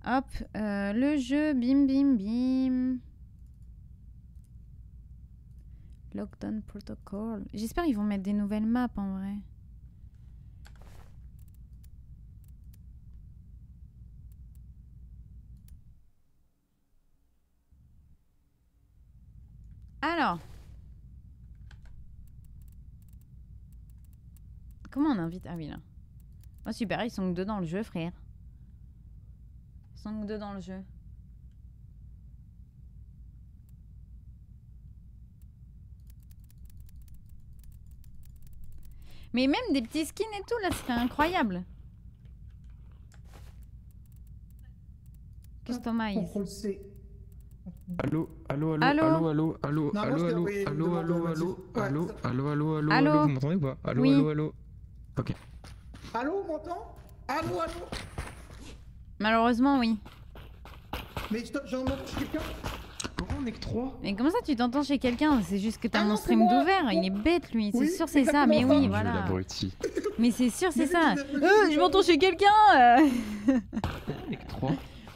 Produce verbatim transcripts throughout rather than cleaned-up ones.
Hop, euh, le jeu, bim bim bim. Lockdown Protocol. J'espère qu'ils vont mettre des nouvelles maps en vrai. Alors. Comment on invite? Ah oui là. Oh super, ils sont que deux dans le jeu frère. Ils sont que deux dans le jeu. Mais même des petits skins et tout, là, c'était incroyable. Customize. Contrôle C. Allô, allô, allô, Allô allô, allô, allô, Non, moi, allô, je t'ai allô, envoyé une allô, demande allô, de allô, motif. Ouais, allô, ça- allô, allô, allô, Allô allô, vous m'entendez ou pas? Allô, Oui. allô, allô. Ok. Allô, on m'entend? Allô, allô? Malheureusement, oui. Mais je t'en- j'en entends chez quelqu'un? Pourquoi on est que trois? Mais comment ça, tu t'entends chez quelqu'un? C'est juste que t'as Ah mon non, stream c'est moi. d'ouvert. Il est bête, lui. C'est Oui, sûr, c'est ça. exactement Mais ça. oui, Je vais voilà. L'abruti. Mais c'est sûr, c'est Mais ça. c'est de- Euh, je m'entends chez quelqu'un. euh. On est que trois.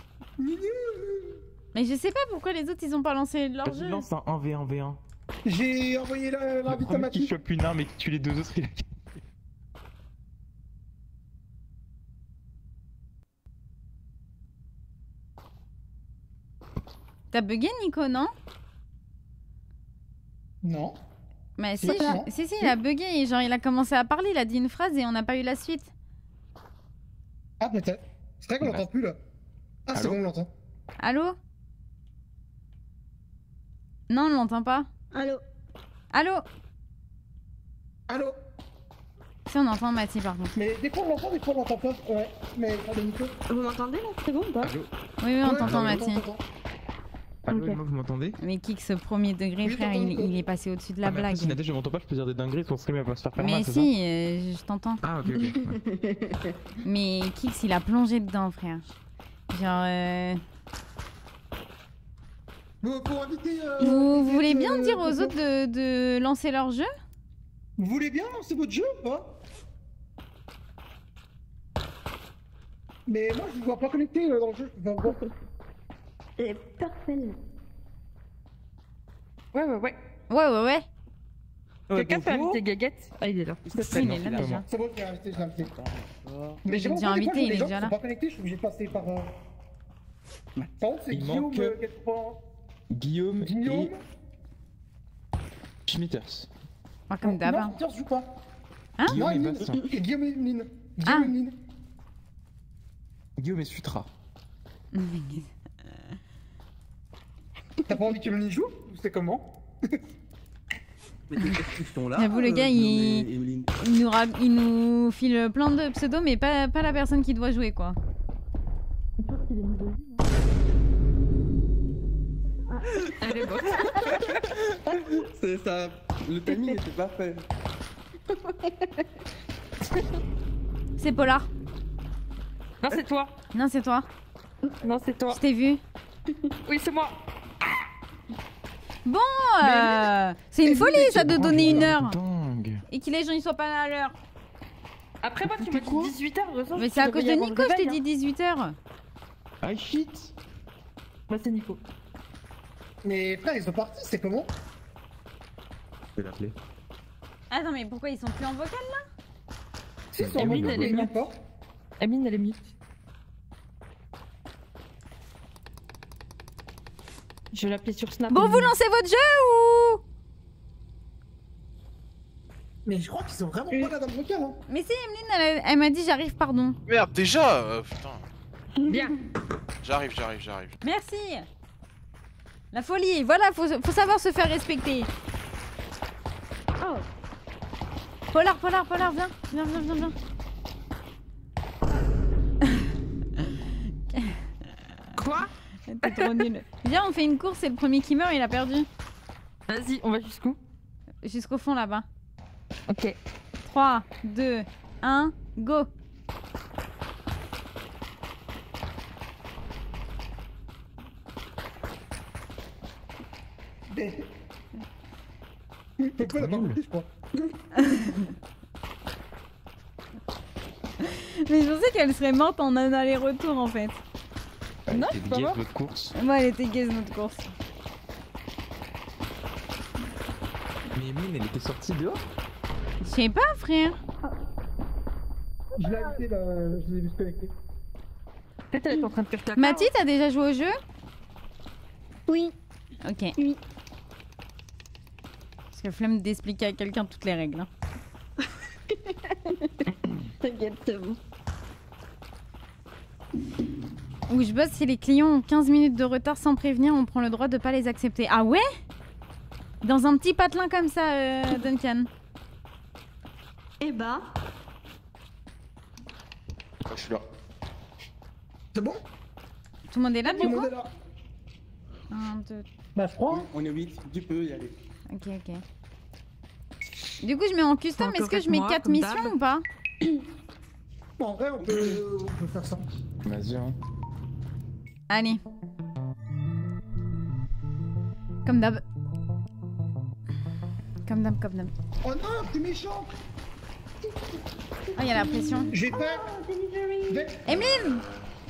Mais je sais pas pourquoi les autres, ils ont pas lancé leur Vas-y, jeu. lance un un v un v un. J'ai envoyé la- Le l'invite à premier qui Mathieu. chope une arme et qui tue les deux autres, il a gagné. T'as bugué, Nico, non? Non. Mais si, Bah, là- non. si, si, il a bugué. Et genre, il a commencé à parler, il a dit une phrase et on n'a pas eu la suite. Ah, peut-être. C'est vrai qu'on Bah. l'entend plus là. Ah, c'est Allô? bon, on l'entend. Allô? Non, on l'entend pas. Allô? Allô? Allô? Si, on entend Mathie, par contre. Mais des fois on l'entend, des fois on l'entend pas. Ouais, mais attendez, Nico. Vous m'entendez là? C'est bon ou pas? Allô, Oui, oui, on Ouais, t'entend, on Mathie. t'entend, on t'entend. allô, Ok. Emma, vous m'entendez? Mais Kix, ce premier degré, Oui, frère, t'entends, il, Nico. il est passé au-dessus de la Ah, mais après, blague. si Nadège, je m'entends pas, je peux dire des dingueries, ton stream elle va se faire perma, Mais c'est si, euh, je t'entends. ça? Ah, ok, ok. Ouais. Mais Kix, il a plongé dedans, frère. Genre, euh... Vous, pour inviter. euh, vous, vous des- voulez de- bien dire aux de- autres de, de lancer leur jeu? Vous voulez bien lancer votre jeu ou pas? Mais moi je ne vois pas connecté euh, dans le jeu. Je peux pas voir. C'est parfait. Ouais, ouais, ouais. Ouais, ouais, ouais. Quelqu'un peut bonjour. inviter Gaguette? Ah, il est là. C'est Si, il est là pas déjà. moi. C'est bon, je l'ai invité, je l'ai invité. Mais je j'ai déjà invité, il est déjà là. Je suis pas connecté, je suis obligé de passer par. Euh... Par contre, c'est Il Guillaume. manque- euh, quelque part. Guillaume Guillaume. et Schmitters. Pas comme d'hab. Non, hein. Peter, je joue pas. Hein Guillaume Non, et Mine. Bastien. Et Guillaume et Mine. Ah. Guillaume et Mine. Guillaume et Sutra. T'as pas envie que Mine joue? Ou c'est comment? J'avoue, le gars, il... Il, nous ra- il nous file plein de pseudos, mais pas, pas la personne qui doit jouer, quoi. Elle est bonne. C'est ça. Le timing n'était pas fait. C'est Polar. Non, c'est toi. Non, c'est toi. Non, c'est toi. Je t'ai vu. Oui, c'est moi. Bon, euh, c'est une folie, ça, de Oh, donner je une suis heure. dingue. Et que les gens, ils soient pas là à l'heure. Après, moi, tu m'as dit dix-huit heures. Mais c'est à cause de Nico, je t'ai dit dix-huit heures. Ah shit. Bah, c'est Nico. Mais frère, ils sont partis, c'est comment? Je vais l'appeler. Attends, mais pourquoi ils sont plus en vocal, là? Si, ils sont en Emine, mode elle est non mute. pas. Amine, elle est mute. Je vais l'appeler sur Snap. Bon, vous lancez votre jeu ou... Mais je crois qu'ils sont vraiment pas là dans le vocal. Hein. Mais si, Emeline, elle, elle m'a dit j'arrive, pardon. Merde, déjà euh, Putain. Bien. J'arrive, j'arrive, j'arrive. Merci. La folie, voilà, faut, faut savoir se faire respecter. Oh, Polar, Polar, Polar, viens, viens, viens, viens, viens. Quoi? T'es trop nul. Viens, on fait une course et le premier qui meurt, il a perdu. Vas-y, on va jusqu'où? Jusqu'au fond, là-bas. Ok. trois, deux, un, go. Mais... Pourquoi elle a pas compris, je crois. Mais je pensais qu'elle serait morte en un aller-retour, en fait. Elle Non, était c'est pas gaze, moi. votre course. Moi, elle était gaze notre course. Mais Emeline, elle était sortie dehors. Je sais pas, frère. Je l'ai invité là, je l'ai vu se connecter. Peut-être elle est en train de perdre la Mathie, t'as déjà joué au jeu? Oui. Ok. Oui. Parce que flemme d'expliquer à quelqu'un toutes les règles. Hein. T'inquiète, c'est bon. Où je bosse, si les clients ont quinze minutes de retard sans prévenir, on prend le droit de pas les accepter. Ah ouais? Dans un petit patelin comme ça, euh, Duncan. Eh bah. Ah, je suis là. C'est bon? Tout le monde est là, Tout du le coup? monde est là. Un, deux... Bah je prends. Oui, on est huit, tu peux y aller. Ok, ok. Du coup, je mets en custom. Encore Est-ce que je avec mets moi, quatre comme missions d'hab. ou pas? Bon, en vrai, on peut, on peut faire ça. Vas-y, hein. Allez. Comme d'hab. Comme d'hab, comme d'hab. Oh non, t'es méchant. Oh, il y a la pression. Je vais faire. Vais- Emeline!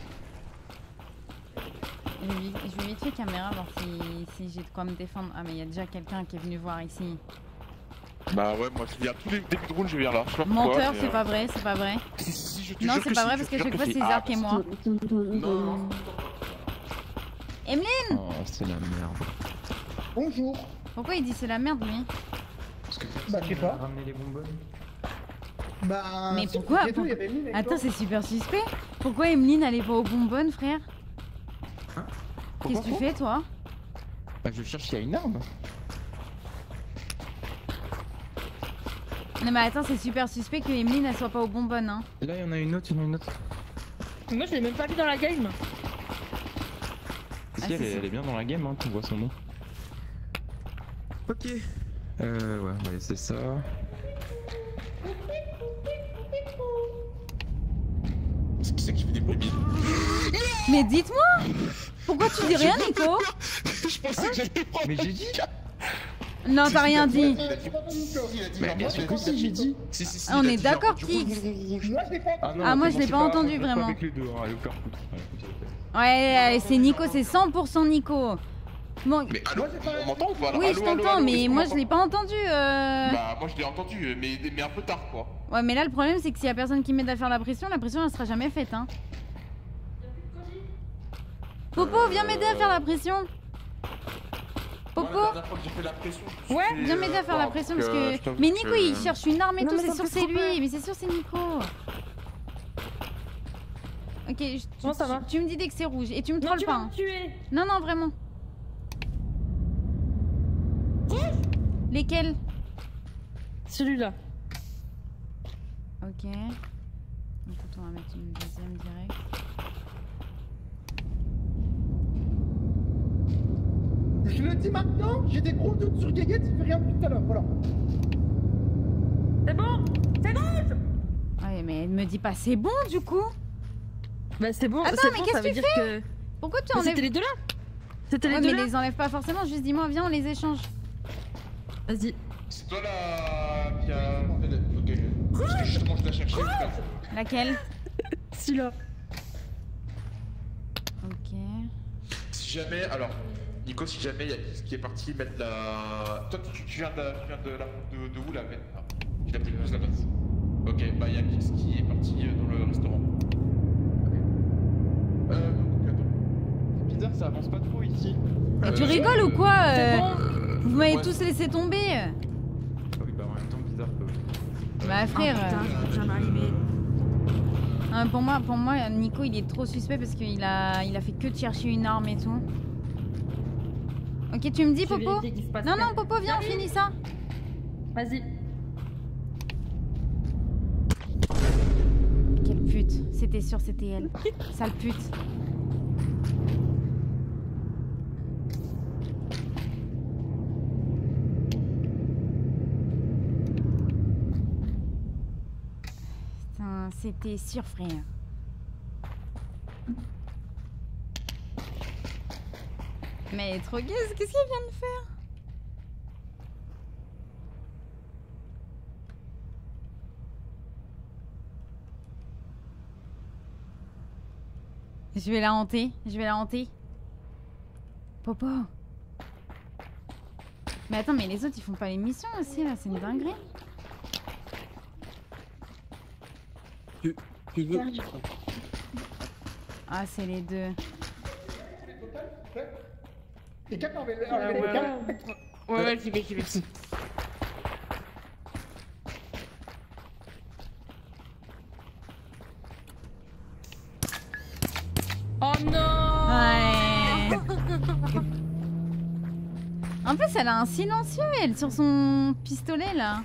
Je vais vite- je vais vite fait caméra voir si, si j'ai de quoi me défendre. Ah mais il y a déjà quelqu'un qui est venu voir ici. Bah ouais, moi je viens tous les débuts de round, je viens là. Je sais pas pourquoi, Menteur, mais, c'est euh, pas vrai, c'est pas vrai. Si, si, si, je te Non, jure c'est que pas si, vrai je parce te que jure chaque fois si. c'est Ah, Zark et bah, moi. Emeline! Oh, c'est la merde. Bonjour. Pourquoi il dit c'est la merde lui? Parce que Bah, je sais pas. ramener les bonbonnes. Bah. Mais si, pourquoi- j'ai tout, il y avait Emeline avec Attends, toi. c'est super suspect. Pourquoi Emeline elle est pas aux bonbonnes, frère? Qu'est-ce que tu fais toi? Bah, je cherche, il y a une arme. Non mais attends, c'est super suspect que Emeline elle soit pas aux bonbonnes hein. Là, il y en a une autre, il y en a une autre. Moi, je l'ai même pas vu dans la game. Si, Ah, elle, c'est est, ça. elle est bien dans la game, hein, tu vois son nom. Ok. Euh, ouais, on va laisser ça. C'est qui c'est qui fait des bruits bizarres? Mais dites-moi! Pourquoi tu dis rien Nico? Je pensais que j'allais prendre. Mais j'ai dit. Non t'as rien dit. Il a dit. Il a dit. Mais bien sûr que si, j'ai dit. Si, si, si, Ah, on il a est dit d'accord, genre, Kix. Moi, je l'ai pas. Ah, non, Ah, moi, je l'ai commencez pas entendu, commencez vraiment. Avec les deux, hein, allez, au carrefour. Allez, comme ça, ok. Ouais, euh, c'est Nico, c'est cent pour cent Nico. Bon, Mais allô, Moi, j'ai pas- on m'entend ou pas là? oui, Allô, je allô, t'entends, allô, mais est-ce qu'on moi je m'entend? l'ai pas entendu. Euh... Bah moi je l'ai entendu, mais, mais un peu tard quoi. Ouais, mais là le problème c'est que s'il y a personne qui m'aide à faire la pression, la pression elle sera jamais faite. Hein. Popo, viens m'aider à faire la pression. Moi, Popo, la dernière fois que j'ai fait la pression, je me ouais, suis fait, viens m'aider à euh, faire la voir, pression donc, parce euh, je que. t'avoue Mais Nico que- il cherche une arme et Non, tout, mais c'est ça sûr me c'est fait lui, trop peur. mais c'est sûr c'est Nico. Ok, je- Comment ça tu, va tu me dis dès que c'est rouge et tu me Non, trolles tu pas. vas Hein. me tuer. Non, non, vraiment. Lesquels? Celui-là. Ok. Écoute, on va mettre une deuxième direct. Je le dis maintenant, j'ai des gros doutes sur Guéguette, il fait rien depuis tout à l'heure, voilà. C'est bon. C'est bon. Ouais, mais elle me dit pas c'est bon du coup. Bah, c'est bon. Attends, c'est mais bon, qu'est-ce ça que veut tu dire que. Pourquoi tu Mais enlèves? C'était les deux là. C'était les Ouais, deux mais là. les enlève pas forcément, juste dis-moi, viens, on les échange. Vas-y. C'est toi la qui a. Ok. Parce que justement je la cherchais. putain. Laquelle? Celui-là. Ok. Si jamais, alors, Nico, si jamais il y a Kix qui est parti mettre la. Toi tu, tu viens de, tu viens de, la, de, de où la mettre là? Il a pris plus la base. Ok, bah il y a Kix qui est parti euh, dans le restaurant. Euh, donc attends. C'est bizarre, ça avance pas trop ici. Et tu Euh, rigoles ou quoi euh, Euh, Vous m'avez ouais. tous laissé tomber. Ah oui, bah en même temps, bizarre que. Bah frère. Putain, euh, je vais jamais arriver. hein, pour moi, pour moi, Nico il est trop suspect parce qu'il a, il a fait que de chercher une arme et tout. Ok, tu me dis Je vais Popo? vérifier qu'il se passe Non rien. non Popo, viens, on finit ça. Vas-y. Quelle pute. C'était sûr, c'était elle. Sale pute. Putain, c'était sûr, frère. Mais elle est trop gaze, qu'est-ce qu'elle vient de faire? Je vais la hanter, je vais la hanter. Popo. Mais attends, mais les autres ils font pas les missions aussi là, c'est une dinguerie. Tu, tu veux... Ah, c'est les deux. Quelqu'un peut enlever Ouais, enlever les ouais, câbles? ouais, ouais, j'y vais, j'y vais. Oh non! Ouais. En plus, elle a un silencieux, elle, sur son pistolet là.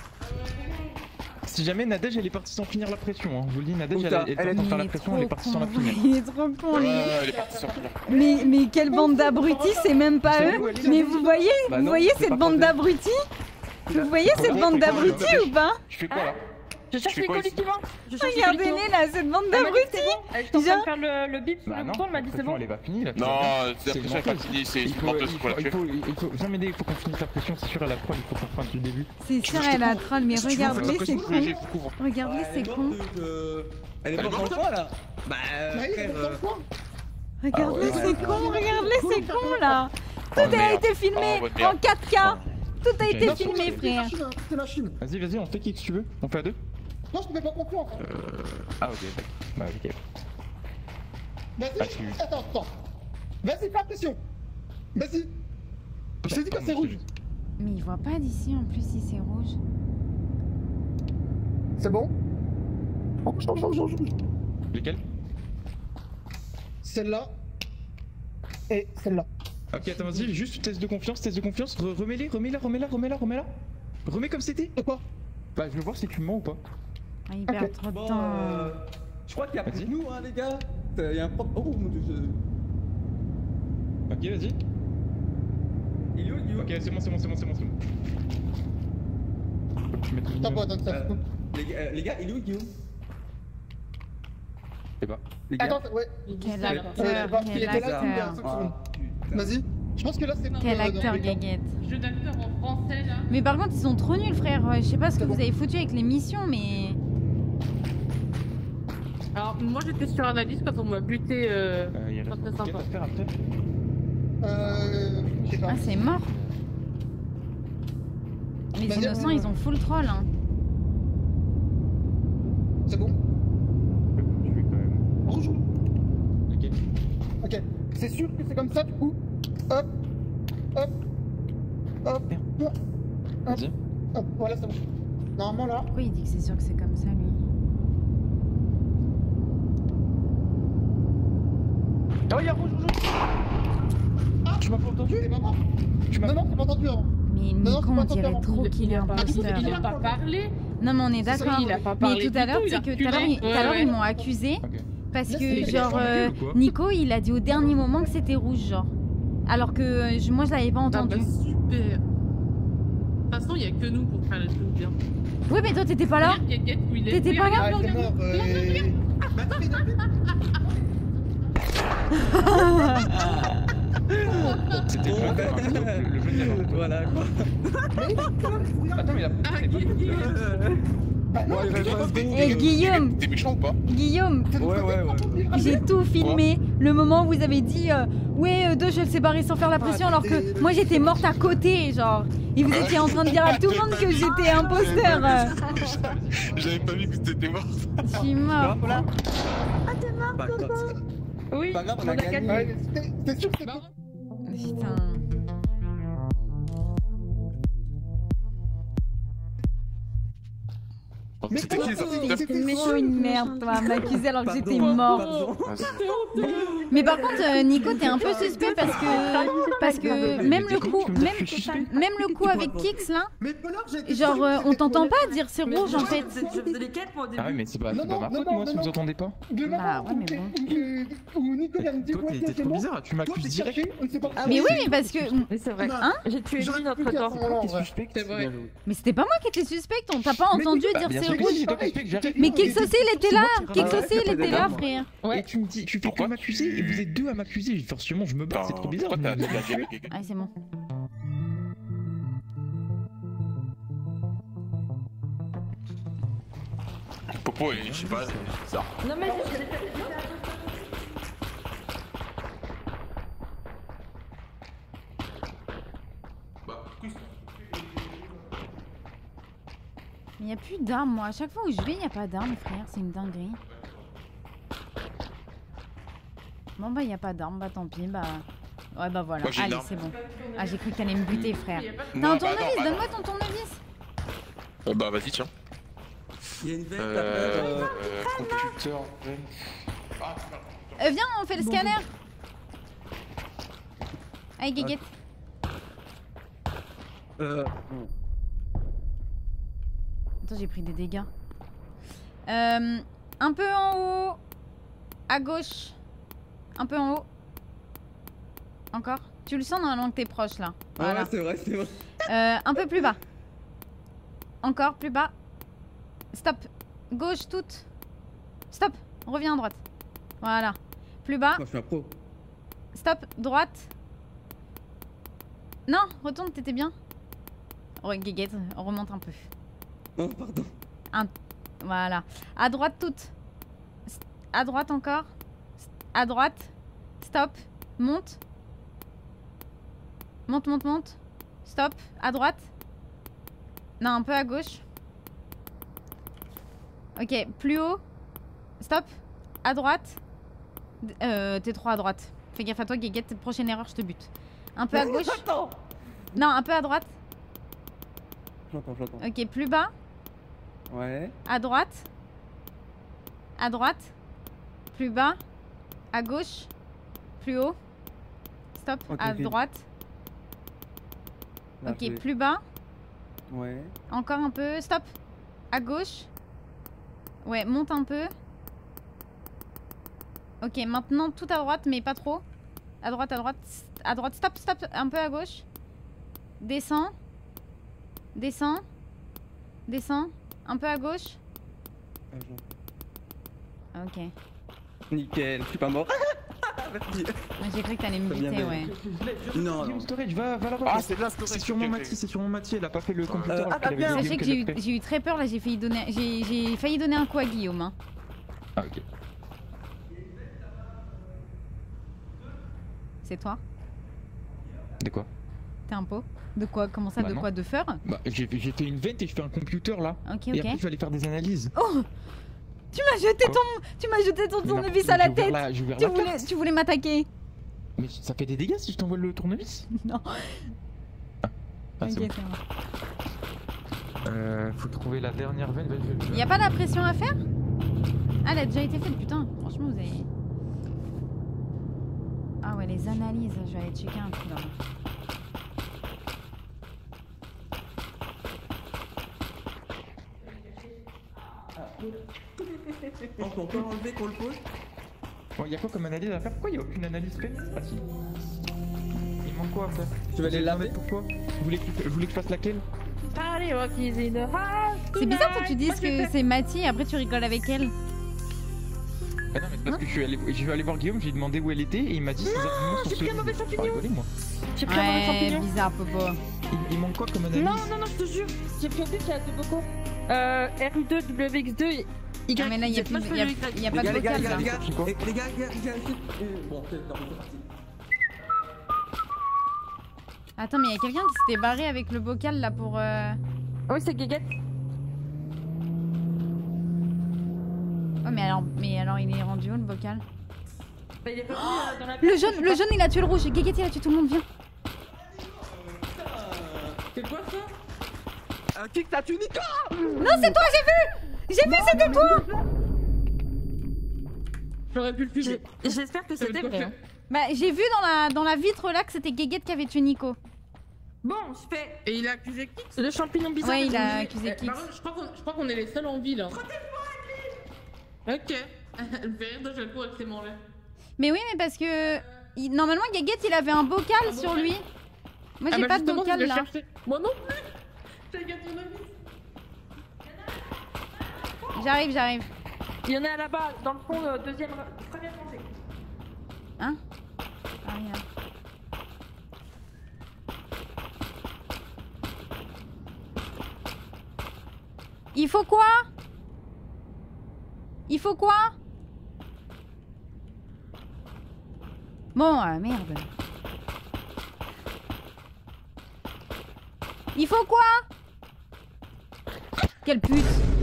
Si jamais Nadège elle est partie sans finir la pression, hein. Je vous le dis, Nadège Putain, elle, est elle a partie sans Il faire la est pression, trop elle est partie sans la con. finir. Il est trop con lui. Ouais, elle est partie sur finir. Mais, mais quelle bande d'abrutis, c'est même pas C'est eux. où, elle est, Mais Nadège vous voyez, Bah vous non, voyez c'est cette pas bande Nadège. d'abrutis? Vous voyez cette Ouais, bande ouais, d'abrutis ouais, ou pas? Tu fais quoi là? Je cherche Tu fais quoi Nico, ici Nico. Je cherche Nico, Regardez-les Nico. là, cette bande Elle m'a dit que c'est d'abrutis. bon. Elle était en train Déjà de faire le, le bip sur Bah le non, bouton, elle m'a la dit c'est pression bon. elle est pas finie là. Non, la pression une est pas menteuse. finie, c'est Il une faut, menteuse, il faut la faut, il tuer. faut, il faut, viens m'aider, il faut qu'on finisse la pression, c'est sûr elle a troll, il faut qu'on reprenne du début. C'est sûr, elle a troll, mais Si tu veux, fais regardez, la c'est pression, con. je vais couvre. Regardez, Elle c'est est con. morte, euh, Elle est Elle est morte dans le morte coin là. Bah Ouais, frère, il est euh, dans le coin. Regardez, ouais, c'est ouais, con, regardez, c'est con là. Tout Oh, a merde. été filmé Oh, votre en merde. quatre K. Tout a été Non, c'est filmé, c'est frère. machine, hein, c'est machine. Vas-y, vas-y, on fait qui que tu veux. On fait à deux. Non, je te fais pas confiance. Ah ok, bah ok. Vas-y, Ah, tu- attends, attends. Vas-y, fais la pression. Vas-y. Je t'ai dit que c'est rouge. Mais il voit pas d'ici en plus si c'est rouge. C'est bon? Rouge, rouge, rouge, rouge, rouge. Lesquels? Celle-là. Et celle-là. Ok, attends, vas-y, juste test de confiance, test de confiance. Re- remets-les, remets-la, remets-la, remets-la, remets-la. Remets comme c'était. De quoi? Bah, je veux voir si tu me mens ou pas. Ah, il perd Ok. trop de bon, temps. euh, je crois qu'il y a plus Vas-y. de nous hein les gars. Il y a un propre... Oh mon dieu. je- Ok, vas-y. Il est où, il est où? Ok, c'est bon, c'est bon, c'est bon, c'est bon, c'est bon. Faut que tu mettes le Attends, minimum. attends, attends. Euh, les, gars, euh, les gars, il est où, il est où? Je sais pas. Les gars. Attends, ouais. Quel Euh, acteur, bah, il quel était là, il y a acteur. cinq Ah, secondes. putain. Vas-y. Je pense que là, c'est. Quel euh, dans acteur, les gars. Gaguette. Jeu d'acteur en français là. Mais par contre, ils sont trop nuls, frère. Je sais pas ce que C'est vous bon. avez foutu avec les missions, mais. Alors, moi j'étais sur analyse quand on m'a buté. Euh... Euh, il reste Pas très beaucoup de sympa. quêtes à faire après. Euh. Je sais pas. Ah, c'est mort. Les Vas-y, innocents, euh, ils ont full troll. Hein. C'est bon? Je vais quand même. Rouge, rouge. Ok. Ok. C'est sûr que c'est comme ça, du coup. Hop. Hop. Hop. Hop. Vas-y. Hop. Voilà, c'est bon. Normalement, là. Pourquoi il dit que c'est sûr que c'est comme ça, lui? Oh, il y a rouge, rouge, rouge. Tu m'as pas entendu? C'est pas mort. Tu m'as Non, non, c'est pas entendu avant. Mais Non, non, Nico, c'est on pas dirait totalement. trop qu'il est Il a pas- imposteur. Il a pas parlé. Non, mais on est C'est ça, d'accord. il a pas Mais parlé tout à du l'heure, tout, tu sais il a que tout à l'heure, reculé. ils- tout à l'heure, Ouais, ils ouais. m'ont accusé. Ok. Parce Là, que, c'est- genre, il a euh, changé ou quoi Nico, il a dit au dernier moment que c'était rouge, genre. Alors que euh, je- moi, je l'avais pas Ah bah entendu. super. De toute façon, il y a que nous pour faire les trucs bien. Oui, mais toi, t'étais pas là. Regarde, Gaguette, où il est. T'étais Oui, pas là regarde, Ah, c'est regarde, mort. regarde. euh, Bah, attends, mais C'était Oh, le ben, le jeu de la Voilà quoi. Attends, mais la Ah, c'est pas Guigui. bah, non, Bon, il reste vingt secondes. Et Guillaume, T'es méchant ou pas? Guillaume, c'est Ouais, ouais, ouais. j'ai tout filmé. Le moment où vous avez dit, euh, ouais, euh, deux, je vais le séparer sans faire la pression, alors que moi, j'étais morte à côté, genre. Et vous étiez en train de dire à tout le monde que j'étais imposteur. euh. J'avais pas vu que t'étais mort. Je suis morte. Voilà. Bah, quand- Oui, Pas grave, on on a a gagné. gagné. Ouais, mais c'était- c'était sûr que c'était. Putain. Mais C'était quoi, qui les articles? c'était Oh, une merde, toi, m'accuser alors que j'étais Pardon, morte. pardon. Mais par contre, euh, Nico, t'es un peu suspect parce que, parce que même le coup, même, même le coup avec Kix là, Mais Pollard, j'ai été genre sûr euh, que on c'était t'entend pour pas dire c'est rouge en fait. Je faisais les quêtes moi au début. Ah oui, mais c'est pas, Non, c'est pas non, ma non, faute, non, moi, non, si vous non. entendez pas. De Bah, maman, ouais, mais bon. où, où Nico vient me dire Toi, ouais, t'es c'est t'es bon. trop bizarre, tu Toi, m'accuses t'es direct. caché, on ne sait pas. Mais oui, mais parce que, Oui, c'est vrai. hein J'ai tué J'aurais Lynn pu entre faire temps. ça, T'es ouais. suspect. C'est vrai. mais c'était pas moi qui étais suspecte, on t'a pas entendu Bah, dire bien c'est sûr que rouge. si, j'ai pas suspect, j'arrête. Mais Kix aussi il était là, Kix Ah ouais, aussi il était là, frère. Et tu me dis, tu fais que Pourquoi m'accuser, et vous êtes deux à m'accuser. Forcément, je me bats, c'est trop bizarre. Pourquoi t'as t'as dit avec quelqu'un? Ah c'est bon. Popo, et je sais pas, c'est bizarre. Non mais je- a plus d'armes, moi. À chaque fois où je vais, il n'y a pas d'armes, frère. C'est une dinguerie. Bon, bah, il n'y a pas d'armes. Bah, tant pis. Bah. Ouais, bah voilà. Allez, c'est bon. Ah, j'ai cru que t'allais me buter, frère. T'as un tournevis, donne-moi ton tournevis. Euh, bah, vas-y, tiens. Il y a une veine Euh. là. euh computer. Ah, Euh, viens, on fait le scanner. Allez, Guéguette. Euh. Attends, j'ai pris des dégâts. Euh, un peu en haut. À gauche. Un peu en haut. Encore. Tu le sens normalement que t'es proche là. Voilà. Ah ouais, c'est vrai, c'est vrai. Euh, un peu plus bas. Encore plus bas. Stop. Gauche toute. Stop. Reviens à droite. Voilà. Plus bas. Moi, je suis un pro. Stop. Droite. Non, retourne, t'étais bien. Ouais, Guéguette, on remonte un peu. Oh, pardon. Un... Voilà. À droite toute. À droite encore. À droite. Stop. Monte. Monte, monte, monte. Stop. À droite. Non, un peu à gauche. Ok, plus haut. Stop. À droite. Euh, t'es trop à droite. Fais gaffe à toi, Guéguette. Prochaine erreur, je te bute. Un peu à gauche. J'entends. Non, un peu à droite. J'entends, j'entends. Ok, plus bas. Ouais. À droite. À droite. Plus bas. À gauche. Plus haut. Stop. Ok, à ok. droite. Là, Ok, je vais- plus bas. Ouais. Encore un peu. Stop. À gauche. Ouais, monte un peu. Ok, maintenant tout à droite, mais pas trop. À droite, à droite. À droite, stop, stop. Un peu à gauche. Descends. Descends. Descends. Un peu à gauche. Ah, j'entends. Ok. Nickel, je suis pas mort. Merci. Moi, j'ai cru que t'allais me Très bien, buter, bien. ouais. Non, Guillaume non. Storage, va, va là-bas. Ah, c'est de la storage. C'est sur mon ok, Mati, c'est sur mon Mati, elle a pas fait le computer. Euh, ah, elle avait bien. dit Sachez que qu'elle j'ai eu, avait fait. j'ai eu très peur là, j'ai failli donner, j'ai j'ai failli donner un coup à Guillaume. Hein. Ah, ok. C'est toi? De quoi? T'es un pot? De quoi? Comment ça? Bah de non. quoi? De feur? Bah, j'ai j'ai fait une vente et je fais un computer là. Ok, Et ok. après, je vais aller faire des analyses. Oh! Tu m'as jeté Quoi ton, tu m'as jeté ton Mais non, tournevis à la j'ai ouvert tête. la- J'ai ouvert Tu la voulais, carte. tu voulais m'attaquer? Mais ça fait des dégâts si je t'envoie le tournevis? Non. Ah, c'est Ok, bon. c'est bon. Euh, faut trouver la dernière veine. Vas-y, je- je- Y a pas la pression à faire? Ah, elle a déjà été faite, putain. Franchement, vous avez. Ah ouais, les analyses, je vais aller checker un coup là. On peut encore enlever qu'on le pose. Bon, y a quoi comme analyse à faire? Pourquoi y a aucune analyse faite? Ah si. Il manque quoi à faire? Je vais les laver. Pourquoi? Vous voulez que, vous voulez que je fasse laquelle? Allez, on va utiliser une race. C'est bizarre que tu dises que c'est Mathie et après tu rigoles avec elle. Ah non, mais c'est parce que je suis allé, je suis allé voir Guillaume, j'ai demandé où elle était et il m'a dit ses arguments sur j'ai ce pris un mauvais Faut pas champignon. rigoler, moi. J'ai pris un mauvais Ouais, champignon. bizarre, Popo. Il, il manque quoi comme analyse? Non, non, non, je te jure. J'ai pris un truc qui a deux bocaux. Euh, R U deux, W X deux et Y. Ah, mais là, il y a, Moi, plus, je y a, fais le Y. y a pas de les gars, vocal les gars, là. les gars, C'est quoi? les gars, les gars, les gars, les gars, euh, bon, c'est non, c'est parti. Attends, mais il y a quelqu'un qui s'était barré avec le bocal là pour. Euh... Oui, c'est Guéguette. Oh, mais alors, mais alors il est rendu où le bocal? Bah, il est revenu euh, dans la Le jaune, le jaune il a tué le rouge. Guéguette il a tué tout le monde, viens. C'est quoi ça? Un kick, t'as tué Nico. Non, c'est toi, j'ai vu! J'ai vu, c'était toi! J'aurais pu le fumer. J'espère que c'était vrai. hein. Bah, j'ai vu dans la, dans la vitre là que c'était Guéguette qui avait tué Nico. Bon, je fais. Et il a accusé Kix? Le champignon bizarre. Ouais, il que a j'ai- accusé Eh, Kix. par contre, je crois qu'on je crois qu'on est les seuls en ville. Hein. Ok. Elle me fait rire, donc je vais le coup avec ses mains là. Mais oui, mais parce que. il- Normalement, Guéguette il avait un bocal Un sur bocal. lui. Moi Ah j'ai bah pas de justement, je bocal vais là. chercher. Moi non plus. J'ai gagné ton avis. J'arrive, j'arrive. Il y en a là-bas, dans le fond, euh, deuxième. Première rangée. Hein? Ah, rien. Il faut quoi? Il faut quoi? Bon, euh, merde. Il faut quoi? Quelle pute.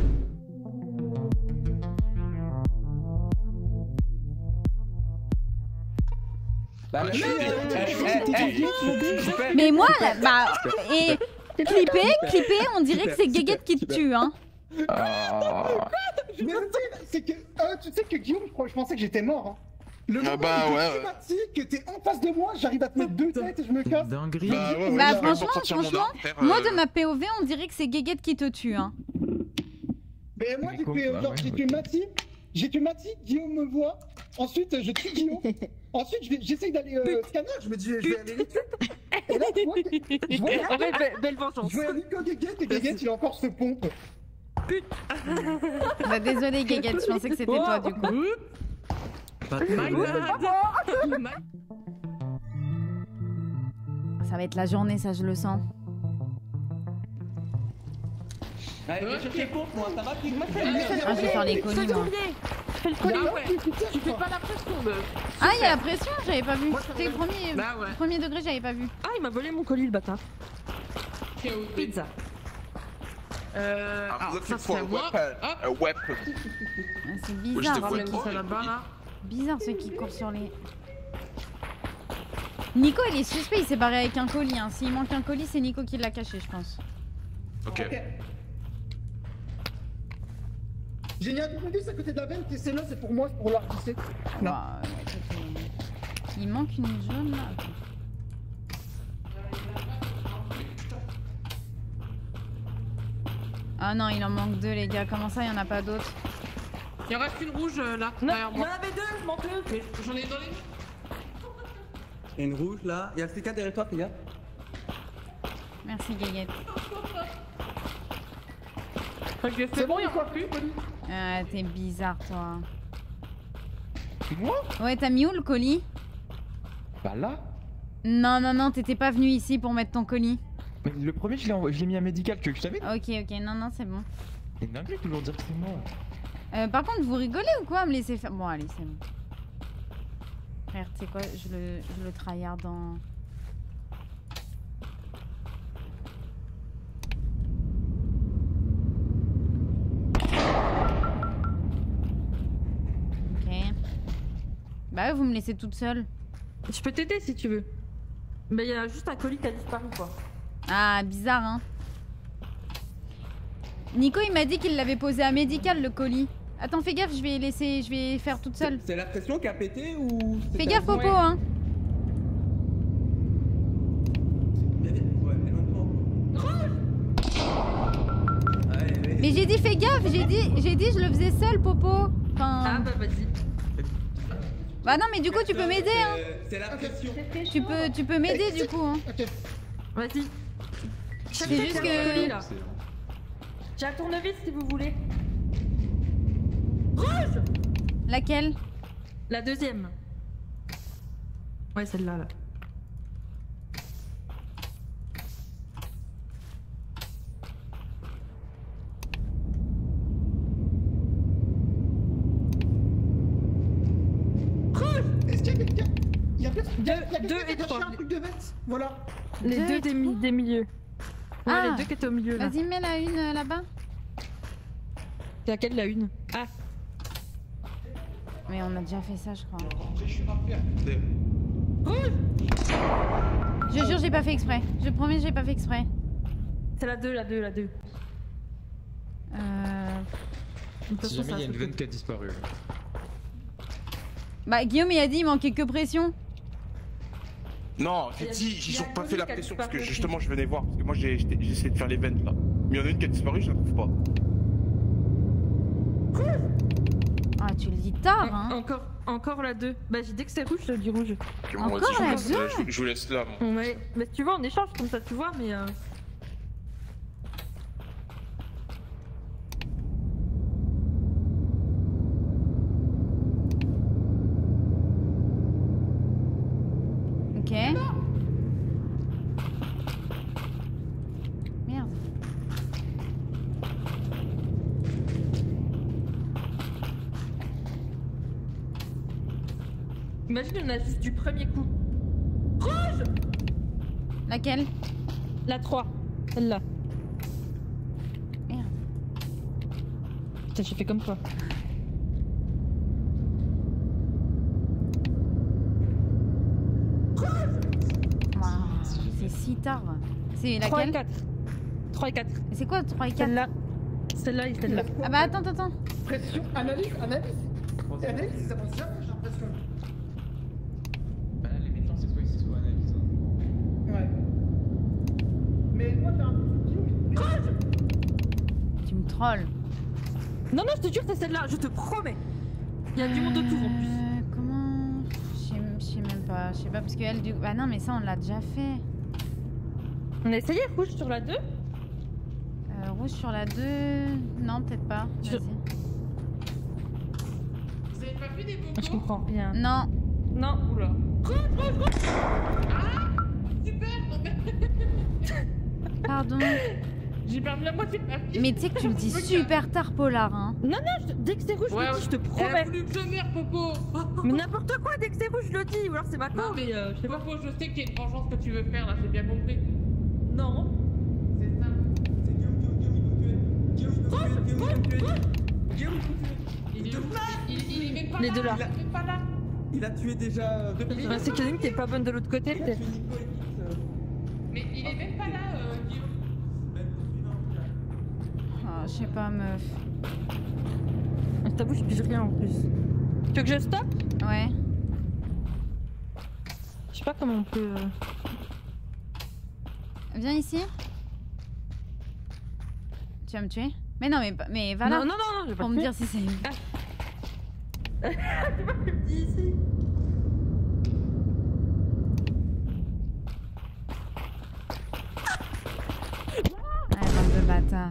Bah, je- mais, je- euh, je- eh, je- eh, je- super. Mais moi, là, bah, et clipper, clipper, on dirait que c'est Super, Guéguette qui te super. tue, hein. Ah. Mais le pire, c'est que, euh, tu sais que Guillaume, je, crois- je pensais que j'étais mort. Hein. Le Ah moment bah, où ouais, tu ouais. m'as dit que t'es en face de moi, j'arrive à te mettre deux têtes et je me casse. Dinguerie. Bah, ouais, ouais, Bah, je vais franchement, pas sortir mon franchement, arme, frère, Moi, euh, de ma P O V, on dirait que c'est Guéguette qui te tue, hein. Mais moi, Mais j'ai quoi tué, Bah genre, ouais, j'ai ouais. tué Mathis, j'ai tué Mathis, Guillaume me voit, ensuite je tue Guillaume, ensuite je vais- j'essaye d'aller euh, scanner, je me dis je vais aller les tuer. Et là, tu vois, je vois, Ah, belle, belle, belle vengeance. je vois Nico Guéguette et Guéguette il a encore ce pompe. Bah, désolé, Guéguette, je pensais que c'était toi, du coup. My bad. My- Ça va être la journée, ça, je le sens. Allez, je cherche les pompes, moi, ça va, Pig. Ah, je vais faire les colis, moi. Ah ouais. Tu fais pas la pression, meuf. Ah, il y a la pression, j'avais pas vu. C'était le premier, Bah ouais. premier degré, j'avais pas vu. Ah, il m'a volé mon colis, le bâtard. K O P. Pizza. Euh. I'm Alors, looking ça for c'est a à moi. weapon. Hop. A weapon. Ah, c'est Moi, bizarre. j'étais Ramène Oh, ça oui, là-bas oui. là. Bizarre ceux qui courent sur les. Nico, il est suspect, il s'est barré avec un colis. Hein. S'il manque un colis, c'est Nico qui l'a caché, je pense. Ok. J'ai mis un tournevis à côté de la veine, et c'est là, c'est pour moi, c'est pour leur glisser. Non. Bah, ouais, écoute, euh, il manque une jaune là. Attends. Ah non, il en manque deux, les gars. Comment ça, il y en a pas d'autres? Il en reste une rouge euh, là, Non, derrière il y en moi. avait deux, je m'en peux. Mais j'en ai dans les. Il y a une rouge là, il y a le C quatre derrière toi, fais gaffe. Merci, Guéguette. Ok, c'est bon, il en a plus. Ah, t'es bizarre, toi. Moi? Ouais, t'as mis où le colis? Bah là. Non, non, non, t'étais pas venu ici pour mettre ton colis. Mais le premier, je l'ai envoyé- je l'ai mis à médical, tu veux que je t'avais dit? Ok, ok, non, non, c'est bon. C'est dingue toujours dire que c'est moi. Euh, par contre, vous rigolez ou quoi à me laisser faire? Bon, allez, c'est bon. Frère, tu sais quoi, je le, je le tryhard dans... Ok. Bah ouais, vous me laissez toute seule. Je peux t'aider si tu veux. Mais il y a juste un colis qui a disparu, quoi. Ah, bizarre, hein. Nico, il m'a dit qu'il l'avait posé à médical, le colis. Attends, fais gaffe, je vais laisser, je vais faire toute seule. C'est la pression qui a pété ou. c'est Fais ta- gaffe, Popo, Ouais. hein. Viens, viens. Ouais, éloigne-toi. Allez, allez. Mais j'ai dit fais gaffe, j'ai dit, j'ai dit je le faisais seul, Popo. Ah Enfin... bah vas-y. Bah non, mais du coup, tu peux m'aider, hein. C'est- C'est la pression. Tu peux, tu peux m'aider, du coup, hein. Ok. Vas-y. C'est juste que... Colis, là. J'ai un tournevis si vous voulez. Laquelle? La deuxième. Ouais, celle-là, là. Est-ce qu'il y a quelqu'un? Il y a peut-être il y a- il y a Deux- quelqu'un deux qui a et caché trois. un truc de veste. Voilà. Les Deux deux et des, mi- trois. des milieux. Ouais, Ah. les deux qui étaient au milieu, là. Vas-y, mets la une euh, là-bas. C'est laquelle, la une? Ah. Mais on a déjà fait ça, je crois. Je suis pas fier. Je jure, j'ai pas fait exprès. Je promets, j'ai pas fait exprès. C'est la deux, la deux, la deux. Euh... De toute Si façon, jamais ça il y a une se veine fait. qui a disparu. Bah, Guillaume, il a dit il manquait que pression. Non, j'ai Il y a- dit, il ils y a ont un pas colis fait la qui a pression parce que disparu aussi. justement je venais voir. Parce que moi j'ai j'étais- j'ai essayé de faire les ventes là. Mais il y en a une qui a disparu, je la trouve pas. Ah, tu le dis tard, En- hein. Encore, encore la deux. Bah, j'ai dit que c'est rouge, je te dis rouge. Ok, moi Encore aussi, je vous la laisse, deux euh, je, je vous laisse là. Moi. Ouais. Mais tu vois, on échange comme ça, tu vois, mais. Euh... Ok. Merde. Imagine le nazis du premier coup. Laquelle? La trois. Celle-là. Merde. Putain, j'ai fait comme toi. Waouh, c'est si tard. C'est trois et laquelle? quatre. trois et quatre. Et c'est quoi trois et quatre? Celle-là. Celle-là et celle-là. Ah bah attends, attends, attends. Pression, analyse, analyse. Analyse, ça passe jamais, j'ai l'impression. Bah là, les méfiants, c'est soit ici, soit analyse. Ouais. Mais moi, j'ai un truc. Tu me trolls. Non, non, je te jure, c'est celle-là, je te promets. Il y a du monde autour en plus. Euh, comment? Je sais je sais même pas. Je sais pas parce que elle du. Bah non, mais ça on l'a déjà fait. On a essayé rouge sur la deux. Euh, rouge sur la deux. Non, peut-être pas. Sur- Vas-y. Vous avez pas vu des bobos? Je comprends rien. Non. Non, oula. Super, non mais... Pardon. J'ai perdu la moitié de ma vie. Mais tu sais que tu le dis super tard, Polar, hein. Non, non, je- dès que c'est rouge, je Ouais, le dis, je te Elle a promets. voulu que je merde, Popo. Mais n'importe quoi, dès que c'est rouge, je le dis. Ou alors c'est maintenant, Non, mais euh, je sais pas. Popo, je sais qu'il y a une vengeance que tu veux faire, là, j'ai bien compris. Non. C'est ça. C'est Guillaume, Guillaume, Guillaume, il veut me tuer. Guillaume, il veut me tuer. Guillaume, il veut me tuer. Il est où? il, il est même pas Les là. deux là. Il est même pas là. Il a tué déjà euh, deux personnes. Bah, c'est qu'il y en a une qui est pas bonne de l'autre côté, Il a peut-être. tué Nico et Nix, euh, Mais il est même pas là, euh, Guillaume. même poursuivant, en tout cas. Oh, je sais pas, meuf. Je t'avoue, je pige rien en plus. Tu veux que je stoppe? Ouais. Je sais pas comment on peut. euh, Viens ici. Tu vas me tuer? Mais non, mais, mais va là. Non, non, non, non, je vais pas Pour te me tuer. dire si c'est. Tu vois, tu me dis ici. Ouais, bande de bâtards.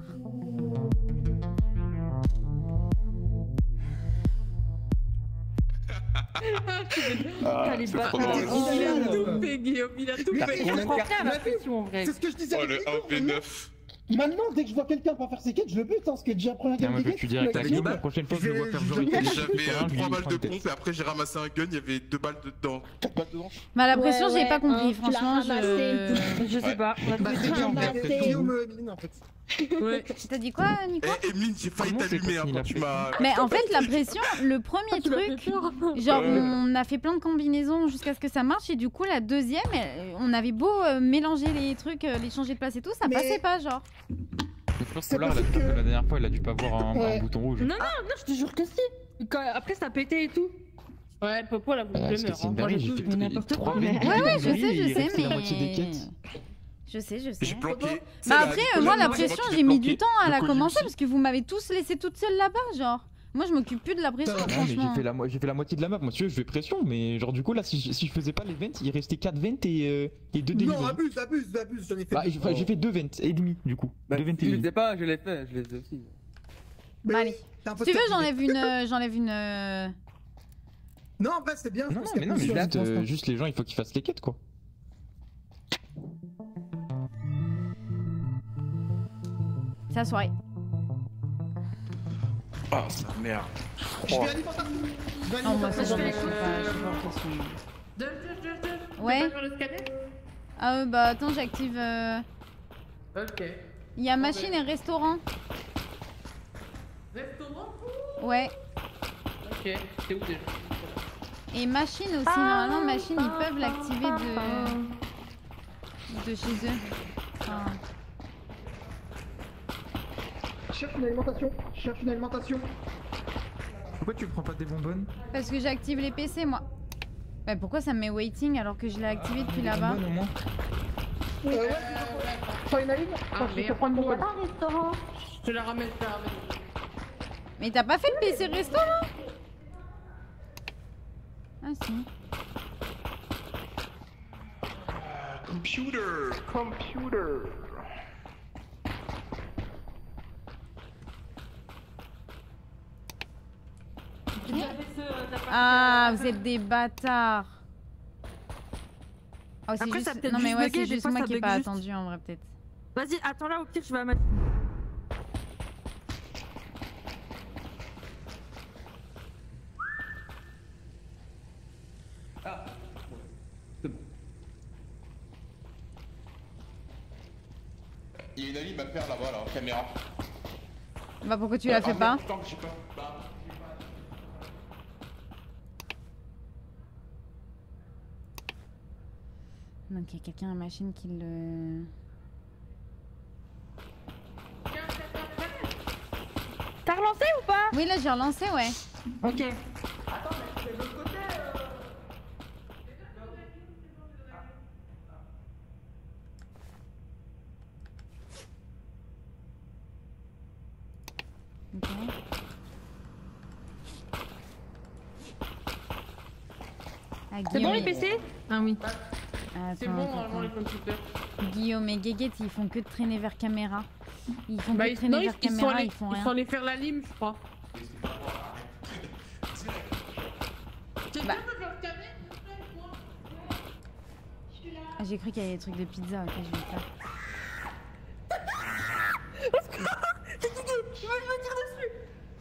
Putain, les bâtards. Il a Oh, tout fait, Guillaume, il a tout Mais fait. c'est- Je comprends on a- rien à on la a vu. pression en vrai. C'est ce que je disais. Oh, avec le Nico, un v neuf. Maintenant, dès que je vois quelqu'un pas faire ses quêtes, je le bute, hein, ce qui est déjà la première Non, game moi des je quêtes. tue direct la avec game. lui. La prochaine fois que je le vois faire Je- genre je- il J'avais fait- euh, lui, trois il balles prend de une tête. pompe et après j'ai ramassé un gun, il y avait deux balles dedans. quatre balles dedans. Bah, la pression, Ouais, j'ai ouais, pas compris. hein, tu l'as Franchement, je. ramassé. Je sais pas. On a Bah, tous c'est été Guillaume, en ramassé. c'est Guillaume, euh, Emeline, en fait. Ouais. T'as dit quoi, Nico? Eh, Emeline, j'ai failli Comment c'est t'allumer hein, possible, quand la tu pression m'as. Mais en fait, la pression, le premier Tu m'as fait truc, peur. genre Ouais. on a fait plein de combinaisons jusqu'à ce que ça marche et du coup la deuxième, elle- on avait beau euh, mélanger les trucs, euh, les changer de place et tout, ça Mais- passait pas genre. Je pense que C'est là, parce la, que- la dernière fois, il a dû pas voir un, Ouais. un bouton rouge. Non, non, non, je te jure que si. Quand- Après, ça a pété et tout. Ouais, Popo, elle a voulu Ah, que parce je que meure. c'est hein. une Moi, dinguerie, j'ai j'ai tout- fait n'importe trois quoi, mais- vingt-deux, Ouais, ouais, je il sais, je restait sais, la moitié des quêtes. mais. Je sais, je J'ai sais. planqué. Bah après, euh, moi la pression, j'ai mis du temps à la Le colis commencer aussi. parce que vous m'avez tous laissé toute seule là-bas, genre. Moi je m'occupe plus de la pression, Non, Non, mais j'ai franchement. fait, la, mo- j'ai fait la moitié de la map, monsieur, je fais pression, mais genre du coup là si je, si je faisais pas les vents, il restait quatre vents et, euh, et deux Non, délivrés. abuse, abuse, abuse, j'en ai fait. Bah, j'ai enfin, j'ai fait deux vents et demi du coup. Bah, deux vents et je les demi. ai pas, je l'ai fait, je les ai aussi. Mais Bah, allez. t'es un peu Si tu veux, tard. j'enlève une. euh, J'enlève une. euh, Non, en vrai, c'est bien. je Non, pense non, qu'il y mais a non, mais plus de juste, choses, euh, je pense. juste les gens, il faut qu'ils fassent les quêtes quoi. C'est la soirée. Ah, sa merde. Je vais alimentation. Je vais Oh, moi ça, je alimentation. vais je sais pas, je sais pas pression. Deux, deux, deux, deux. Ouais. Tu veux pas faire le scanner? Ah ouais, bah attends, j'active. euh, Ok. Il y a machine et restaurant. Restaurant? Ouais. Ok. C'est où déjà? Et machine aussi, normalement, machine, ils peuvent l'activer de. de chez eux. Enfin, Cherche une alimentation. Cherche une alimentation. Pourquoi tu prends pas des bonbonnes? parce que j'active les P C, moi. Bah pourquoi ça me met waiting alors que je l'ai activé depuis là-bas? Au moins. Euh, ouais, prends une alim. Ah, Attends, je vais te merde. prendre mon Pas bol. un restaurant. Je te la ramène, je te la ramène. Mais t'as pas fait le P C resto là? Ah si. Computer. Computer. Ah, vous êtes des bâtards. Oh, c'est Après, juste... ça a peut-être Non mais juste ouais, bugué, c'est des juste fois, moi ça qui ai bug pas juste. attendu en vrai peut-être. Vas-y, attends là, au pire, je vais à ma. Ah, c'est bon. Il y a une alim à faire là-bas, là, en caméra. Bah pourquoi tu la fais pas? Donc il y a quelqu'un à la machine qui le... T'as relancé ou pas? Oui là j'ai relancé ouais. Ok. Ok. Ah, C'est Guillaume, bon les il- P C? Ah oui. C'est Attends, bon, attends, normalement, les attends. computers. Guillaume et Guéguette ils font que de traîner vers caméra. Ils font Bah, que de ils, traîner non, ils, vers ils sont caméra, allés, ils font ils rien. sont allés faire la lime, je crois. Quelqu'un Bah. peut faire scanner, s'il te plaît, moi? Ah, j'ai cru qu'il y avait des trucs de pizza, ok je vais le faire. Je veux me dire dessus.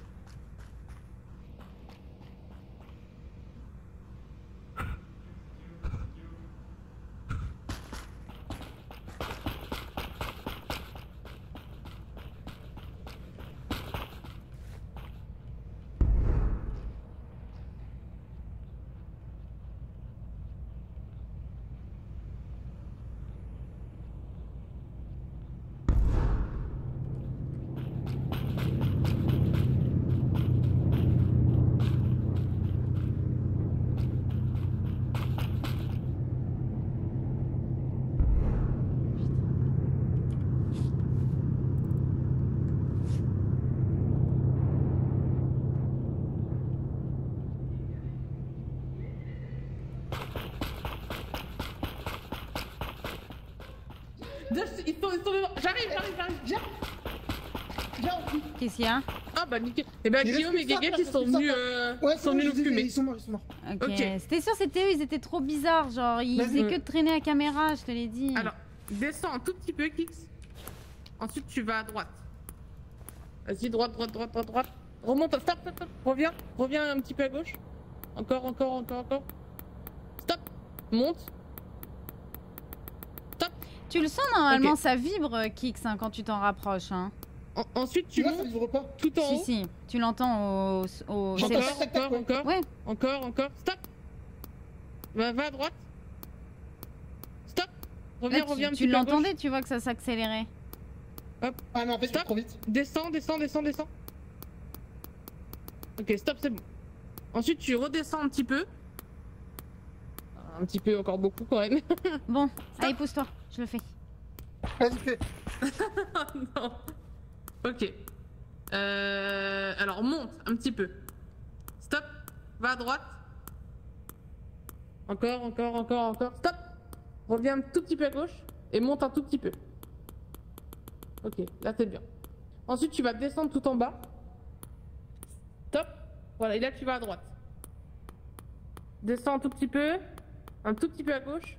Deux, ils sont, ils sont devant. J'arrive, j'arrive, j'arrive. Viens. Viens, on fuit. Qu'est-ce qu'il y a? Ah bah nickel. Et bah Il Guillaume et reste plus Guéguette, ça, ils sont il reste plus venus, ça. euh, Ouais, ils c'est sont bon, venus je nous les ai- fumer. ils sont morts, ils sont morts. Ok, Ok. c'était sûr c'était eux, ils étaient trop bizarres, genre ils Vas-y. faisaient que de traîner à caméra, je te l'ai dit. Alors, descends un tout petit peu, Kix. Ensuite, tu vas à droite. Vas-y, droite, droite, droite, droite, droite. Remonte, stop, stop, stop. Reviens, reviens un petit peu à gauche. Encore, encore, encore, encore. Stop. Monte. Stop. Tu le sens normalement, Ok. ça vibre, euh, Kix, hein, quand tu t'en rapproches. Hein. En- ensuite, Tu tu vois, ça montes vibre pas. tout en Si, haut. si, tu l'entends au. au... J'entends c'est- tac, tac, tac, Encore, ouais. encore, Ouais, encore, encore. Stop. Va, va à droite. Stop. Reviens, là, tu, reviens un tu petit peu à gauche. l'entendais, tu vois que ça s'accélérait. Ah non, en fait, je vais Stop. trop vite. Descends, descends, descends, descends. Ok, stop, c'est bon. Ensuite, tu redescends un petit peu. Un petit peu, encore beaucoup quand même. Bon, allez, pousse-toi, je le fais. Vas-y, fais. non. Ok. Euh, alors, monte un petit peu. Stop. Va à droite. Encore, encore, encore, encore. Stop. Reviens un tout petit peu à gauche. Et monte un tout petit peu. Ok, là c'est bien. Ensuite, tu vas descendre tout en bas. Stop. Voilà, et là tu vas à droite. Descends un tout petit peu. Un tout petit peu à gauche.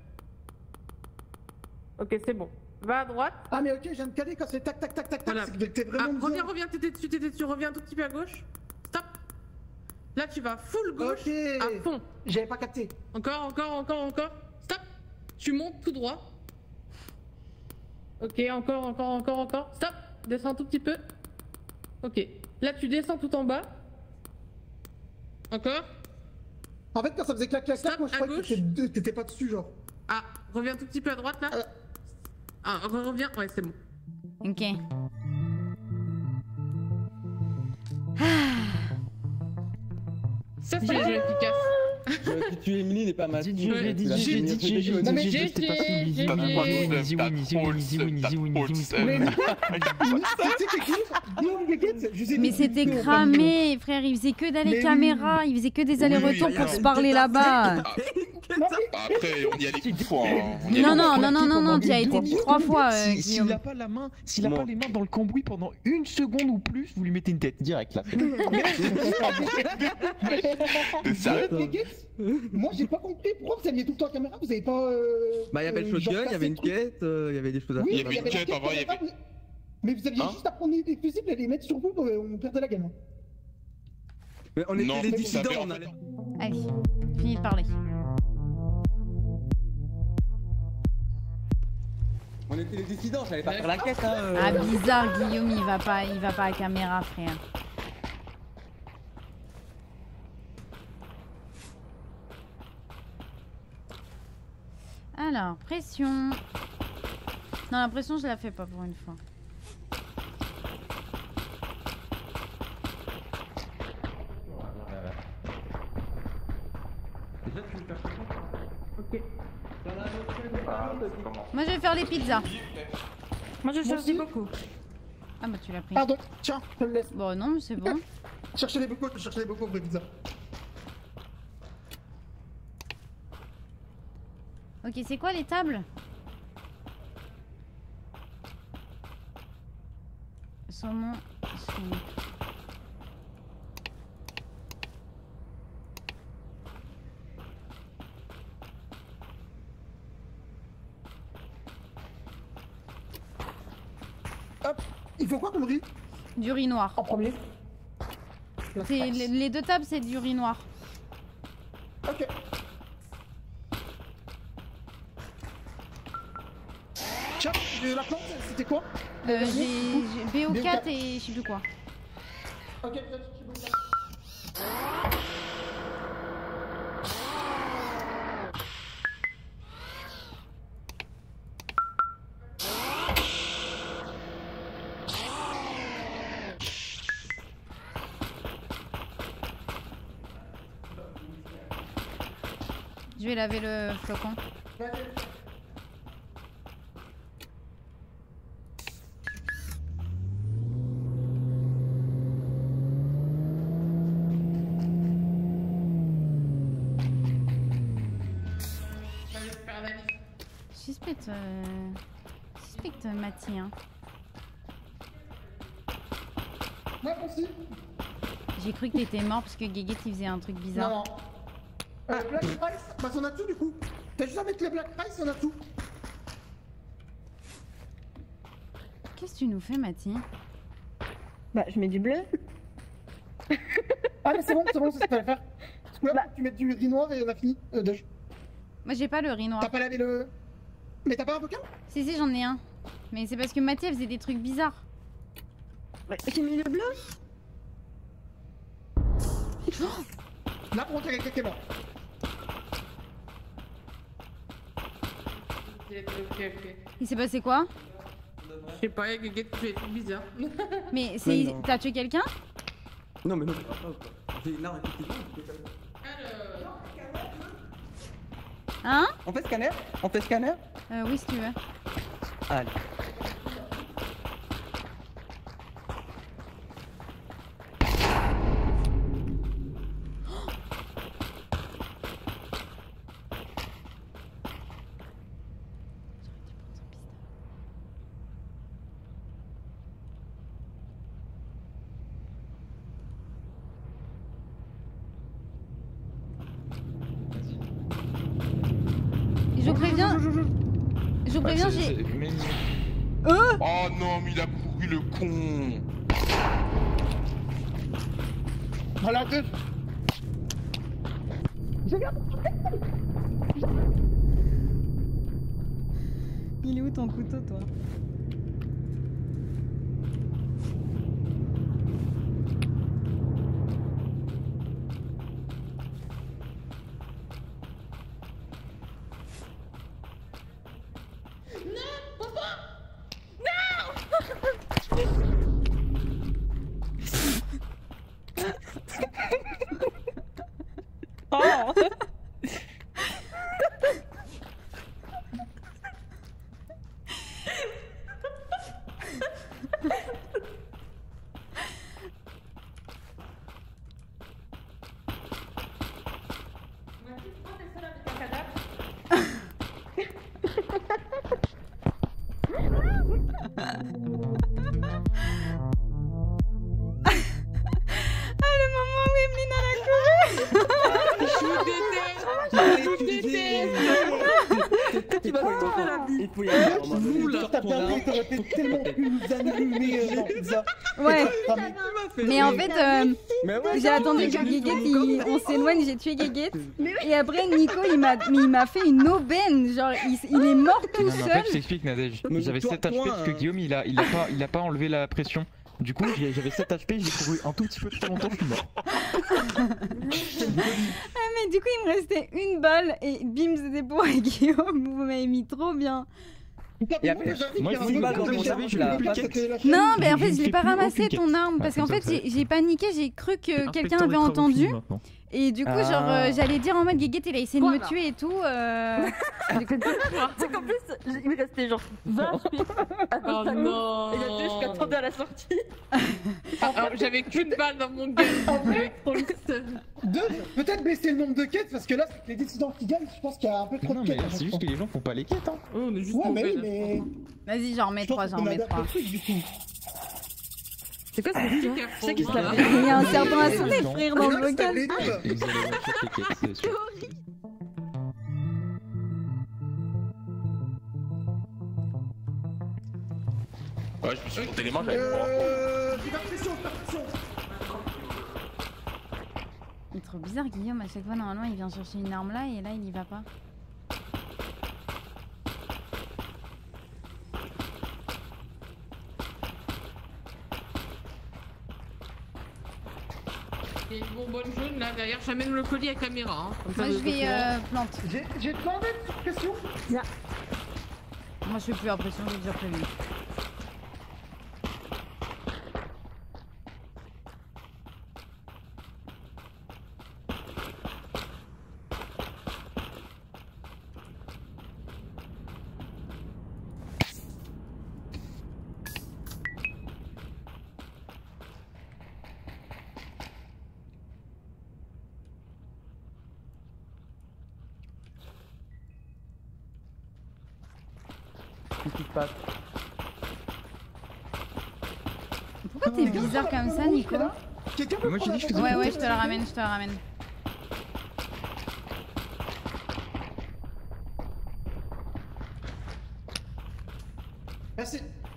Ok, c'est bon. Va à droite. Ah, mais ok, je viens de caler quand c'est tac, tac, tac, tac, tac. Voilà. C'est que t'es Ah, vraiment reviens, bizarre. reviens, t'étais dessus, t'étais dessus, reviens un tout petit peu à gauche. Stop. Là, tu vas full gauche Ok. à fond. J'avais pas capté. Encore, encore, encore, encore. Stop. Tu montes tout droit. Ok, encore, encore, encore, encore. Stop. Descends un tout petit peu. Ok. Là, tu descends tout en bas. Encore. En fait, quand ça faisait clac, clac, clac, Stop, moi je à croyais que gauche. t'étais- t'étais pas dessus, genre. Ah, reviens un tout petit peu à droite là. Euh. Ah, re- reviens. Ouais, c'est bon. Ok. Ça, c'est le jeu efficace. J'aurais pu tuer Emily n'est pas mal. J'ai Ouais, dit, j'ai dit, j'ai dit, j'ai dit, Non, mais j'ai j'ai- dit, c'était pas j'ai- cool, easy, j'ai- win, easy T'as win, easy win, easy win, easy win, easy win, easy win, easy win. Mais tu sais que Guillaume, Guillaume Guéguette, je vous ai Mais dit, c'était vidéo, cramé, frère, il faisait que d'aller Mais oui. caméra, il faisait que des allers-retours oui, pour oui. se parler là-bas. Non, mais- Après, on y allait une fois. hein. On y allait Non, une non, fois. non, non, non, non, tu y as été Pendant- trois fois, euh, Si- S'il Guillaume. a pas la main, s'il a Bon. pas les mains dans le cambouis pendant une seconde ou plus, vous lui mettez une tête direct là. T'es sérieux? Guillaume Guéguette, moi j'ai pas compris pourquoi vous aviez tout le temps la caméra, vous avez pas. euh, Bah, il y avait euh, le genre shotgun, il y avait une cassé le truc. quête, euh, il y avait des choses à Oui, Il y faire. avait une la quête, en vrai, il y caméra, vous- Mais vous aviez Hein juste à prendre des fusibles et les mettre sur vous, euh, on perdait la gamme. Mais on était Non, les mais dissidents, ça fait- on allait. Allez, fini de parler. On était les dissidents, j'allais pas faire la quête, hein. euh. Ah bizarre, Guillaume, il va pas, il va pas à caméra, frère. Alors, pression. Non, la pression, je la fais pas pour une fois. Déjà, tu veux faire pression? Ok. Moi, je vais faire les pizzas. Moi je Moi cherche aussi. des beaucoup. Ah bah, tu l'as pris. Pardon, tiens, je te le laisse. Bon, non, mais c'est bon. Cherchez les bocaux, cherchez les bocaux, vraie pizza. Ok, c'est quoi les tables? Saumon. saumon. Hop, il faut quoi comme riz? Du riz noir. En premier. C'est les, les deux tables, c'est du riz noir. Ok. Tiens, euh, la plante, c'était quoi? Euh, j'ai j'ai B O quatre B O quatre. et je sais plus quoi. Ok, peut-être que c'est bon. Je vais laver le flocon. Suspecte... Euh... Suspecte Mathie, hein. Moi aussi. J'ai cru que t'étais mort parce que Guéguette il faisait un truc bizarre. Non, non. Euh, Black Rice, bah on a tout du coup. T'as juste à mettre les Black Rice, on a tout. Qu'est-ce que tu nous fais, Mathie? Bah, je mets du bleu. Ah mais c'est bon, c'est bon, c'est ce qu'il fallait faire. Parce que là, Bah. faut que tu mets du riz noir et on a fini. Euh, de... Moi j'ai pas le riz noir. T'as pas lavé le... Mais t'as pas un avocat? Si, si, j'en ai un. Mais c'est parce que Mathie elle faisait des trucs bizarres. Ouais, j'ai mis le bleu. Là pour montrer quelqu'un qui est mort. Ok, ok, ok. Il s'est passé quoi? Je sais pas, il y a quelqu'un qui fait des trucs bizarres. Mais c'est. non. T'as tué quelqu'un? Non, mais non, c'est pas ça. quoi. J'ai- Non, effectivement, j'ai fait Hein? On fait scanner? On fait scanner? Euh, oui, si tu veux. Allez. Je vous préviens. Je vous préviens, c'est- j'ai. c'est- mais- Euh Oh non, mais il a couru le con. Voilà deux. Je viens. Il est où ton couteau, toi? Oh. Ah, le moment où Emeline a la couru! Je vous déteste. Je vous déteste. Tu vas sauver la vie. Il faut y Ah, aller. je vous le t'as bien fait, t'aurais pu tellement pu nous allumer euh, dans pizza. Ouais. Ah, mais- Mais en fait, euh, Mais ouais, j'ai attendu que Guéguette, il- on s'éloigne, j'ai tué Guéguette. Et après, Nico, il m'a mais il m'a fait une aubaine. Genre, il, il est mort tout Non, mais en seul. fait, je t'explique, Nadège. Mais J'avais toi- sept H P toi, parce que euh, Guillaume, il a, il a pas, il a pas enlevé la pression. Du coup, j'ai- j'avais sept H P, j'ai couru un tout petit peu trop longtemps, je suis mort. Ah, mais du coup, il me restait une balle et bim, c'était pour Guillaume. Vous m'avez mis trop bien. Et après, Moi, je mal dans mon cerveau, je l'ai Non, mais en fait, je je l'ai fais pas plus ramassé aucune ton quête. arme parce Ah, qu'en comme fait, ça, ça j'ai j'ai paniqué, j'ai cru que quelqu'un Inspecteur avait des travaux entendu. finis, maintenant. Et du coup, Ah. genre, euh, j'allais dire en mode Guéguette, il a essayé de me Voilà. tuer et tout. Euh... C'est qu'en plus, il me restait genre vingt H P. Oh non. Et il a tué jusqu'à attendre à la sortie. Alors, j'avais qu'une balle dans mon gun. J'avais trop le seum. Deux, peut-être baisser le nombre de quêtes parce que là, c'est que les décidents qui gagnent, je pense qu'il y a un peu trop Non, de mais quêtes. à c'est chaque juste que fois. les gens font pas les quêtes, hein. Oh, on est juste Ouais, mais mauvais, oui, là. mais. Vas-y, j'en remets Je pense trois, j'en qu'on remets adapte trois. le truc, du coup. C'est quoi ce C'est truc qu'à C'est qui se fond, l'a hein. fait Il y a un serpent à Et soulever, dedans. frère, dans le Relax, t'as vocal. les deux. Et vous allez one shot les quêtes, c'est sûr. Ouais, je me suis monté les mains, j'avais pas. Euh. Diversion, diversion. Il est trop bizarre, Guillaume. À chaque fois, normalement, il vient chercher une arme là et là, il y va pas. Et une bonbonne jaune là derrière, j'amène le colis à caméra. Hein. Comme ça, Moi, vous je êtes vais au courant. euh, plante. J'ai j'ai demandé une suppression. Moi, je fais plus l'impression, j'ai déjà prévu. Qu'est-ce qui se passe? Pourquoi t'es bizarre comme ça, Nico? Quelqu'un peut Moi, j'ai prendre dit que la je Ouais, photo ouais, je te la ramène, je te la ramène. Merci.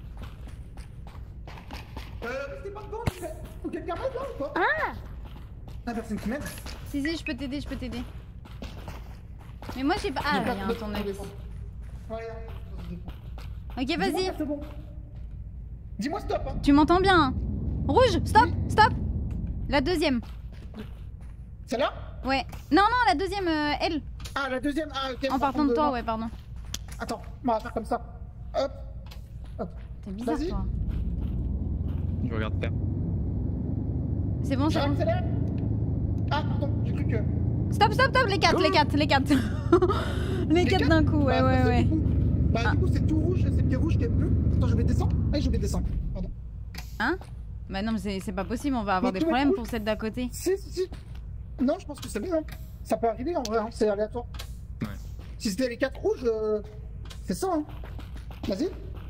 Euh, restez pas devant, les gars. Faut quelqu'un m'aide là ou pas? Ah La personne qui m'aide. Si, si, je peux t'aider, je peux t'aider. Mais moi, j'ai pas. Ah, il y a un tournevis. Ouais, Ok, Dis-moi vas-y. quand c'est bon. Dis-moi stop, hein. Tu m'entends bien, hein? Rouge, stop, stop. La deuxième. Celle-là? Ouais. Non, non, la deuxième, euh, elle. Ah, la deuxième. Ah, ok. En partant de toi, ouais, pardon. Attends, on va faire comme ça. Hop. T'es bizarre, Vas-y. toi. Je regarde faire. C'est bon, c'est J'arrête bon. celle-là. Ah, pardon, j'ai cru que. Stop, stop, stop, les quatre, les quatre, les quatre. les Les quatre quatre d'un coup, ouais, Bah, ouais, parce que ouais. du coup- Bah, Ah. du coup, c'est tout rouge, c'est pied rouge qui est bleu. Attends, je vais descendre. Ah, je vais descendre. Pardon. Hein? Bah non, mais c'est- c'est pas possible, on va avoir Mais des tout est problèmes cool. pour celle d'à côté. Si, si, si. Non, je pense que c'est bien. hein. Ça peut arriver en vrai, hein. C'est aléatoire. Ouais. Si c'était les quatre rouges, euh, c'est ça. Hein. Vas-y.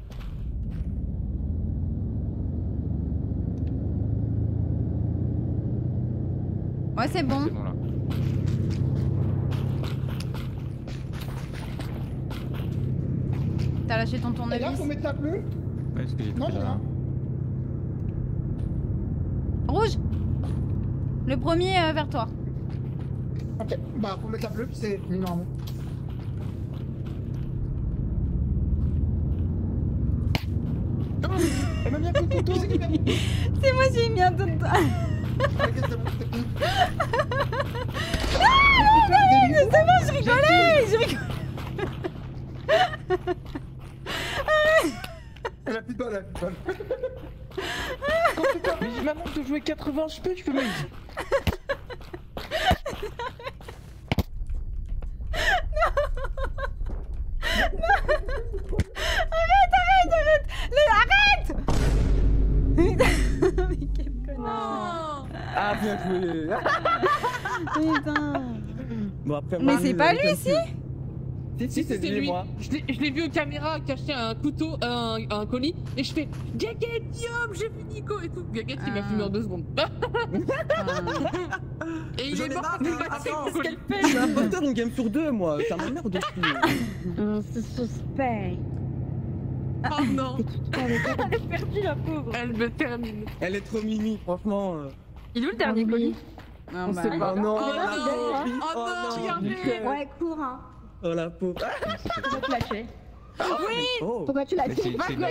Ouais, c'est bon. C'est bon là. T'as lâché ton Et là, tournevis. faut mettre la bleue. Ouais, est-ce que j'ai Non, pris j'ai là rien. Rouge. Le premier euh, vers toi. Ok, bah, faut mettre la bleue, puis c'est fini normalement. Elle m'a mis un coup de couteau, c'est qui qui m'a mis? C'est moi, j'ai mis un dos de toi. Ok, c'est bon, c'est fini. C'est bon, je rigolais, je rigolais. Elle a plus de balle, elle a plus de balle. Mais j'ai maman de jouer quatre-vingts, je peux, je peux même. Arrête, arrête, arrête. Le- arrête. Mais quel connard. Ah, bien joué. Putain. Bon, après, Mais moi, c'est je- pas je- lui, je- si? Si, si, c'est lui, moi. Je l'ai je l'ai vu aux caméras cacher un couteau, un, un colis, et je fais Gaguette, Guillaume, j'ai vu Nico et tout. Gaguette, il m'a Ah. fumé en deux secondes. Ah. Et il est mort. Il va Attends, qu'est-ce qu'elle fait? je suis un imposteur, une game sur deux, moi. Ça m'emmerde aussi. C'est suspect. Oh non. Elle est perdue, la pauvre. Elle me termine. Elle est trop mimi, franchement. euh. Il est où le dernier colis? Non, On bah, sait pas. Oh non. la Oh pauvre. non, Oh non, regardez. Michel. Ouais, cours, hein. Oh la pauvre. Pourquoi tu l'as tué? Oh. Pourquoi tu l'as Mais tué? c'est- c'est-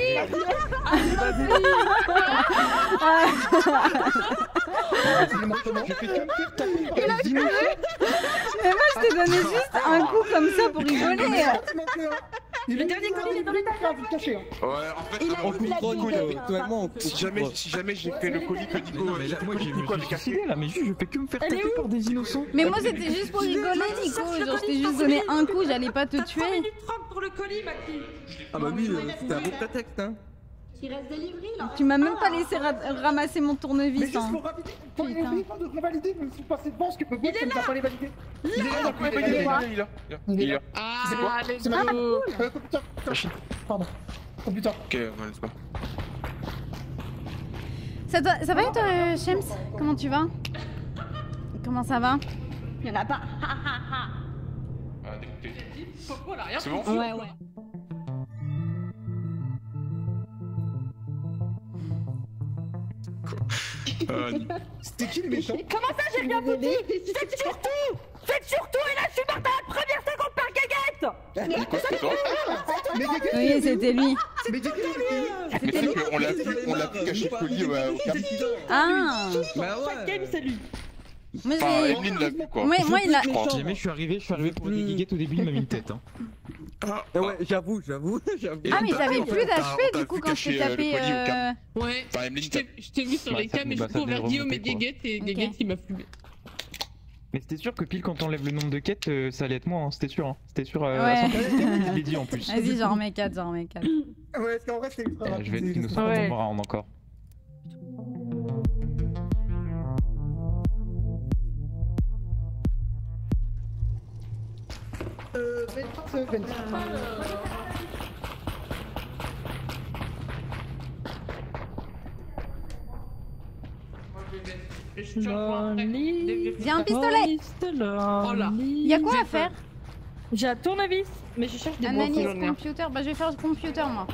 Je fais que me faire taper par des innocents. Mais moi, je t'ai donné juste un coup comme ça pour rigoler. Il est dernier colis, il est dans l'étage. Vous cacher. Hein. Ouais, en fait, Il a avant- On Il a contrôle, dit nous, que- actuellement, on si jamais, contrôle. si jamais j'ai fait le colis que Nico, Non, mais là, moi, j'ai Nico avait me cassé. suicidé là, mais juste, je fais que me faire Elle est taper où par des innocents. Mais moi, c'était juste pour rigoler, Nico. Genre, je t'ai juste donné un coup, j'allais pas te T'as trois tuer. minutes trente pour le colis, Maxi. Ah bah oui, euh, c'était un bon prétexte, hein. Il reste des livres, là. Tu m'as même pas laissé ra- ramasser mon Mais tournevis. juste Hein. pour valider, pour Putain. essayer de revalider, mais vous passez devant ce que peut voir, ça ne va pas les valider. Il est là, il est là, il est là, il est là, il est là. Il est là. Ah, let's C'est ma go. Euh, computer, pardon. Computer. Ok, on laisse pas. Ça, doit- ça va être euh, Shems? Comment tu vas? Comment ça va? Il y en a pas. Ah, dégoûté. Popo, là, rien. C'est bon? Ouais, ouais. Euh, C'était qui le méchant? Comment ça, j'ai bien foutu? Faites surtout! Faites surtout l'insupportable première seconde par Gaguette! Nico, c'est toi? Mais Gaguette, Oui, c'était lui. mais Gaguette, il était où? Mais c'est qu'on l'a vu, on l'a vu cacher le colis ouais, au cap. Ah! Bah Chaque game, ouais. c'est lui. Moi, Enfin, j'ai. Emeline l'a vu quoi. Moi, moi, il a. Je Si jamais je suis arrivé, je suis arrivé pour des guiguettes au début, il m'a mis une tête. Hein. Ah, Ah ouais, j'avoue, j'avoue, j'avoue. Ah, mais t'avais plus On d'H P t'a du coup vu quand je cacher, t'ai euh, le tapé. colis au euh, cap. Ouais. Enfin, Emeline, Je t'ai je t'ai vu sur Ouais, les ça cams et nous- je bah, ça cours vers venait Guillaume et remonter, quoi. Guéguette et Ok. Guéguette il m'a fumé. Mais c'était sûr que pile quand t'enlèves le nombre de quêtes, euh, ça allait être moi, hein, c'était sûr. Hein. C'était sûr. Euh, Ouais. à cent pour cent, je l'ai dit en plus. Vas-y, j'en remets quatre, j'en remets quatre. Ouais, parce qu'en vrai, c'est ultra Euh, rapide. je vais être c'est- innocent Ouais. dans mon round encore. Euh, vingt, vingt. Je suis en train de- J'ai un pistolet! Oh là. Il y a quoi à faire? J'ai un tournevis, mais je cherche des bois. Analyse j'en ai un. computer. Bah, je vais faire computer moi.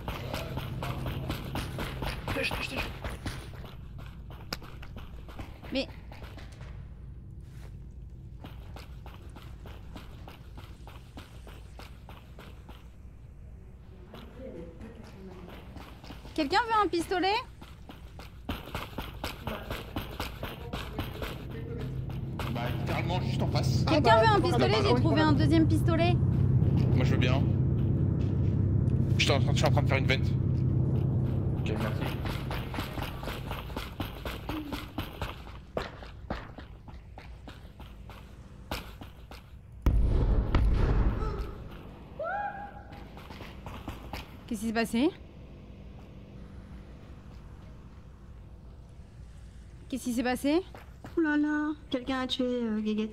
Mais. Quelqu'un veut un pistolet? Bah, littéralement juste en face. Quelqu'un bah, veut un bah, pistolet? bah, J'ai oui, trouvé voilà. un deuxième pistolet. Moi je veux bien. Je suis en train, je suis en train de faire une vente. Ok, merci. Qu'est-ce qui s'est passé? Qu'est-ce qui s'est passé? Ouh là là, quelqu'un a tué euh, Guéguette.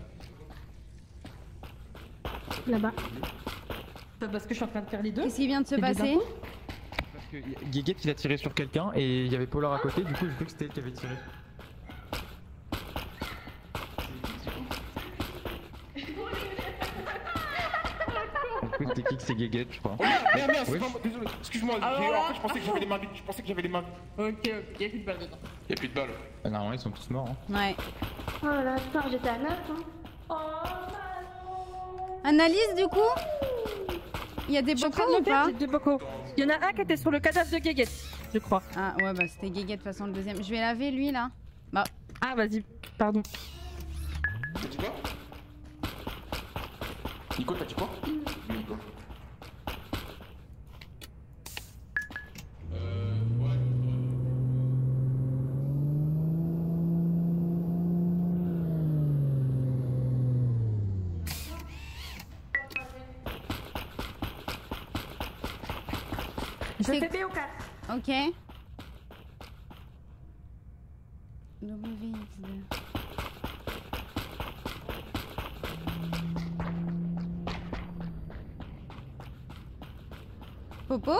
Là-bas. Bah, parce que je suis en train de faire les deux. Qu'est-ce qui vient de se Et des passer? infos. Parce que y- Guiguette il a tiré sur quelqu'un et il y avait Polar à côté, du coup j'ai cru que c'était elle qui avait tiré. Du coup c'était qui que c'est Guiguette je crois. Merde, merde, c'est Oui. pas moi, désolé. Excuse-moi, Alors j'ai- en là- fait je pensais que j'avais les mains vides. Je pensais que j'avais les mains vides. Ok, ok, y'a plus de balles dedans. Y'a plus de balles. Ah, normalement ils sont tous morts. Hein. Ouais. Oh là là, putain, j'étais à neuf, hein. Analyse du coup? Il y a des Je suis en bocaux train de ou le faire, pas? j'ai deux bocaux. Il y en a un qui était sur le cadavre de Guéguette, je crois. Ah ouais bah c'était Guéguette de toute façon le deuxième. Je vais laver lui là. Bah Ah, vas-y, pardon. T'as dit quoi? Nico, t'as dit quoi? Nico. Je C'est- fais B O quatre. ok. W X deux. Popo?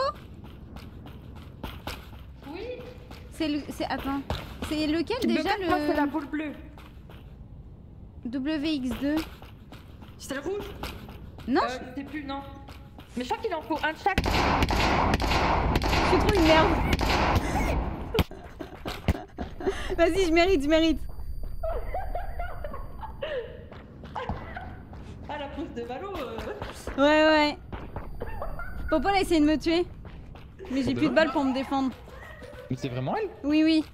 Oui. C'est le. C'est attends. C'est lequel déjà Le quatre, moi, c'est la le. boule bleue. W X deux. C'était le rouge? Non, Euh, je sais plus, non. Mais je crois qu'il en faut un de chaque. je suis trop une merde. Vas-y, je mérite, je mérite. Ah, la pose de Valo. Euh... Ouais, ouais. Popo a essayé de me tuer. Mais j'ai plus de balles pour me défendre. Mais c'est vraiment elle? Oui, oui.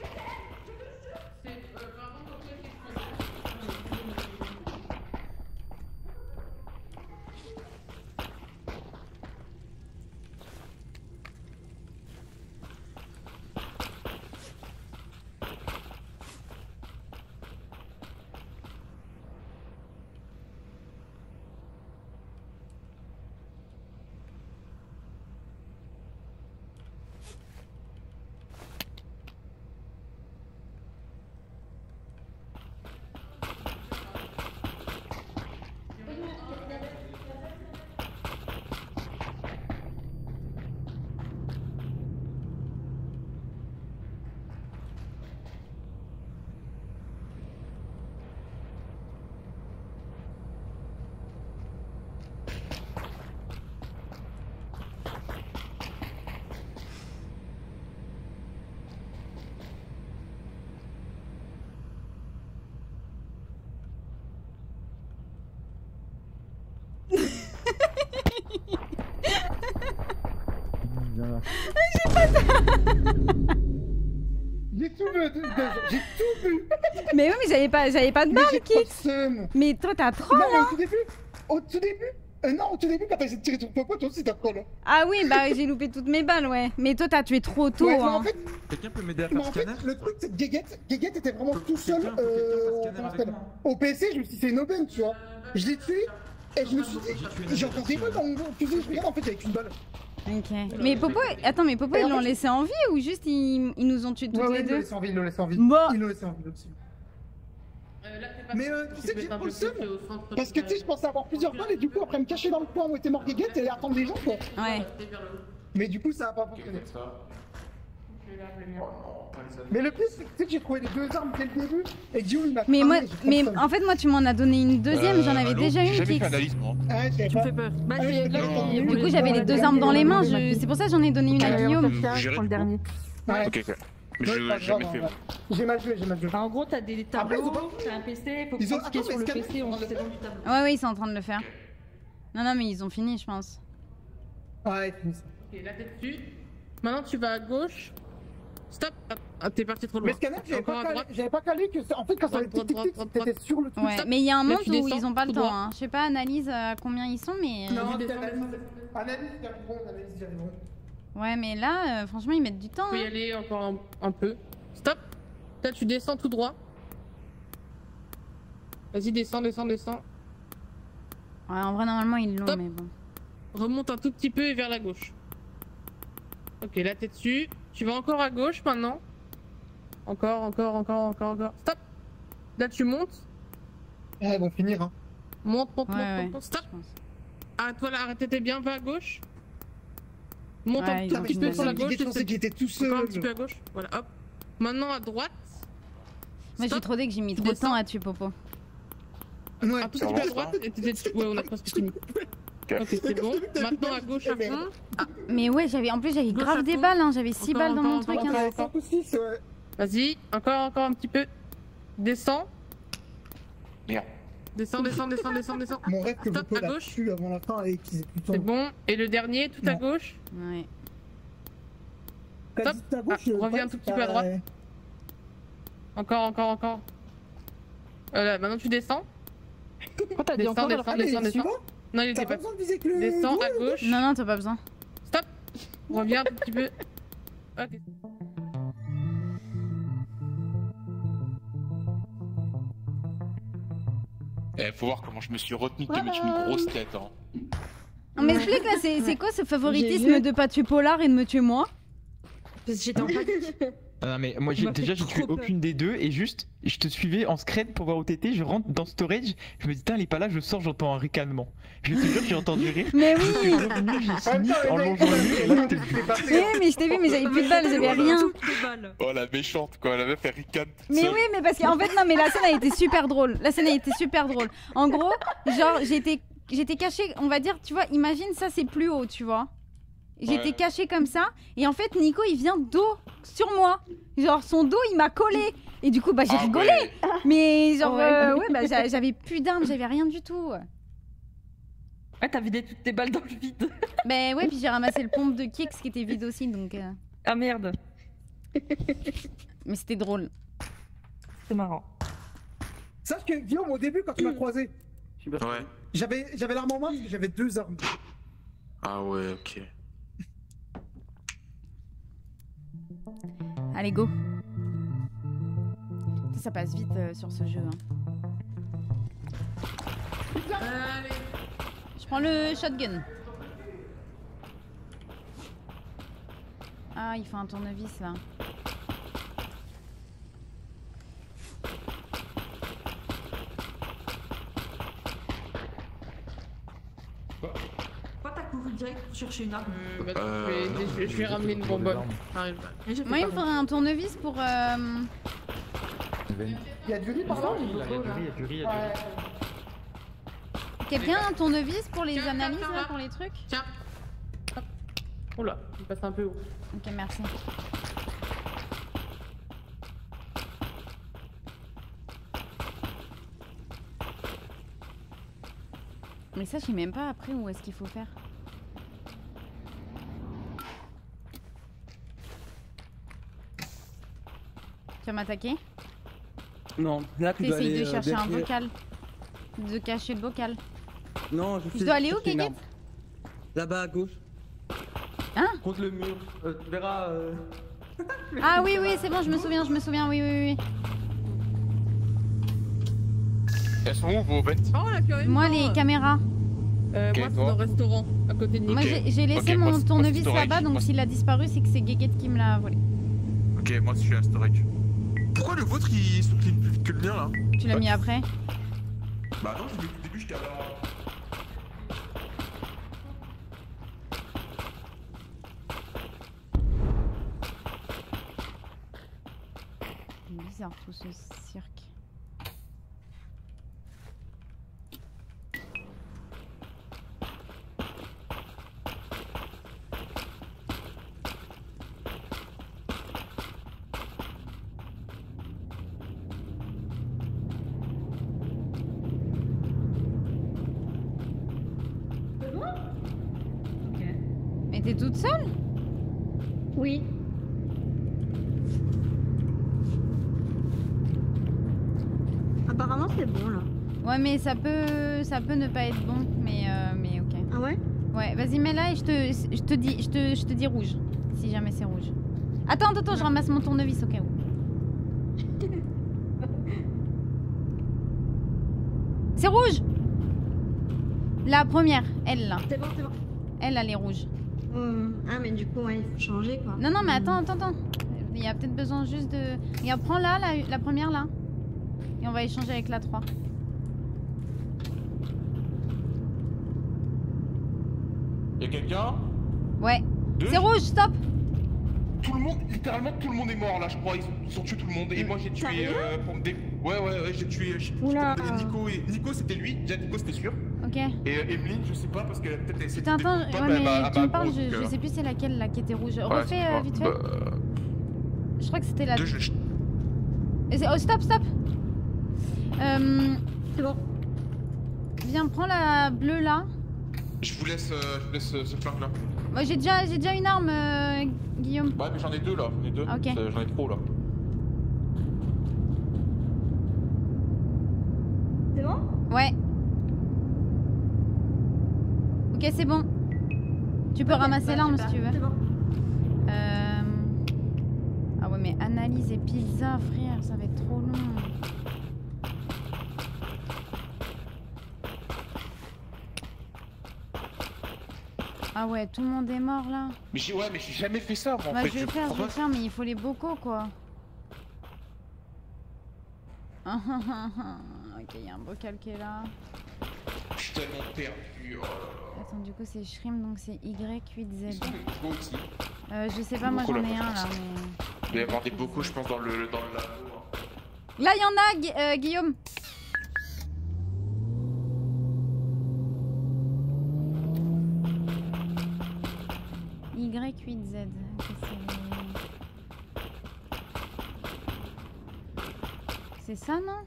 J'ai tout vu, j'ai tout vu. Mais oui, mais j'avais pas, j'avais pas de Mais balles, j'ai trop de Kix. seum. Mais toi, t'as trop Non, mais là. au tout début, au tout début, euh, non, au tout début, quand t'as essayé de tirer ton popo, toi aussi t'as trop là. Ah oui, bah j'ai loupé toutes mes balles, ouais. Mais toi, t'as tué trop tôt, Ouais, mais hein. en fait, Quelqu'un peut m'aider à mais faire en fait, scanner? le truc c'est que Guéguette, Guéguette était vraiment tout seul Quelqu'un- euh, quelqu'un au, fasse scanner comment ça avec s'appelle moi. au P C, je me suis dit c'est une aubaine, tu vois. Je l'ai tué et je me suis dit, j'ai encore des balles dans mon fusil, je regarde en fait avec une balle. Ok. Mais Popo, attends, mais Popo, Et ils en l'ont fait- laissé en vie ou juste ils, ils nous ont tués toutes Ouais, ouais, les ils l'ont deux? laissé en vie, ils l'ont laissé en vie. Bon. Ils l'ont laissé en vie aussi. Euh, là, t'es pas Mais sûr. euh, tu sais que peux j'ai être un trop peu le seum plus au centre parce que de- tu sais, je pensais avoir plusieurs balles et du coup après me cacher dans le coin où était mort Guéguette et attendre les gens quoi. Ouais. Rester vers le haut. Mais du coup ça a pas fonctionné. Comme ça. Je vais là, je vais bien. Oh non, pas les amis. Mais le pire c'est que tu sais que j'ai trouvé les deux armes dès le début et Guillaume il m'a Mais cramé, moi, j'ai trop mais le seum. en fait, moi, tu m'en as donné une deuxième, j'en avais allô déjà J'ai une, jamais Kix. fait analyse, moi. Ah, je savais Tu pas. me fais peur. Bah, Ah oui, j'ai- je là, sais pas. il- Du on coup, les j'avais prend, les on deux les armes dans les mains, prend, on les je... c'est pour ça que j'en ai donné une à prend. Guillaume. On fait ça, je J'irai prends le du coup. dernier. Ouais. Ok, ok. Mais Ouais, je pas j'ai jamais grave, fait. ouais. J'ai mal joué, j'ai mal joué. Enfin, en gros, t'as des Après, ils ont tableaux, pas- t'as un P C, faut Ils ont- prendre ce qui est attends, sur mais le scanner, P C, on on c'est a- dans du tableau. Ouais, ouais, ils sont en train de le faire. Non, non, mais ils ont fini, je pense. Ouais, fini. Ok, là, t'es dessus. Maintenant, tu vas à gauche. Stop. Ah, t'es parti trop loin. Mais scanner, j'avais Encore pas, à calé, droite. j'avais pas calé que ça- en fait quand ça Droite, avait tic tic droite, tic, droite, t'étais droite. sur le truc. Ouais, Stop. mais il y a un Là, monde tu où descends, ils ont pas le tout temps, droit. hein. Je sais pas, analyse euh, combien ils sont, mais... euh, Non, Je c'est descends, analyse, analyse, j'y arriveront, analyse, j'y arriveront. Ouais, mais là, euh, franchement, ils mettent du temps, Tu peux y hein. aller encore un, un peu. Stop. Là, tu descends tout droit. Vas-y, descends, descends, descends. Ouais, en vrai, normalement, ils l'ont, Stop. mais bon. Remonte un tout petit peu et vers la gauche. Ok, là, t'es dessus. Tu vas encore à gauche maintenant. Encore, encore, encore, encore, encore. Stop. Là, tu montes. Ah, ils vont finir, hein. Monte, monte, Ouais, monte, ouais, monte, monte. Stop. je pense. Arrête-toi là, arrête tes bien, va à gauche. Monte Ouais, un ils tout ont petit fini. peu sur la Ce qui gauche. était chaud, c'est qu'il était tout Encore un seul. petit peu à gauche. Voilà, hop. Maintenant à droite. Moi, j'ai Stop. trop dit que j'ai mis Tu trop de descends. temps à tuer Popo. Ouais. Un tout petit peu à droite. Et t'étais dessus. Ouais, on a presque fini. Ok, c'est bon. Maintenant à gauche à fond. Mais ouais, j'avais en plus, j'avais Gauche grave à des fond. balles, hein. J'avais six Encore, balles dans mon encore, truc, encore, hein. Ouais, cinq ou six, ouais. Vas-y, encore, encore un petit peu. Descends. Merde. Descends, descends, descends, descends, descends. Mon rêve que Stop, Popo à la gauche. tue avant la fin et qu'ils aient plus de temps. C'est bon. Et le dernier, tout à Non. gauche. Ouais. T'as Stop. dit tout à gauche, Ah, euh, reviens ouais, un tout petit c'est peu à pas- droite. Encore, encore, encore. Euh, là, maintenant tu descends. Pourquoi t'as dit Descends, encore descends, Allez, descends, tu descends. vois Non, il T'as était pas pas. besoin de viser que le. Descends à gauche. Non, non, t'as pas besoin. Stop. Reviens un tout petit peu. Ok. Eh, faut voir comment je me suis retenu de te mettre une grosse tête, hein. On m'explique là, c'est c'est quoi ce J'ai favoritisme vu. de pas tuer Polar et de me tuer moi? Parce que j'étais en panique. Non mais moi j'ai m'a fait déjà j'ai tué trop peur. aucune des deux et juste je te suivais en scred pour voir où t'étais, je rentre dans storage, je me dis putain elle est pas là, je sors, j'entends un ricanement. Je te jure j'ai entendu rire. Mais Je suis oui. revenu, j'ai En même fini temps, en les mecs, longeant le mur et là je t'ai c'est vu. passé. Oui, mais je t'ai vu, mais j'avais plus de balles, j'avais rien. Toutes les balles. Oh la méchante quoi, la meuf elle ricane toute Mais seule. oui, mais parce qu'en fait, non, mais la scène a été super drôle. La scène a été super drôle. En gros, genre, j'étais j'étais cachée, on va dire, tu vois, imagine ça, c'est plus haut, tu vois. J'étais Ouais. cachée comme ça, et en fait, Nico, il vient dos sur moi. Genre, son dos, il m'a collé. Et du coup, bah, j'ai Ah rigolé. ouais. Mais genre, Ouais. euh, ouais, bah, j'a- j'avais plus d'armes, j'avais rien du tout. Ouais, t'as vidé toutes tes balles dans le vide. Ben ouais, puis j'ai ramassé le pompe de Kix qui était vide aussi, donc. euh, Ah merde, Mais c'était drôle. c'est marrant. Sache que Guillaume, au début, quand tu m'as croisé, Ouais. j'avais j'avais l'arme en main parce que j'avais deux armes. Ah ouais, ok. Allez, go. Ça, ça passe vite euh, sur ce jeu. Hein. Allez. Je prends le shotgun. Ah, il faut un tournevis là. Pourquoi t'as couru direct pour chercher une arme? Euh, bah, Euh, je, vais, je, vais, je vais ramener une bonbonne. J'arrive. Mais j'ai fait Moi, il me pas faudrait un tournevis pour. euh, Il y a du riz par là Il y a du riz, il y a du riz, il y a du riz. Quelqu'un a un tournevis pour les Tiens, analyses tiens, là, là. pour les trucs? Tiens. Hop. Oula, il passe un peu haut. Ok, merci. Mais ça, je sais même pas après où est-ce qu'il faut faire. Tu vas m'attaquer? Non, là tu dois T'essayes aller. de euh, chercher un derrière. bocal. De cacher le bocal. Non, je, Je sais dois aller où, chercher une Guéguette? arme. Là-bas à gauche. Hein? Contre le mur. Euh, tu verras. Euh... Ah oui, oui, c'est bon, je me souviens, je me souviens, oui, oui, oui. Elles sont où vos bêtes? Oh, la purée. Moi, les caméras. Euh, Ok, moi, c'est toi. dans le restaurant, à côté de Nico. Moi, j'ai j'ai laissé Ok, moi, mon c'est- tournevis moi, c'est là-bas, storage. donc Moi, s'il a disparu, c'est que c'est Guéguette qui me l'a volé. Ok, moi je suis à storage. Pourquoi le vôtre il se clean plus vite que le mien là? Tu l'as mis après? Bah non, j'ai vu au début j'étais à la... C'est bizarre tout ce cirque. Mais t'es toute seule? Oui. Apparemment c'est bon là. Ouais, mais ça peut, ça peut ne pas être bon, mais, euh, mais ok. Ah ouais? Ouais, vas-y, mets là et je te, je te dis, je te, je te dis rouge, si jamais c'est rouge. Attends, attends, attends, je ramasse mon tournevis au cas où. C'est rouge! La première, elle là, C'est bon, c'est bon. elle, elle est rouge. Hum, Ah mais du coup ouais, il faut changer quoi. Non, non, mais attends, attends, attends. Il y a peut-être besoin juste de... Regarde, prends là, la, la première là. Et on va échanger avec la trois. Y'a quelqu'un? Ouais. Deux? C'est rouge, stop! Tout le monde, littéralement tout le monde est mort là, je crois. Ils ont, ils ont tué tout le monde. Et moi j'ai tué Sérieux euh, pour me dé... Ouais, ouais, ouais, j'ai tué. j'ai- Oula. j'ai- Nico, et... Nico c'était lui, déjà Nico c'était sûr. Ok. Et euh, Emeline, je sais pas parce qu'elle a peut-être essayé Putain, de attends, défendre, ouais, mais elle m'a- mais elle tu m'a me parles, aggro, je, donc, je euh, sais plus c'est laquelle là qui était rouge. ouais, Refais euh, excuse-moi. vite fait. Bah, Je crois que c'était la... deux, je... Et c'est- Oh, stop, stop! Euh, C'est bon. viens, prends la bleue là. je vous laisse, euh, je vous laisse euh, ce flingue là. Moi j'ai déjà, j'ai déjà une arme, euh, Guillaume. Ouais, mais j'en ai deux là, j'en ai deux. Ok. Ça, J'en ai trop là. C'est bon? Ouais. Ok, c'est bon. Tu peux ramasser Bah, l'arme si super. tu veux. C'est bon. Euh... Ah ouais, mais analyse et pizza, frère, ça va être trop long. Ah ouais, tout le monde est mort là. Mais j'ai ouais, mais j'ai jamais fait ça, moi, en Bah fait. je vais faire, je comprends vais pas. faire, mais il faut les bocaux quoi. Ok, il y a un bocal qui est là. Je suis tellement perdu. Oh là là. Attends, du coup c'est Shrimp, donc c'est Y huit Ils Z. sont les bocaux aussi. Euh, je sais pas, moi Bocaux, j'en là, ai moi, un je là, pense. mais... Il doit y avoir des bocaux, je pense, dans le, dans le labo. hein. Là, il y en a, Gu- euh, Guillaume. Y huit Z. Ok, c'est- C'est ça, non?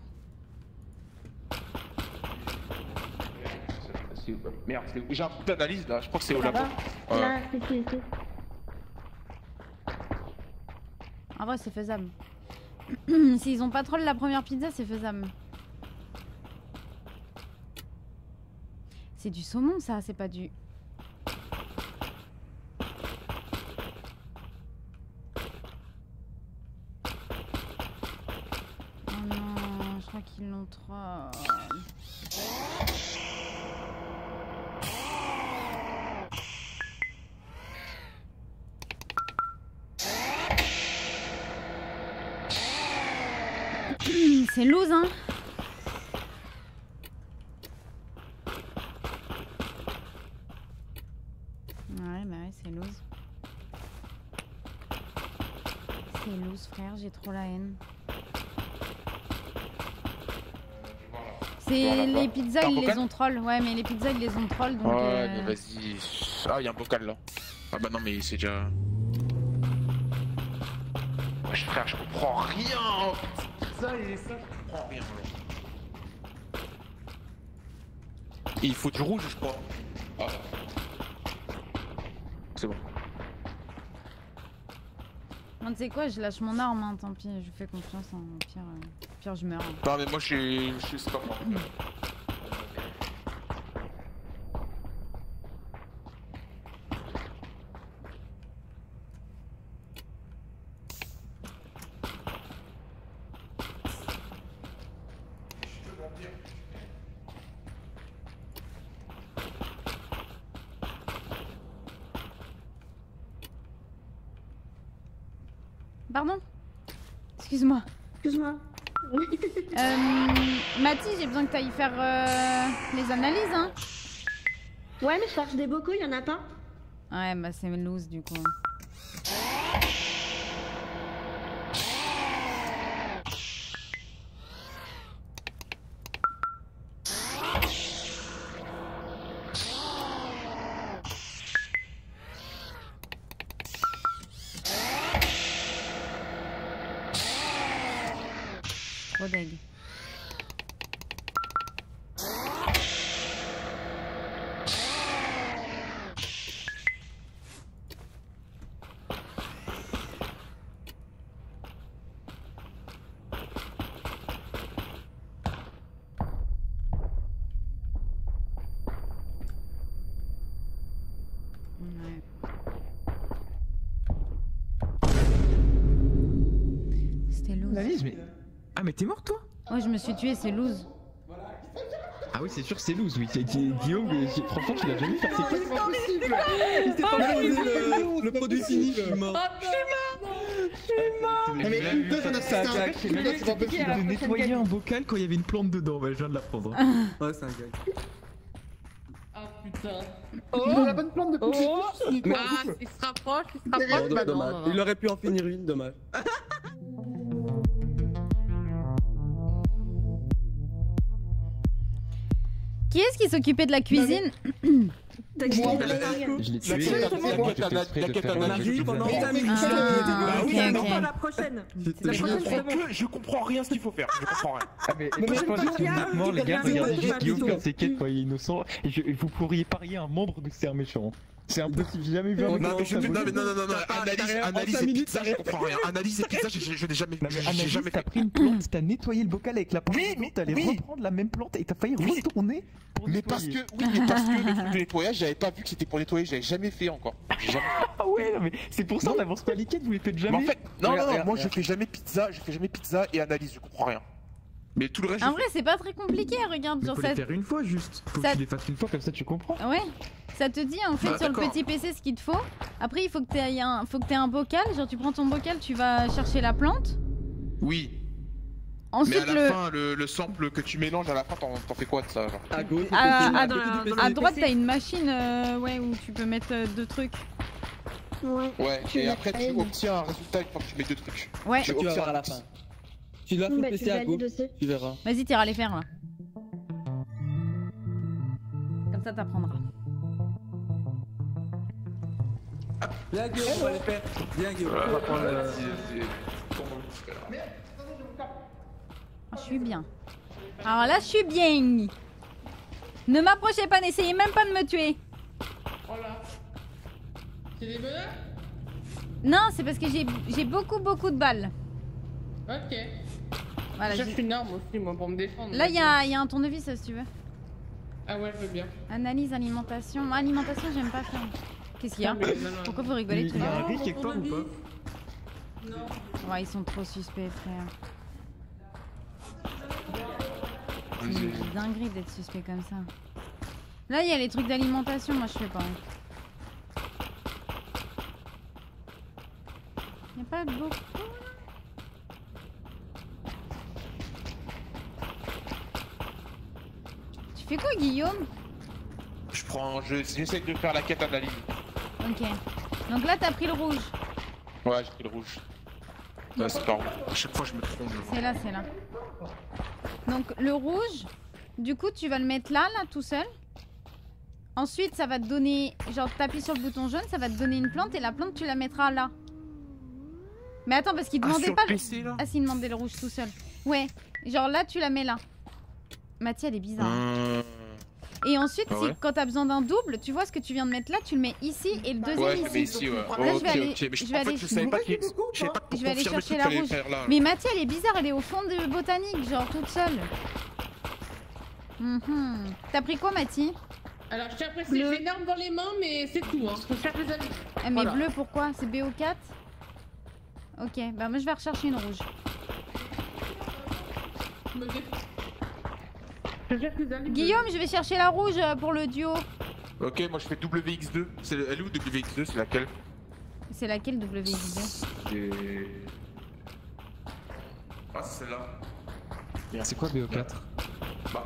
C'est- Merde, c'est- j'ai un coup d'analyse là, je crois que c'est au Ça labo. va Ouais. Là, c'est qui c'est En vrai, c'est faisable. S'ils ont pas troll la première pizza, c'est faisable. C'est du saumon, ça, c'est pas du... Oh non, je crois qu'ils l'ont troll. C'est loose, hein. Ouais, bah ouais, c'est loose. C'est loose, frère, j'ai trop la haine. C'est Voilà, les quoi. pizzas, T'as un ils les bocal ont troll. Ouais, mais les pizzas, ils les ont troll, donc... Ouais, euh, mais vas-y. Ah, il y a un bocal là. Ah bah non, mais c'est déjà. Wesh, frère, je comprends rien. Ça et ça, je comprends rien. là. Et il faut du rouge, je crois. Ah. C'est bon. Moi, tu sais quoi, je lâche mon arme, hein, tant pis, je fais confiance, hein, au pire, euh, au pire je meurs. hein. Non, mais moi, je suis. Je suis. C'est pas moi. Pardon? Excuse-moi. Excuse-moi. Euh, Mathis, j'ai besoin que tu ailles faire euh, les analyses, hein. Ouais, mais je cherche des bocaux, y en a pas. Ouais, bah c'est loose du coup. Trop deg. Ouais. C'était loose. Analyse, mais. Ah, mais t'es mort toi? Ouais, je me suis tué, c'est loose. Ah oui, c'est sûr, c'est loose, oui. C'est- Gu- Guillaume, euh, j'ai- franchement, tu l'as jamais fait. C'est C'est pas possible. Il s'est transposé le, le produit fini, je suis mort. Mais une deux, j'en ai Ça assisté un attaque. mec, je me dis, c'est pas possible. de nettoyer un bocal quand il y avait une plante dedans. Bah, je viens de l'apprendre. Ouais, c'est un gag. Ah putain. Oh, la bonne plante de coupe. Oh Ah, il se rapproche, il se rapproche. Bon, Bah non, dommage. non, non. Il aurait pu en finir une, dommage. Qui est-ce qui s'occupait de la cuisine? T'as dit Moi, que la- t'as rien. Je l'ai La tué. quête- la Moi, quête- j'ai fait la exprès de quête- faire On un arrive jeu pendant de cinq merde. minutes. Ah, ok, Non, ok. pas la prochaine. C'était La Je prochaine, comprends c'est bon. que je comprends rien ce qu'il faut faire. Je comprends rien. Ah, mais Mais franchement, mais- je suis honnêtement, les gars, mais- regardez mais- juste mais- Guillaume mais- faire ses quêtes quand il est innocent. Et je- vous pourriez parier un membre que c'est un méchant. C'est impossible, j'ai jamais vu un Non, mec Non, mais comme je, ça. non, mais non, non, non, non, T'as pas- analyse, t'as rien- en analyse cinq et minutes, pizza, t'as je rien comprends rien. Analyse et pizza, je, je, je n'ai jamais, Non, mais j'ai analyse, jamais t'as fait. pris une plante, t'as nettoyé le bocal avec la plante, Oui, mais- t'allais oui. reprendre la même plante et t'as failli Oui. retourner pour Mais parce que, nettoyer. oui, mais parce que le truc de nettoyage, j'avais pas vu que c'était pour nettoyer, j'avais jamais fait encore. J'ai jamais fait. Ah ouais, non, mais c'est pour ça on avance pas les quêtes, vous les faites jamais. Mais en fait, non, Regarde, non, non, regarde, moi je regarde. fais jamais pizza, je fais jamais pizza et analyse, je comprends rien. Mais tout le reste, En je vrai, c'est pas très compliqué, regarde Mais sur faut les cette. faire une fois juste. Faut Ça- que tu les fasses une fois comme ça tu comprends. Ouais. Ça te dit en fait Ah, sur le d'accord. petit P C ce qu'il te faut. Après il faut que tu aies un, faut que t'aies un bocal. Genre tu prends ton bocal, tu vas chercher la plante. Oui. Ensuite Mais à la le... fin, le, le sample que tu mélanges à la fin, t'en t'en fais quoi de ça genre À gauche, À, à- dans la- dans à le droite P C. t'as une machine euh, ouais, où tu peux mettre euh, deux trucs. Ouais. Ouais, Tu et l'as après tu fait. obtiens un résultat une fois que tu mets deux trucs. Ouais, Tu Tu vas obtiens voir à la un fin. Tu l'as fait Bah, le tu P C à valides gauche, aussi. tu verras. vas-y t'iras les faire là. Comme ça t'apprendras. Viens Guillaume, on va les faire. Viens Guillaume, on va prendre le... Ah, je suis bien. Alors là je suis bien. Ne m'approchez pas, n'essayez même pas de me tuer. Voilà. C'est des menaces? Non, c'est parce que j'ai j'ai beaucoup beaucoup de balles. Ok. Voilà, je cherche j'ai- une arme aussi, moi, pour me défendre. Là il y a, y a un tournevis si tu veux. Ah ouais, je veux bien. Analyse alimentation. Moi, alimentation j'aime pas faire. Qu'est-ce qu'il y a? Non, mais non, non. Pourquoi vous rigolez tous Il y les a deux? un riz quelque part ou pas? Non. Ouais, ils sont trop suspects, frère. C'est Vas-y. une dinguerie d'être suspect comme ça. Là, il y a les trucs d'alimentation, moi je fais pas. Il y a pas beaucoup. Tu fais quoi, Guillaume? Je prends, je- j'essaie de faire la quête analyse. Ok. Donc là, t'as pris le rouge. Ouais, j'ai pris le rouge. Ouais, c'est pas rouge. À chaque fois, je me trompe. C'est là, c'est là. Donc le rouge, du coup, tu vas le mettre là, là, tout seul. Ensuite, ça va te donner... Genre, t'appuies sur le bouton jaune, ça va te donner une plante et la plante, tu la mettras là. Mais attends, parce qu'il Ah, demandait sur pas... le P C, là Ah, s'il demandait le rouge tout seul. Ouais. Genre là, tu la mets là. Mathia, elle est bizarre. Hum, Et ensuite, Ah si, ouais. quand t'as besoin d'un double, tu vois ce que tu viens de mettre là, tu le mets ici et le deuxième Ouais, je ici. le mets ici, ouais. Là, Oh, je ok, vais aller- ok. Mais je je, vais en fait, aller- je savais pas qu'il je savais pas pour Je vais aller confirmer chercher ce la qu'il fallait rouge. faire là. Mais Mathia, elle est bizarre, elle est au fond de botanique, genre toute seule. Mhm. T'as pris quoi, Mathie? Alors, je tiens à préciser, Bleu. j'ai une arme dans les mains, mais c'est tout, hein. Je cherche les amis. Ah, mais Voilà. bleu, pourquoi? C'est B O quatre? Ok, bah moi je vais rechercher une rouge. Je me défends. Je cherche les amis. Guillaume, je vais chercher la rouge euh, pour le duo. Ok, moi je fais W X deux. C'est elle est où W X deux? C'est laquelle? C'est laquelle W X deux? C'est. Ah, c'est celle-là. C'est quoi B O quatre? Bah.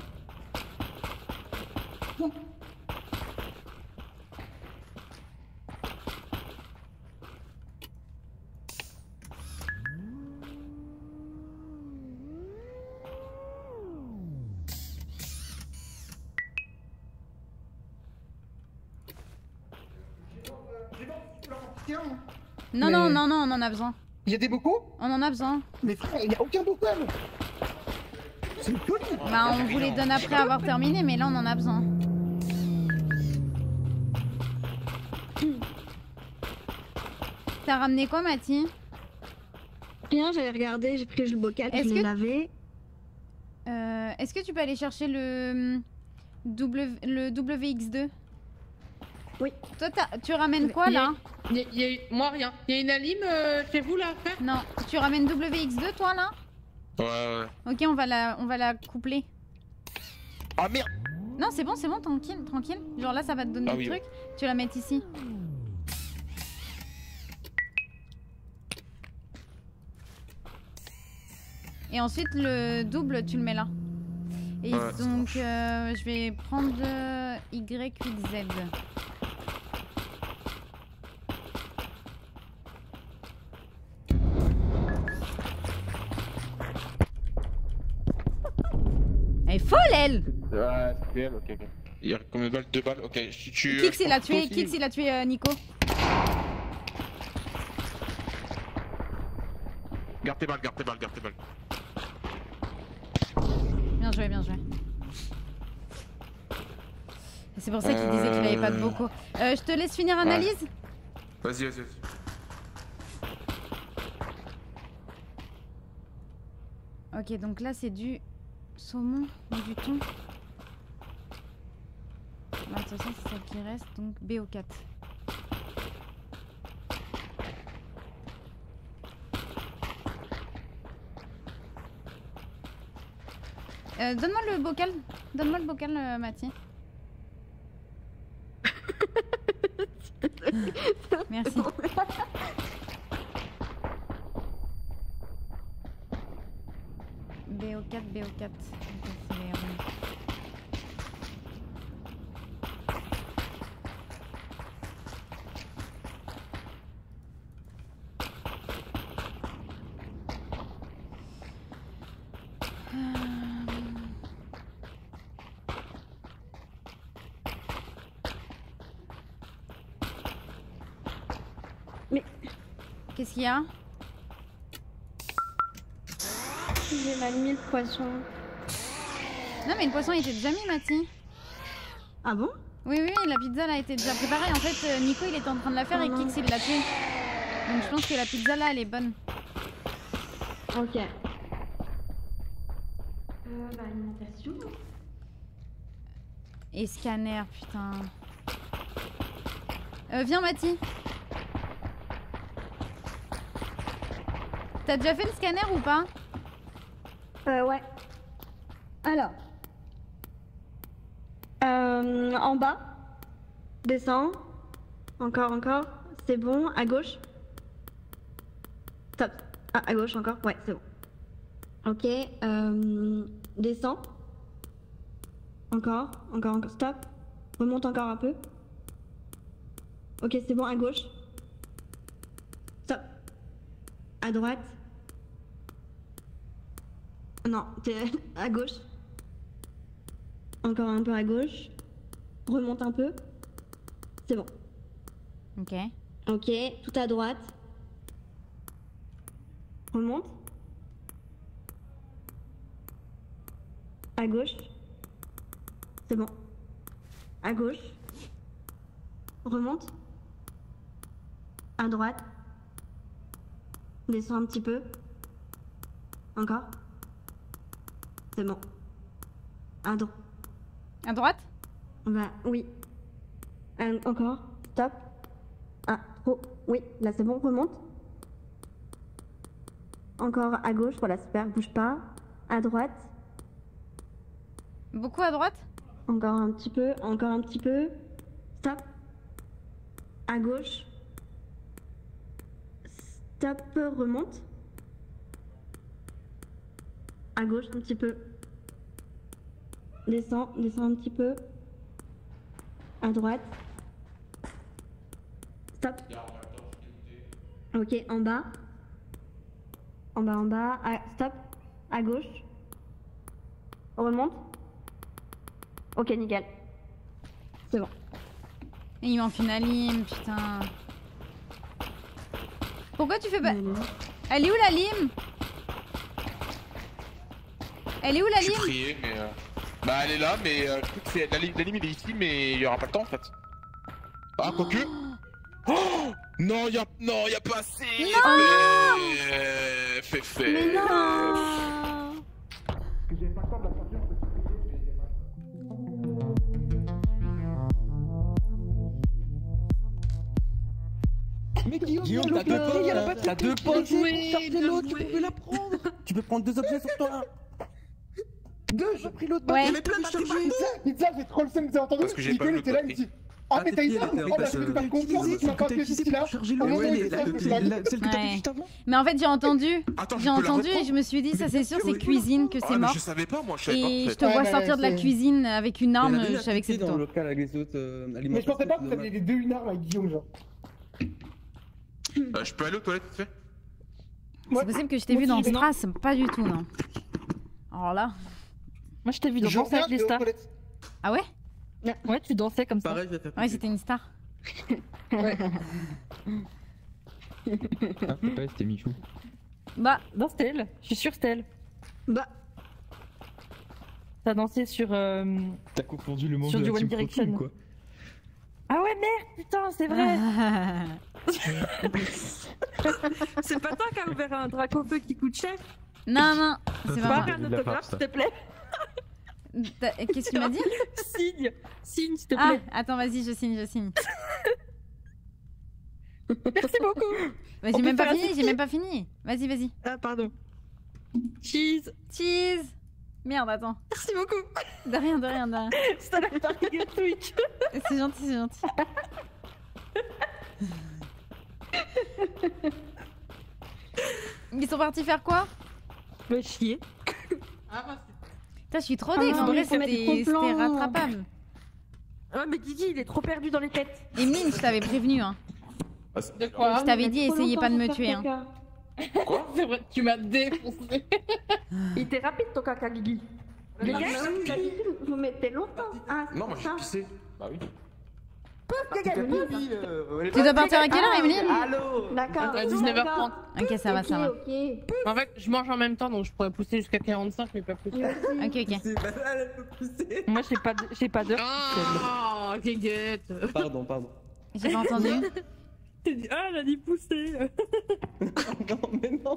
Tiens, Non, Mais- non, non, non, on en a besoin. il y a des bocaux? On en a besoin. Mais frère, il n'y a aucun bocal. C'est une folie. Bah, on vous les donne après avoir terminé, mais là on en a besoin. T'as ramené quoi, Mathie? Rien, j'avais regardé, j'ai pris le bocal, Est-ce je l'ai que- lavé. Euh, Est-ce que tu peux aller chercher le, w, le W X deux? Oui. Toi, t'as- tu ramènes quoi Il y a- là? il y a- il y a- Moi, rien. Il y a une alim euh, chez vous là à faire? Non, tu ramènes W X deux toi là? Ouais, ouais. Ok, on va la, on va la coupler. Ah merde! Non, c'est bon, c'est bon, tranquille, tranquille. Genre là, ça va te donner Ah le oui, truc. Tu la mets ici. Et ensuite, le double, tu le mets là. Et Ouais, ça donc, euh, je vais prendre euh, Y huit Z. Elle est folle, elle! Ouais, c'est elle, ok, ok. Il y a combien de balles? Deux balles? Ok, si tu. Kix, euh, il a je tué, pense Kix, il a tué euh, Nico. Garde tes balles, garde tes balles, garde tes balles. Bien joué, bien joué. Et c'est pour ça qu'il disait qu'il avait pas de bocaux. Euh, je te laisse finir analyse? Vas-y, vas-y, vas-y. Ok, donc là c'est du saumon ou du thon. Bah, de toute façon, c'est celle qui reste, donc B O quatre. Euh, Donne-moi le bocal. Donne-moi le bocal, euh, Mathie. Merci. B O quatre, B O quatre. Ok, c'est les ronds. Mais Qu'est-ce qu'il y a? j'ai mal mis le poisson. Non mais le poisson il était déjà mis, Mathie. Ah bon? Oui, oui, la pizza là était déjà préparée. En fait, euh, Nico il était en train de la faire Oh et non. Kix il l'a tué. Donc je pense que la pizza là elle est bonne. Ok. Euh, bah, alimentation. Et scanner, putain. Euh, viens, Mathie. T'as déjà fait le scanner ou pas? Euh, ouais. Alors. Euh, en bas. Descends. Encore, encore. C'est bon. À gauche. Stop. Ah, à gauche encore. Ouais, c'est bon. Ok. Euh, descends. Encore, encore, encore. Stop. Remonte encore un peu. Ok, c'est bon. À gauche. Stop. À droite. Non, t'es à gauche. Encore un peu à gauche. Remonte un peu. C'est bon. Ok. Ok, tout à droite. Remonte. À gauche. C'est bon. À gauche. Remonte. À droite. Descends un petit peu. Encore. C'est bon. À droite. À droite? Bah oui. Euh, encore. Stop. Ah, trop. Oui, là c'est bon, remonte. Encore à gauche, voilà, super, bouge pas. À droite. Beaucoup à droite? Encore un petit peu, encore un petit peu. Stop. À gauche. Stop, remonte. À gauche un petit peu. Descends, descends un petit peu. À droite. Stop. Ok, en bas. En bas, en bas. À- stop. À gauche. Remonte. Ok, nickel. C'est bon. Et il manque une lime, putain. Pourquoi tu fais pas... Elle est où la lime? Elle est où la Je suis lime? prié, mais. Euh... Bah, elle est là, mais euh, je crois que c'est- la, li- la lime, il est ici, mais il y aura pas le temps en fait. Ah, quoique. Oh non, y a... non, y a pas assez. Non fait... fait, fait. Mais non. J'ai pas le temps de la sortir, je peux te prier, mais y a pas le temps. Mais Guillaume, Guillaume, il y a t'as deux l'autre, potes, il y a la là. batterie T'as deux qui- potes. qui- sortez Bien l'autre, tu joué. peux la prendre. Tu peux prendre deux objets sur toi. Deux, j'ai pris l'autre Ouais. batterie. Mais plein de Pizza, pizza, j'ai trop le seum, vous avez entendu? Parce que j'ai Nico, pas il eu était là, le il dit Ah, mais t'as une arme? Oh, bah, je vais te faire confiance, tu m'as pas fait ici là. Oh, non, non, c'est ça, je l'ai dit. Celle que t'as Ouais. fait juste avant. Mais en fait j'ai entendu, Attends, je j'ai peux la entendu et reprendre je me suis dit ça c'est sûr c'est cuisine que Ah, c'est mais mort. je savais pas, moi, je savais pas. en Et je fait. te Ouais, vois ouais, sortir de la c'est- cuisine avec une Il y en arme, a je déjà savais que qui c'était dans le toi. local avec les autres euh, Mais je alimentations, pensais pas que c'est vous aviez les deux une arme avec Guillaume, genre. Euh, je peux aller aux toilettes, vite fait? C'est possible que je t'ai vu dans Strass, pas du tout non. Alors là. Moi, je t'ai vu Je danser reviens, avec les je vais aux stars. toilettes. Ah ouais? Ouais, tu dansais comme ça. Pareil, je vais faire Ouais c'était une star. Ah, c'est pas, c'était Michou. Bah, Non, c'était elle. Je suis sûre que c'était elle. Bah, T'as dansé sur. euh, T'as confondu le monde Sur de du la One Team Direction. Protein, quoi. Ah ouais, merde, putain, c'est vrai. C'est pas toi qui as ouvert un drac au feu qui coûte cher. non non, c'est Ça, pas Fais moi. c'est un de la autographe, farce, s'il te plaît. T'as- Qu'est-ce qu'il m'a dit? Signe, signe, s'il te Ah, plaît. attends vas-y je signe, je signe. Merci beaucoup. Bah, On j'ai peut même pas faire un fini, j'ai selfie même pas fini. Vas-y vas-y. Ah, pardon. Cheese. Cheese. Merde attends. Merci beaucoup. De rien, de rien, de rien. C'est la partie Twitch. C'est gentil, c'est gentil. Ils sont partis faire quoi? Me chier. Ah bah Putain, je suis trop Ah deg, non, en vrai mais faut mettre c'était trop de c'était plans. rattrapable. Ah mais Guigui il est trop perdu dans les têtes. Et mine, je t'avais prévenu, hein. Ah, c'est- de quoi? Je t'avais Mais dit, trop essayez pas de longtemps me pour tuer, faire hein. caca. Quoi? C'est vrai, tu m'as défoncé. Il était rapide ton caca Guigui. Mais Les bah gars, oui, d'habitude, vous mettez longtemps. Ah, Non, moi j'ai ça. pissé. Bah oui. Tu dois partir à quelle heure, Emeline? Allô. D'accord. À dix-neuf heures trente. Ok, ça va, Ok, ça va. ok. En fait, je mange en même temps, donc je pourrais pousser jusqu'à quarante-cinq, mais pas plus. Merci. Ok, ok. C'est pas ça, elle peut pousser. moi j'ai pas de- j'ai pas d'heure. Oh, guéguette. Pardon, pardon. J'ai pas entendu. T'as dit ah elle a dit pousser. Non, mais non.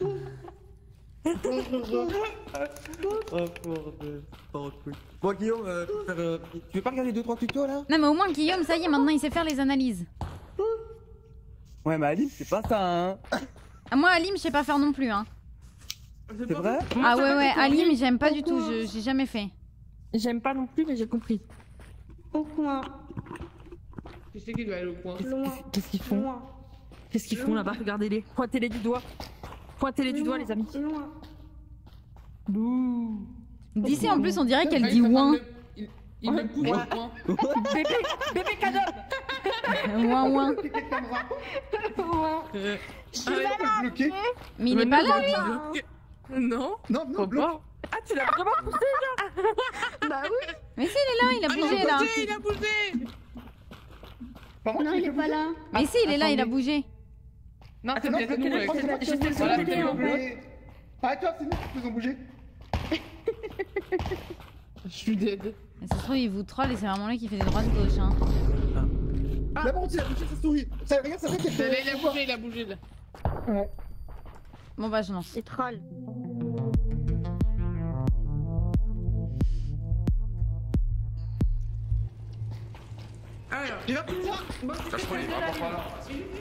Oh, bordel. Oh, cool. Bon, Guillaume, euh, faut faire, euh, tu veux pas regarder deux trois tutos là? Non, mais au moins, Guillaume, ça y est, maintenant il sait faire les analyses. Ouais, mais Aline, c'est pas ça, hein. Ah, moi, Alim, je sais pas faire non plus, hein. C'est vrai? Ah ouais, ouais, Alim, j'aime pas du tout, je- j'ai jamais fait. J'aime pas non plus mais j'ai compris. Au coin. Tu sais qu'il doit aller au coin. Loin. Qu'est-ce qu'ils font? Loin. Qu'est-ce qu'ils font là-bas? Regardez-les. Pointez-les du doigt. Pointez-les du doigt les amis. Loin. Bouh. D'ici, en plus, on dirait qu'elle Ah, dit il s'entend ouin. le- Il, il me pousse au coin. Bébé, bébé cadeau. Ouin, ouin. Euh, Ah, ouais, bloqué. Mais il est pas là, lui. lui. Non, Non, non, faut bloqué. pas. Ah tu l'as vraiment poussé là? Bah oui. Mais si, il est là, il a Ah, bougé, il a là. bougé, il a bougé. Par contre, Non, il est pas là. Mais si, il est là, il a bougé. Non, c'est non, peut-être c'est nous. nous, avec- je pense que J'étais c'est sur nous. le côté, en Mais- Arrête-toi, c'est nous qui faisons bouger. Je suis dead. Mais ça se trouve, il vous troll et c'est vraiment lui qui fait des droites-gauche, hein. Là, bon, il a bougé sa souris. Ça, regarde, ça fait qu'elle Là, fait. il a bougé, il a bougé là. Bon, bah, je lance. C'est troll. Alors, Il va plus ça. Ça, je crois qu'il est vraiment pas là.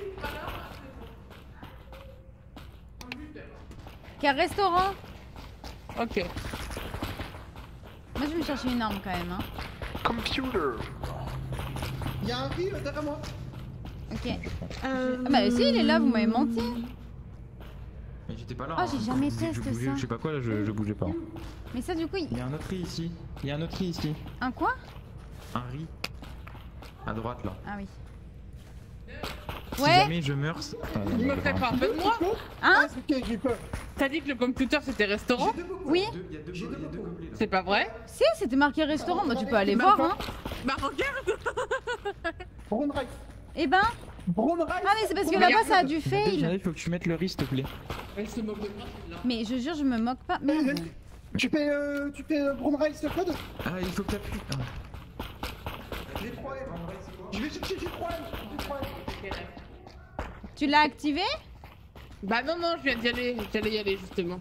Quel restaurant? ok. Moi, je vais me chercher une arme quand même, hein. Computer. Il y a un riz euh, derrière moi. Ok. Euh... Ah, bah, si, il est là, vous m'avez menti. Mais j'étais pas là. Oh, j'ai hein. jamais Je disais que testé je bougeais, ça. Je sais pas quoi, là, je, je bougeais pas. Mais ça, du coup, il... Il y a un autre riz ici. Il y a un autre riz ici. un quoi? Un riz. À droite, là. Ah oui. Si Ouais. jamais je meurs. c'est- Ah, non, Il me non, fait non. pas un peu de moi. Hein? Ah, ok, j'ai peur. T'as dit que le computer c'était restaurant? Oui. Deux- Il y a deux, il y a deux gobelets, là. C'est pas vrai? Si, c'était marqué restaurant. Bah, tu peux aller voir, hein. Bah regarde. Brown rice. Eh ben. Brown rice. Ah, mais c'est parce que là-bas, ça a du fail. Il faut que tu mettes le riz, s'il te plaît. Elle se moque de moi, celle-là. Mais je jure, je me moque pas. Merde. Tu fais, euh, tu fais euh, brown rice, Claude? Ah, il faut que t'appuies. Ah. J'ai trois M. Je vais chercher, j'ai trois M. J'ai trois M. Tu l'as activé? Bah non, non, je viens d'y aller. J'allais y aller justement.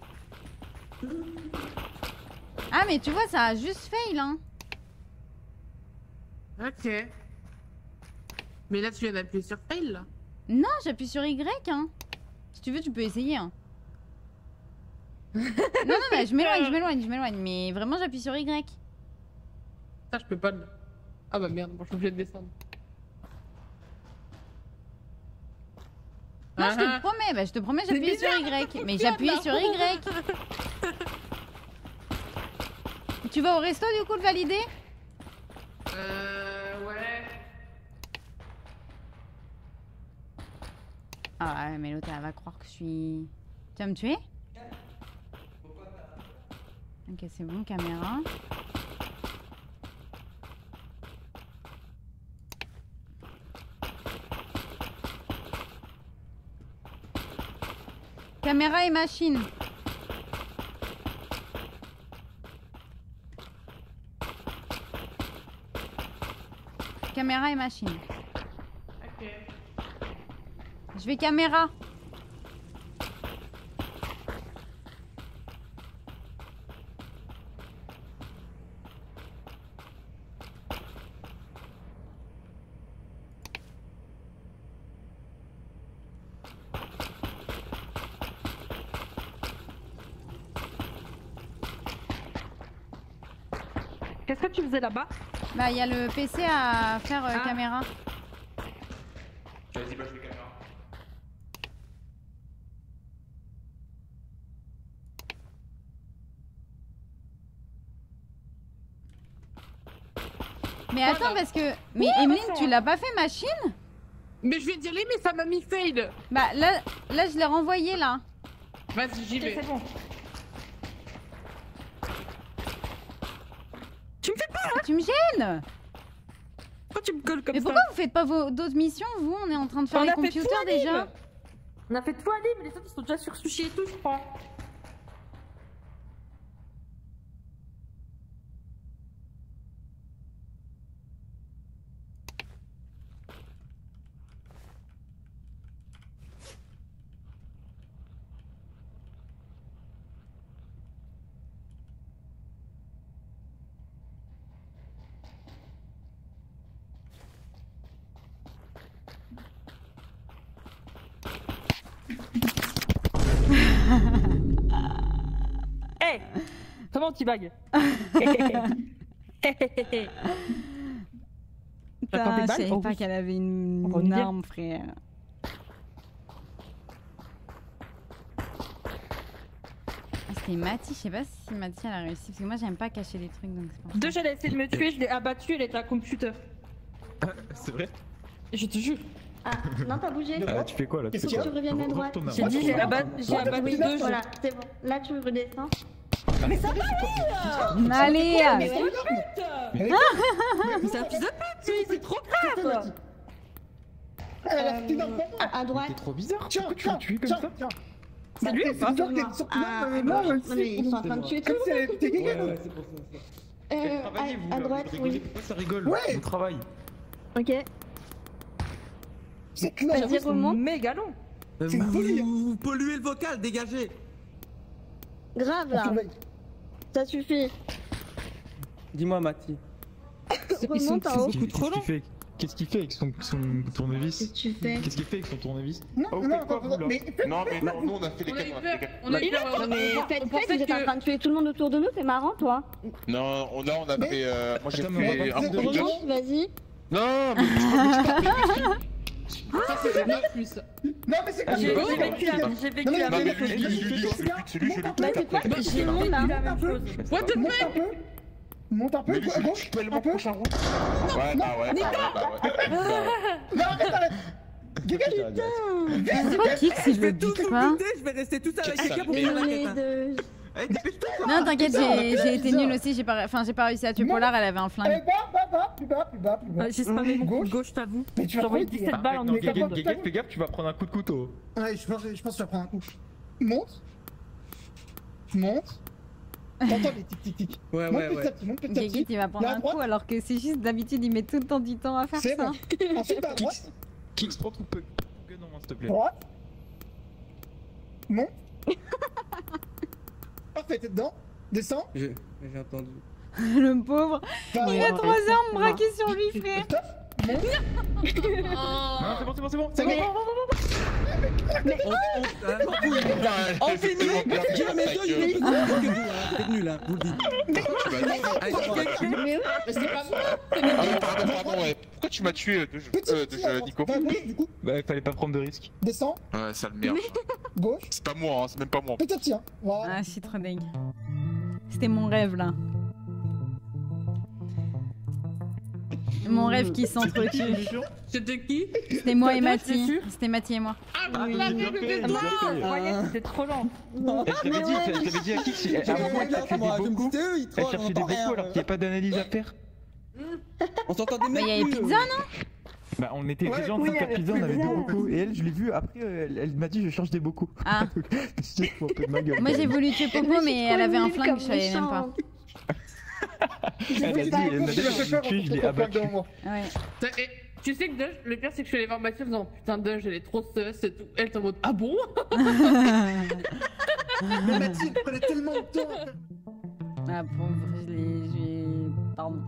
Ah, mais tu vois, ça a juste fail, hein. Ok. Mais là, tu viens d'appuyer sur fail là. Non, j'appuie sur Y, hein. Si tu veux, tu peux essayer, hein. non, non, mais je m'éloigne, je m'éloigne, je m'éloigne. Mais vraiment, j'appuie sur Y. Ça, je peux pas le. Ah bah merde, bon, je suis obligé de descendre. Non, je Ah, te promets, bah, je te promets, j'appuie sur Y. Mais j'appuie sur Y. Tu vas au resto, du coup, le valider? Euh. Ouais. Ah ouais, mais l'autre, elle va croire que je suis... Tu vas me tuer? Ok, c'est bon, caméra. Caméra et machine. Caméra et machine. Ok. Je vais caméra. Qu'est-ce que tu faisais là-bas? Bah, il y a le P C à faire euh, Ah. caméra. Vas-y, bah je fais caméra. Mais attends, parce que. Mais Emeline, tu l'as pas fait machine? Mais je vais d'y aller, mais ça m'a mis fail. Bah là, là je l'ai renvoyé là. Vas-y, j'y vais. C'est bon. Tu me fais pas là? Tu me gênes. Pourquoi tu me colles comme Mais ça? pourquoi vous faites pas vos d'autres missions? Vous, on est en train de faire On les a fait computers tout anime. déjà. On a fait tout anime, mais les autres ils sont déjà sur sushi et tout, je crois. Hey, comment tu bagues? Putain, T'attends tes je balles? savais Oh, pas oui. qu'elle avait une, On va une nous dire. arme, frère. Ah, c'était Mathis, je sais pas si Mathis elle a réussi, parce que moi j'aime pas cacher des trucs donc c'est pour ça. Deux, j'allais essayer de me tuer, je l'ai abattu, elle était à computer. C'est vrai? Je te jure. Ah, non, t'as bougé. Ah, tu fais quoi là? Qu'est-ce Faut que tu reviennes à Re- droite. retourne à J'ai droite. dit, j'ai abattu, j'ai Ouais, abattu oui, deux. Voilà, c'est bon. Là, tu redescends. Allez Mais ouais. Mais c'est un fils de pute, lui, c'est trop grave. Elle a Euh, fait une arme pour moi. à, à droite. C'est trop bizarre. Tiens, Pourquoi tu tiens, l'as tué comme tiens, ça? tiens. C'est lui ou pas? bizarre qu'elle sorte là, Ah, mais à moi, gauche. je Non, mais ils sont en sais. train de tuer tout Comme le si elle était Ouais, guérie. ouais, c'est pour ça. c'est pour ça. monde. Euh, à, à droite, oui. Pourquoi ça rigole? Ouais. On travaille. Ok. C'est clair. Vas-y, remonte. Méga long. C'est une folie, hein. Vous, vous polluez le vocal, dégagez. Grave, On là. surveille. Ça suffit. Dis-moi, Mathis. Remonte en haut. Qu'est-ce qu'il fait? Qu'est-ce qu'il fait avec son, son tournevis? Qu'est-ce que tu fais? Qu'est-ce qu'il fait avec son tournevis? Non, Oh, non, faites quoi, non, vous, là? mais Non, mais non, nous on a fait les On a eu canons. peur. On a eu peur. Non, mais faites, On faites, pensait vous êtes en que- train de tuer tout le monde autour de nous, c'est marrant, toi. Non, on- là on a Mais- fait. euh, Moi j'ai Attends, mais on fait va un pas peu de prendre recherche. Remonte, vas-y. Non, mais Ça, c'est le neuf plus. Non, mais c'est J'ai comme j'ai ça. vécu la j'ai vécu Non, mais- la non, mais même lui, chose. lui, lui, lui, lui, celui, je le Bah, tue c'est quoi? après. J'ai le monde, J'ai là. vécu la même chose. What the Monte fuck? un peu. Monte un peu. Mais lui, À je gauche. je peux aller Un mon peu. prochain route. Ouais, bah ouais, bah ouais, bah ouais. Non, arrête, arrête. Dégage. Pourquoi Kix il Je le vais tout bute vous pas? buter, je vais rester tout seul avec Qu'est-ce quelqu'un que pour ça faire la Désolée quête. hein. de. Allez, dépêche-toi. Non, t'inquiète, j'ai j'ai été bizarre. nulle aussi, j'ai pas, enfin, j'ai pas réussi à tuer Non. Polar, elle avait un Allez, flingue. bas, bas, bas, plus bas, plus bas, plus bas. Ouais, J'ai spammé mon coup Gauche. de gauche, t'avoue. Mais tu J'ai vas envoyé prendre dix-sept balles en Non, Mais t'as Guéguette, pas- Guéguette, fais gaffe, tu vas prendre un coup de couteau. Ouais, je pense, je pense que tu vas prendre un coup. Monte. Monte. T'entends les tic tic tic. Ouais, Monte ouais, petit à ouais. petit, monte petit à Guéguette petit. il va prendre Là, à un droite. coup alors que c'est juste d'habitude il met tout le temps du temps à faire C'est ça. bon. Ensuite, à droite. Kix, prends ton peu. Gun en main, s'il te plaît. Droite. Monte. Parfait, t'es dedans. Descends. J'ai j'ai entendu. Le pauvre, Va à il a droite. trois armes braquées sur lui frère. Stop. Monte. Non, c'est bon, c'est bon, c'est bon. C'est bon. On finit. Guillaume et deux, il est plus nul que vous, hein. Vous êtes nuls, hein, je vous le dis. Allez, Mais oui. Mais c'est pas moi. Ah, pardon, pardon, ouais. Pourquoi tu m'as tué, de Petit euh, petit, de- à euh, droite. Nico? Va à gauche, du coup. Bah, il fallait pas prendre de risques. Descends. Ouais, sale merde. Gauche. C'est pas moi, hein, c'est même pas moi. Petit à petit, hein. Voilà. Ah, je suis trop dingue. C'était mon rêve là. Mon rêve qui s'entretue. C'était qui? C'était moi et Toi, je Mathie. l'ai su. C'était Mathie et moi. Ah, oui, la bien même fait. que Ah, toi. non, vous voyez, c'était trop lent. Eh, Je t'avais dit, je t'avais dit à Kix, à un moment, elle cherchait des bocaux. Elle cherchait des bocaux alors qu'il n'y a pas d'analyse à faire. On s'entendait Mais même il y avait plus, pizza euh. non? Bah, on était Ouais, déjà en oui, train de faire avec pizza, on avait pizza. deux bocaux. Et elle, je l'ai vue, après, euh, elle, elle m'a dit, je cherche des bocaux. Ah. Je me suis dit, faut un peu de ma gueule. Moi j'ai voulu tuer Popo mais elle avait un flingue, je savais même pas. Elle a dit, elle m'a dit, je l'ai tué, je l'ai abattu. Ouais. T'as- et Tu sais que Dush, le pire c'est que je suis allée voir Mathieu en disant putain Dush elle est trop sus et tout. Elle est en mode ah bon? Mais Mathilde prenait tellement de temps. Ah pauvre, je l'ai... je l'ai- Pardon.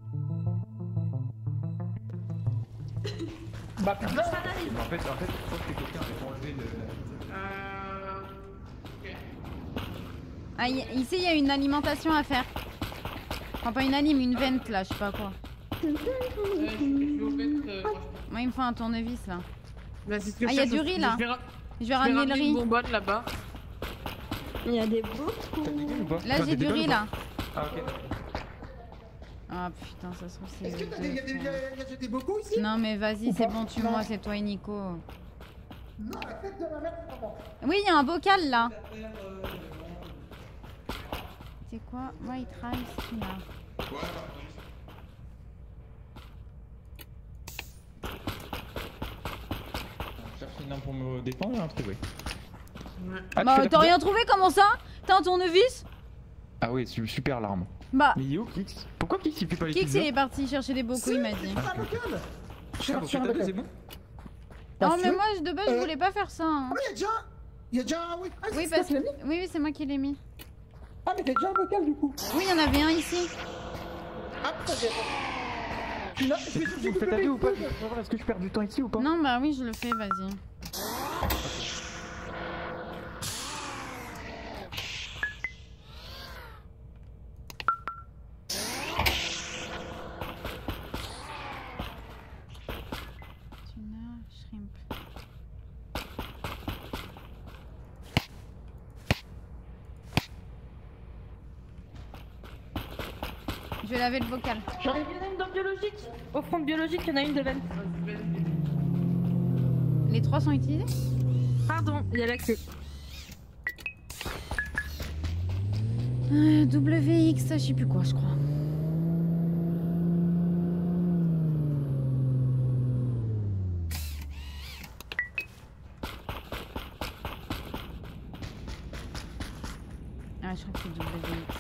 Bah putain. En fait, en fait, je pense que quelqu'un avait enlevé le... Euh... Ok. Ah, y- ici il y a une alimentation à faire. Enfin pas une anime, une vente là, je sais pas quoi. Euh, je, je vais au bête, euh, moi, Moi il me faut un tournevis là. je- Bah, c'est ce que Ah, je y a cherche du aussi. riz, là. Je vais, ra- Je vais je vais ramener le ramener une riz. bonbonne là-bas. Il y a des beaux. T'as des gueules ou pas? Là Enfin, j'ai des du riz dégueules ou là. pas Ah, ok. Ah putain, ça se trouve c'est. Est-ce que les t'as deux, des, y a des, frère. y a des, des bocaux ici? Non mais vas-y, Ou c'est pas? bon, tue-moi, Non. c'est toi et Nico. Non, la tête de ma mère, c'est pas moi. Oui, il y a un bocal là. C'est quoi? White rice, là. Ouais, bah, Je cherche une arme pour me défendre, un trouvé. Ouais. Ah, tu Bah fais t'as la- rien trouvé, comment ça? T'as un tournevis? Ah ouais, su- super l'arme. Bah, Mais yo, Kix. Pourquoi Kix il fait pas les Kix pizzas? il est parti chercher des bocaux, il m'a dit. Ah, bocal. Je suis Ah, parti sur un t'as deux, bocal. c'est bon? T'as Oh sûr? mais moi de base je Euh, voulais pas faire ça. hein. Ah, mais y'a déjà. Y'a déjà un. Oui, ah, Oui c'est parce toi qui l'as mis? oui oui c'est moi qui l'ai mis. Ah, mais t'as déjà un bocal du coup. Oui il y en avait un ici. Ah, putain, j'ai. Je suis là, je vais chercher Vous du faites à deux ou pas? bébé. Je veux voir, Est-ce que je perds du temps ici ou pas? Non bah oui je le fais vas-y. Tuna, shrimp. Je vais laver le bocal. Il y en a une dans biologique. Au front de biologique, il y en a une de veine. Les trois sont utilisés? Pardon, il y a l'accès. Euh, W X, je sais plus quoi je crois. Ah je crois que c'est W X.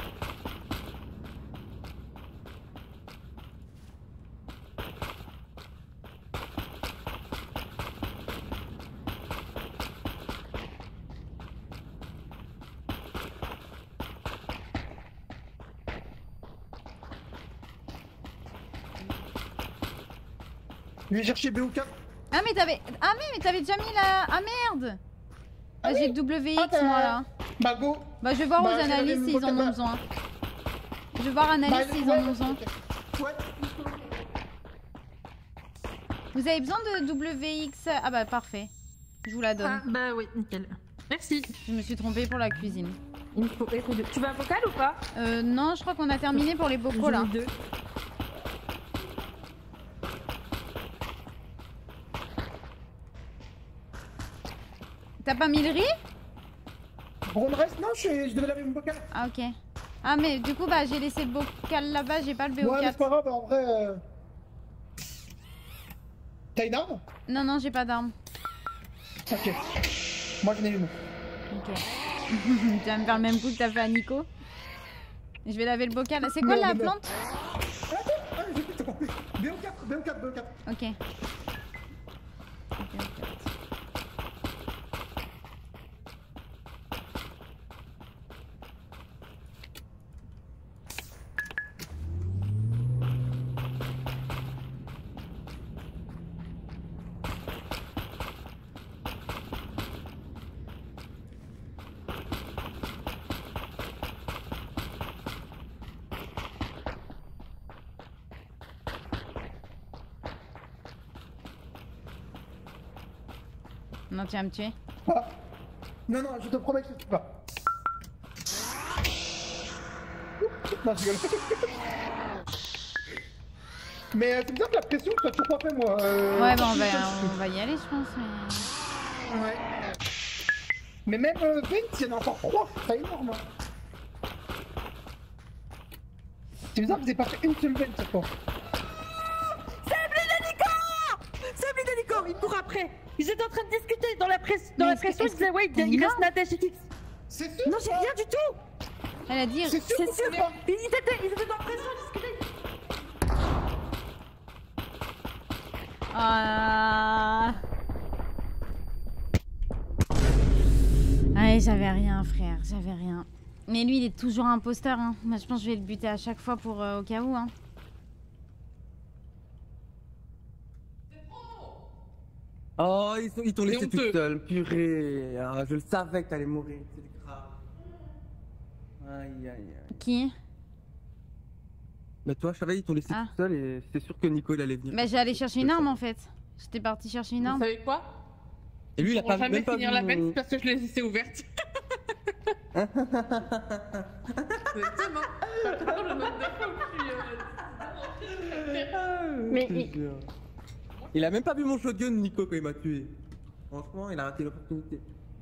Je vais chercher B O K. Ah mais t'avais... Ah mais, mais t'avais déjà mis la... Ah merde. Ah Bah, j'ai oui. W X Ah, t'as- moi là. Bah, go. Bah je vais voir Bah, aux j'ai lavé analystes le s'ils en bocal, ont bah. besoin. Je vais voir analystes Bah, s'ils ouais, en ont besoin. ok. Ouais. Vous avez besoin de W X? Ah bah parfait. Je vous la Ah, donne. bah oui, nickel. Merci. Je me suis trompée pour la cuisine. Il me faut... écoute, tu veux un vocal ou pas? Euh non, je crois qu'on a terminé pour les bocaux J'en ai là. deux. T'as pas mis le riz? Bon, le reste, non, je, suis- je devais laver mon bocal. Ah ok. Ah mais du coup bah j'ai laissé le bocal là-bas, j'ai pas le B O Ouais, mais c'est pas quatre. grave, en vrai. euh, T'as une arme? Non non j'ai pas d'arme. Ok. Moi, j'en ai une. Ok. Tu vas me faire le même coup que t'as fait à Nico. Je vais laver le bocal. C'est quoi Non, la mais non. plante? Ah, j'ai plus, t'as compris. B O quatre, B O quatre, B O quatre. Ok. Ok, ok. Non, tu vas me tuer. Ah. Non, non, je te promets que je ne tue pas. Non, je rigole. Mais euh, c'est bizarre que la pression, tu as toujours pas fait, moi. Euh, Ouais, bah on va, on va y aller, je pense. Mais... Ouais. Mais même euh, vingt, il y en a encore trois. C'est énorme. hein. C'est bizarre que vous n'ayez pas fait une seule veine cette fois. C'est plus de Nico! C'est plus de Nico! Il court après! Ils étaient en train de discuter dans la presse. Dans Mais la est-ce que- pression, ils est-ce disaient ouais, que- il il Non. reste Nadesh et Kix. C'est sûr? Non, j'ai rien du tout! Elle a dit. C'est sûr C'est ou sûr! c'est pas? Ils étaient, ils étaient dans la pression, ils discutaient. Ah. Ouais, j'avais rien, frère, j'avais rien. Mais lui, il est toujours imposteur. Hein. Moi, je pense que je vais le buter à chaque fois pour euh, au cas où. Hein. Oh, ils sont- ils t'ont C'est laissé honteux. toute seule, purée. Ah, je le savais que t'allais mourir, c'est grave. Aïe, aïe, aïe. Qui? Mais toi, je savais, ils t'ont laissé Ah. toute seule et c'est sûr que Nico, il allait venir. Bah, j'allais chercher une arme en fait. J'étais partie chercher une Vous arme. savez quoi? Et lui, il a On va pas jamais même pas finir vu la mon- peine parce que je l'ai laissée ouverte. Exactement. T'as trop le mode de fois où je suis, euh, Mais je te il- jure. Il a même pas vu mon shotgun, Nico, quand il m'a tué. Franchement, il a raté l'opportunité.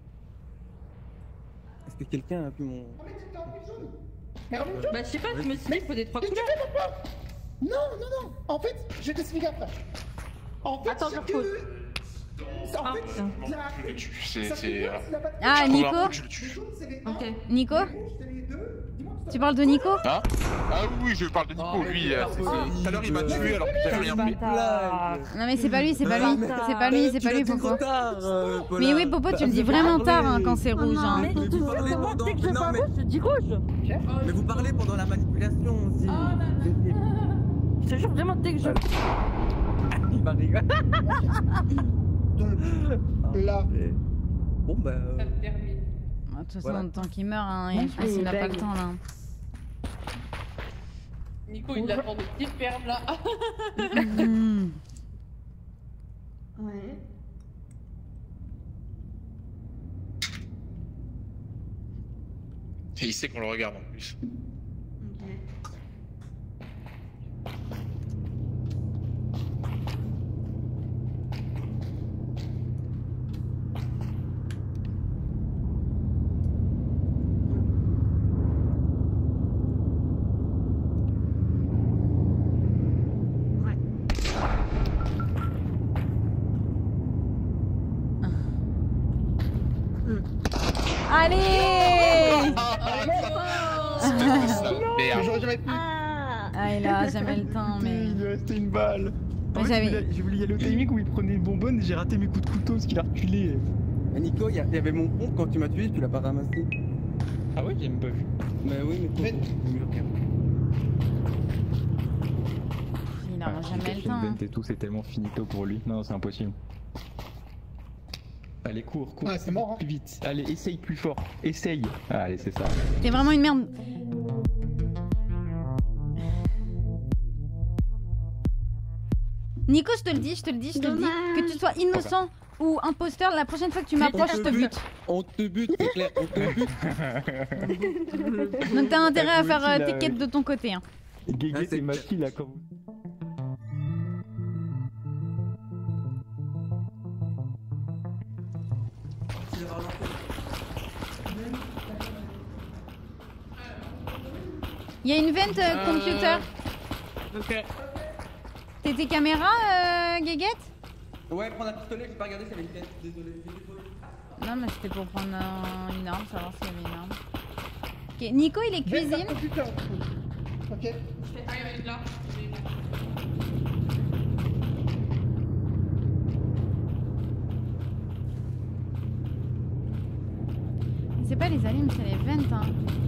Est-ce que quelqu'un a vu mon. Ah, mais t'étais en prison. Mais en même temps, Bah, je sais pas, je me suis dit, il faut des trois mais tu couleurs. fais pas. Non, non, non. En fait, je vais t'expliquer après. En fait, Attends, je c'est repose. que- En Ah, fait, putain. il y a- Je le tue, c'est. ça c'est- fait quoi s'il a pas de- Ah, je trouve un Nico coup, je le tue. Les jaunes, c'est les Ok. un, Nico les rouges, c'est les deux. Dis-moi tout à Tu l'heure. parles de Nico Hein Ah oui, je parle de Nico, Oh, lui. mais euh, c'est c'est- pas Tout à l'heure, il m'a possible. tué alors que j'avais rien fait. Bâtard. Non mais c'est pas lui, c'est pas Ah, lui, mais- c'est pas lui, c'est Tu pas l'as lui dit Popo. trop tard, euh, Paula. Mais oui Popo, tu le dis C'est vraiment pas tard vrai. hein, quand c'est rouge. hein. Mais Mais tu vous sais parlez comment pendant- dès que je non, vois mais- rouge, je dis rouge. Mais vous parlez pendant la manipulation aussi. Je te jure vraiment dès que je. Il va rigoler. Donc, là. Bon bah. euh, Ça termine. De toute façon, Voilà. tant qu'il meurt, hein, Moi, je je pense qu'il fais a pas le bague. temps là. Nico, il attend des petites perles là. Hmm. Ouais. Et il sait qu'on le regarde en plus. Ok. Allez C'était ça, merde. J'aurais jamais pu. Ah. Ah il a jamais le temps mais... Il lui restait une balle. En Mais fait, j'avais- j'ai voulu- j'ai voulu y aller au timing où il prenait une bonbonne et j'ai raté mes coups de couteau parce qu'il a reculé. Mais Nico, il y, a- il y avait mon pompe quand tu m'as tué, tu l'as pas ramassé. Ah ouais, j'ai même pas vu. Mais oui, mais. Mais- Il a jamais le temps. hein. Et tout, c'est tellement finito pour lui. Non, c'est impossible. Allez, cours, cours. Ah, c'est mort, hein. Plus vite. Allez, essaye plus fort. Essaye. Ah, allez, c'est ça. T'es vraiment une merde. Nico, je te le dis, je te le dis, je te le dis. Que tu sois innocent ou imposteur, la prochaine fois que tu m'approches, je te bute. On te bute, c'est clair, on te bute. Donc t'as intérêt à Vous faire aussi, euh, là, tes ouais. quêtes de ton côté. Hein. Guéguet Ah, c'est et Maki, là, quand vous. Il y a une vente euh, computer. Ok. T'es tes caméras, euh, Guéguette? Ouais, prends un pistolet, j'ai pas regardé, ça avait une tête, désolé. Non, mais c'était pour prendre euh, une arme, savoir s'il y avait une arme. Ok, Nico, il est cuisine. Computer. Ok. Ah, il est là. C'est pas les allumes, c'est les ventes. Hein.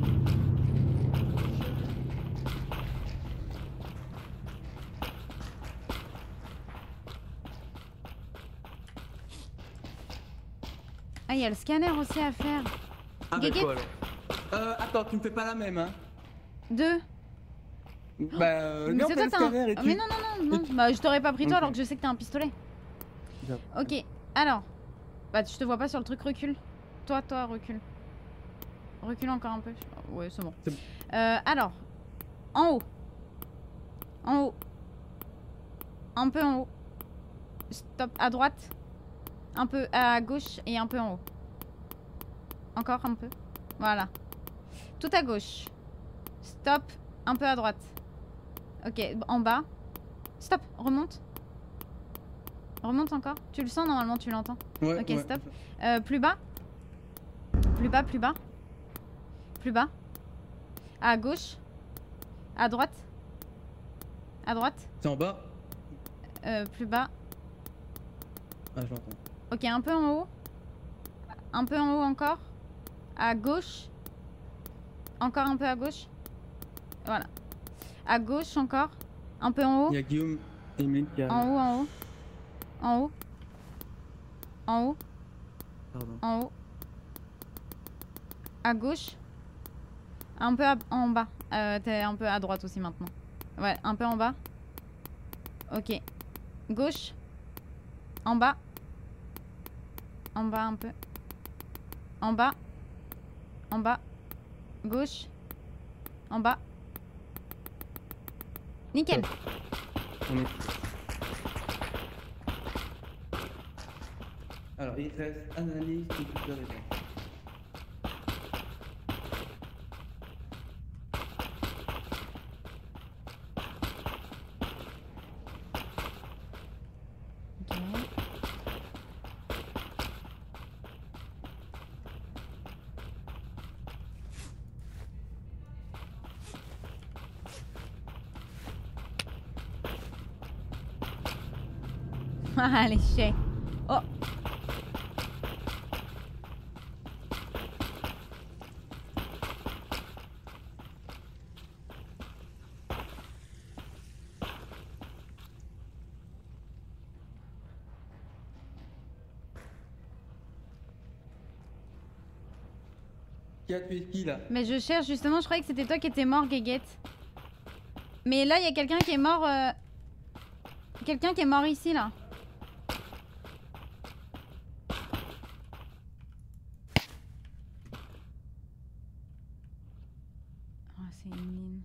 Ah, il y a le scanner aussi à faire. Ah, Guéguet. d'accord alors. Euh, attends, tu me fais pas la même, hein. Deux. Bah, euh, Mais viens, c'est on fait toi, le t'as un... scanner et Ah, tu. mais non, non, non, non. Bah, je t'aurais pas pris toi Ok. alors que je sais que t'as un pistolet. Bien. Ok, alors. Bah, je te vois pas sur le truc, recule. Toi, toi, recule. Recule encore un peu. Ouais, c'est bon. C'est bon. Euh, alors. En haut. En haut. Un peu en haut. Stop. À droite. Un peu à gauche et un peu en haut. Encore un peu. Voilà. Tout à gauche. Stop. Un peu à droite. Ok, en bas. Stop. Remonte. Remonte encore. Tu le sens normalement, tu l'entends. Ouais, Ok, ouais. stop. Euh, plus bas. Plus bas, plus bas. Plus bas. À gauche. À droite. À droite. C'est en bas. Euh, plus bas. Ah, j'entends. Ok, un peu en haut. Un peu en haut encore. À gauche. Encore un peu à gauche. Voilà. À gauche encore. Un peu en haut. Il y a Guillaume et Emeline qui En arrivent. haut, en haut. En haut. En haut. Pardon. En haut. À gauche. Un peu à- en bas. Euh, T'es un peu à droite aussi maintenant. Ouais, un peu en bas. Ok. Gauche. En bas. En bas un peu. En bas. En bas. Gauche. En bas. Nickel. On est... Alors, il reste analyse, computer et vente. Ah, les chiens. Oh. Qui a tué qui là? Mais je cherche justement, je croyais que c'était toi qui étais mort, Guéguette. Mais là, il y a quelqu'un qui est mort. Euh... Quelqu'un qui est mort ici, là. Oh, c'est une mine.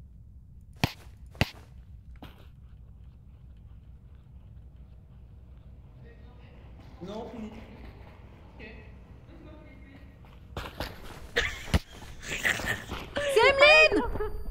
Non, fini. C'est Emeline!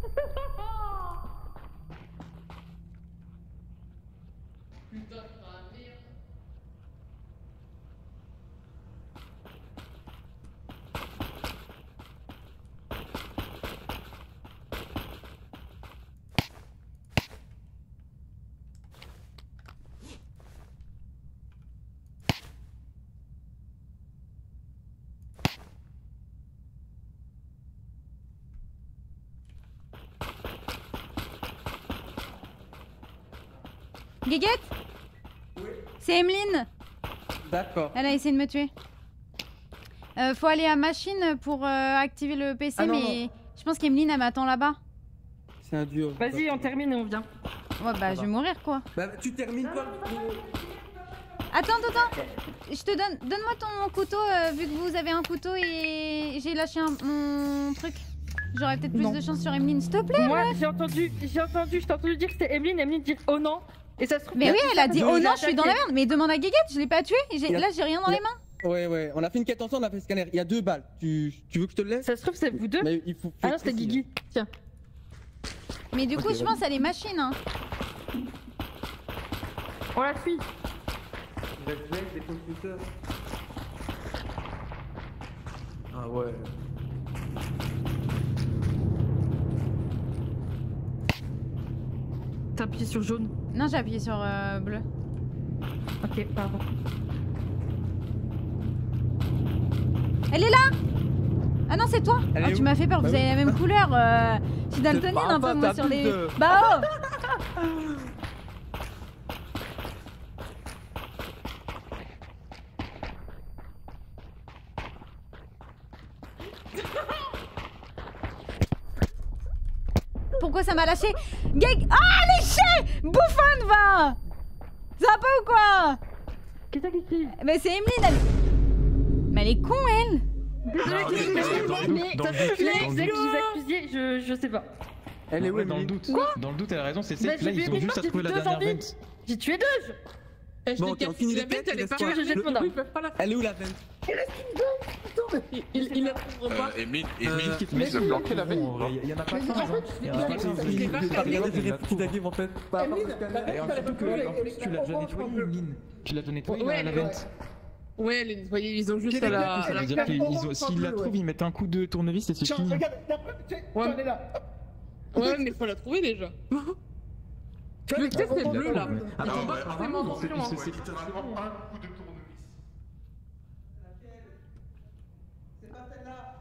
Guéguette? Oui. C'est Emeline. D'accord. Elle a essayé de me tuer. Euh, faut aller à machine pour euh, activer le P C, Ah, non, mais non. je pense qu'Emeline elle m'attend là-bas. C'est un duo. Vas-y, on termine et on vient. Ouais, bah je vais mourir quoi. Bah, tu termines quoi? Attends, attends, attends. Je te donne. Donne-moi ton couteau, euh, vu que vous avez un couteau et j'ai lâché un... mon truc. J'aurais peut-être plus Non. de chance sur Emeline, s'il te plaît. Moi, j'ai entendu, j'ai entendu, je t'ai entendu dire que c'était Emeline, Emeline dire oh non. Et ça se trouve. Mais oui, elle a dit Je oh l'ai non, je suis dans la attaqué. merde. Mais demande à Guéguette, je l'ai pas tué. J'ai- Il a- Là, j'ai rien dans il a- les mains. Ouais, ouais, on a fait une quête ensemble, on a fait le scanner. Il y a deux balles. Tu, tu veux que je te le laisse? Ça se trouve, c'est vous deux. Mais il faut. Ah non, c'était Guigui. Tiens. Mais du coup, Ok, je pense à les machines. Hein. On la suit. Il reste Vex et computers. Ah ouais. T'as appuyé sur jaune. Non, j'ai appuyé sur euh, bleu. Ok, pardon. Elle est là! Ah non, c'est toi! Elle Ah, est tu où? m'as fait peur, Bah vous oui. avez la même couleur. Euh... Je suis daltonienne pas un peu, grave, moi, t'as sur plus les. de- Bah oh! Pourquoi ça m'a lâché? Gag. Ah, les chiens! Bouffonne, va! Ça va pas ou quoi? Qu'est-ce que c'est? Mais c'est Emeline, elle. Mais elle est con, elle! Désolée, Non, que mais- je mais dans ça le se doute, fait, dans le c'est que doute. vous accusiez, je, je sais pas. Elle est où, Ouais, dans le Emeline? doute. Dans le doute, elle a raison, c'est Bah, safe. Là, j'ai ils vu ont Emeline, juste à j'ai trouver vu la deux dernière zombies. vente. J'ai tué deux. je- Eh, je Bon, te ok, casse, on finit si les la bête, quêtes, elle il est pas reste quoi? Je jette mon arme. Ils peuvent pas la faire. Elle est où la vente? Il, il, il la trouvera pas. Euh, Emile, Euh, Emile, Mais il se planque. la veille, il y en a pas Mais quinze, en hein. fait, Il y en a pas je- quinze. je- Il- je- il- je- J'ai pas regardé, j'ai il- réfléchi la game en fait. Pas Emeline, pas- la vente, Et en elle est surtout pas que, bleue, en elle plus, est- tu l'as déjà orange, nettoyé, bleu. Emeline. Tu l'as déjà nettoyé Ouais, la ouais. vente. Ouais, les nettoyés, ils ont juste Quelle à est la. la- Ça veut la dire carte qu'ils orange, ont- sans s'ils la bleu, trouvent, ouais. ils mettent un coup de tournevis et c'est Tiens, fini. regarde, la preuve, tu sais, Ouais. elle est là. Ouais, mais faut la trouver déjà. Tu vois, Le test est orange, bleu là. bleu. Ah, Ils ont ouais. pas forcément Il se- attention. il hein. se- Ouais, littéralement un coup de tournevis. C'est pas celle-là.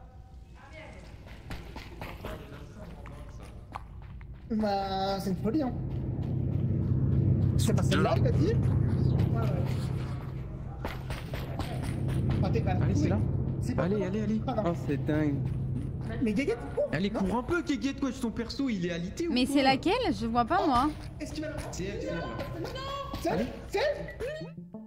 Bah, c'est une folie, hein. C'est pas celle-là, il a dit? Ouais, ouais. Ah, t'es pas Allez, c'est là. C'est pas Allez, là. allez, allez. Ah, non. Oh, c'est dingue. Mais Guéguette, oh, Allez, cours un peu, Guéguette, quoi. Ton perso, il est alité ou Mais quoi c'est laquelle? Je vois pas, moi. est-ce qu'il va la prendre? C'est elle, c'est elle, là. C'est elle? C'est elle?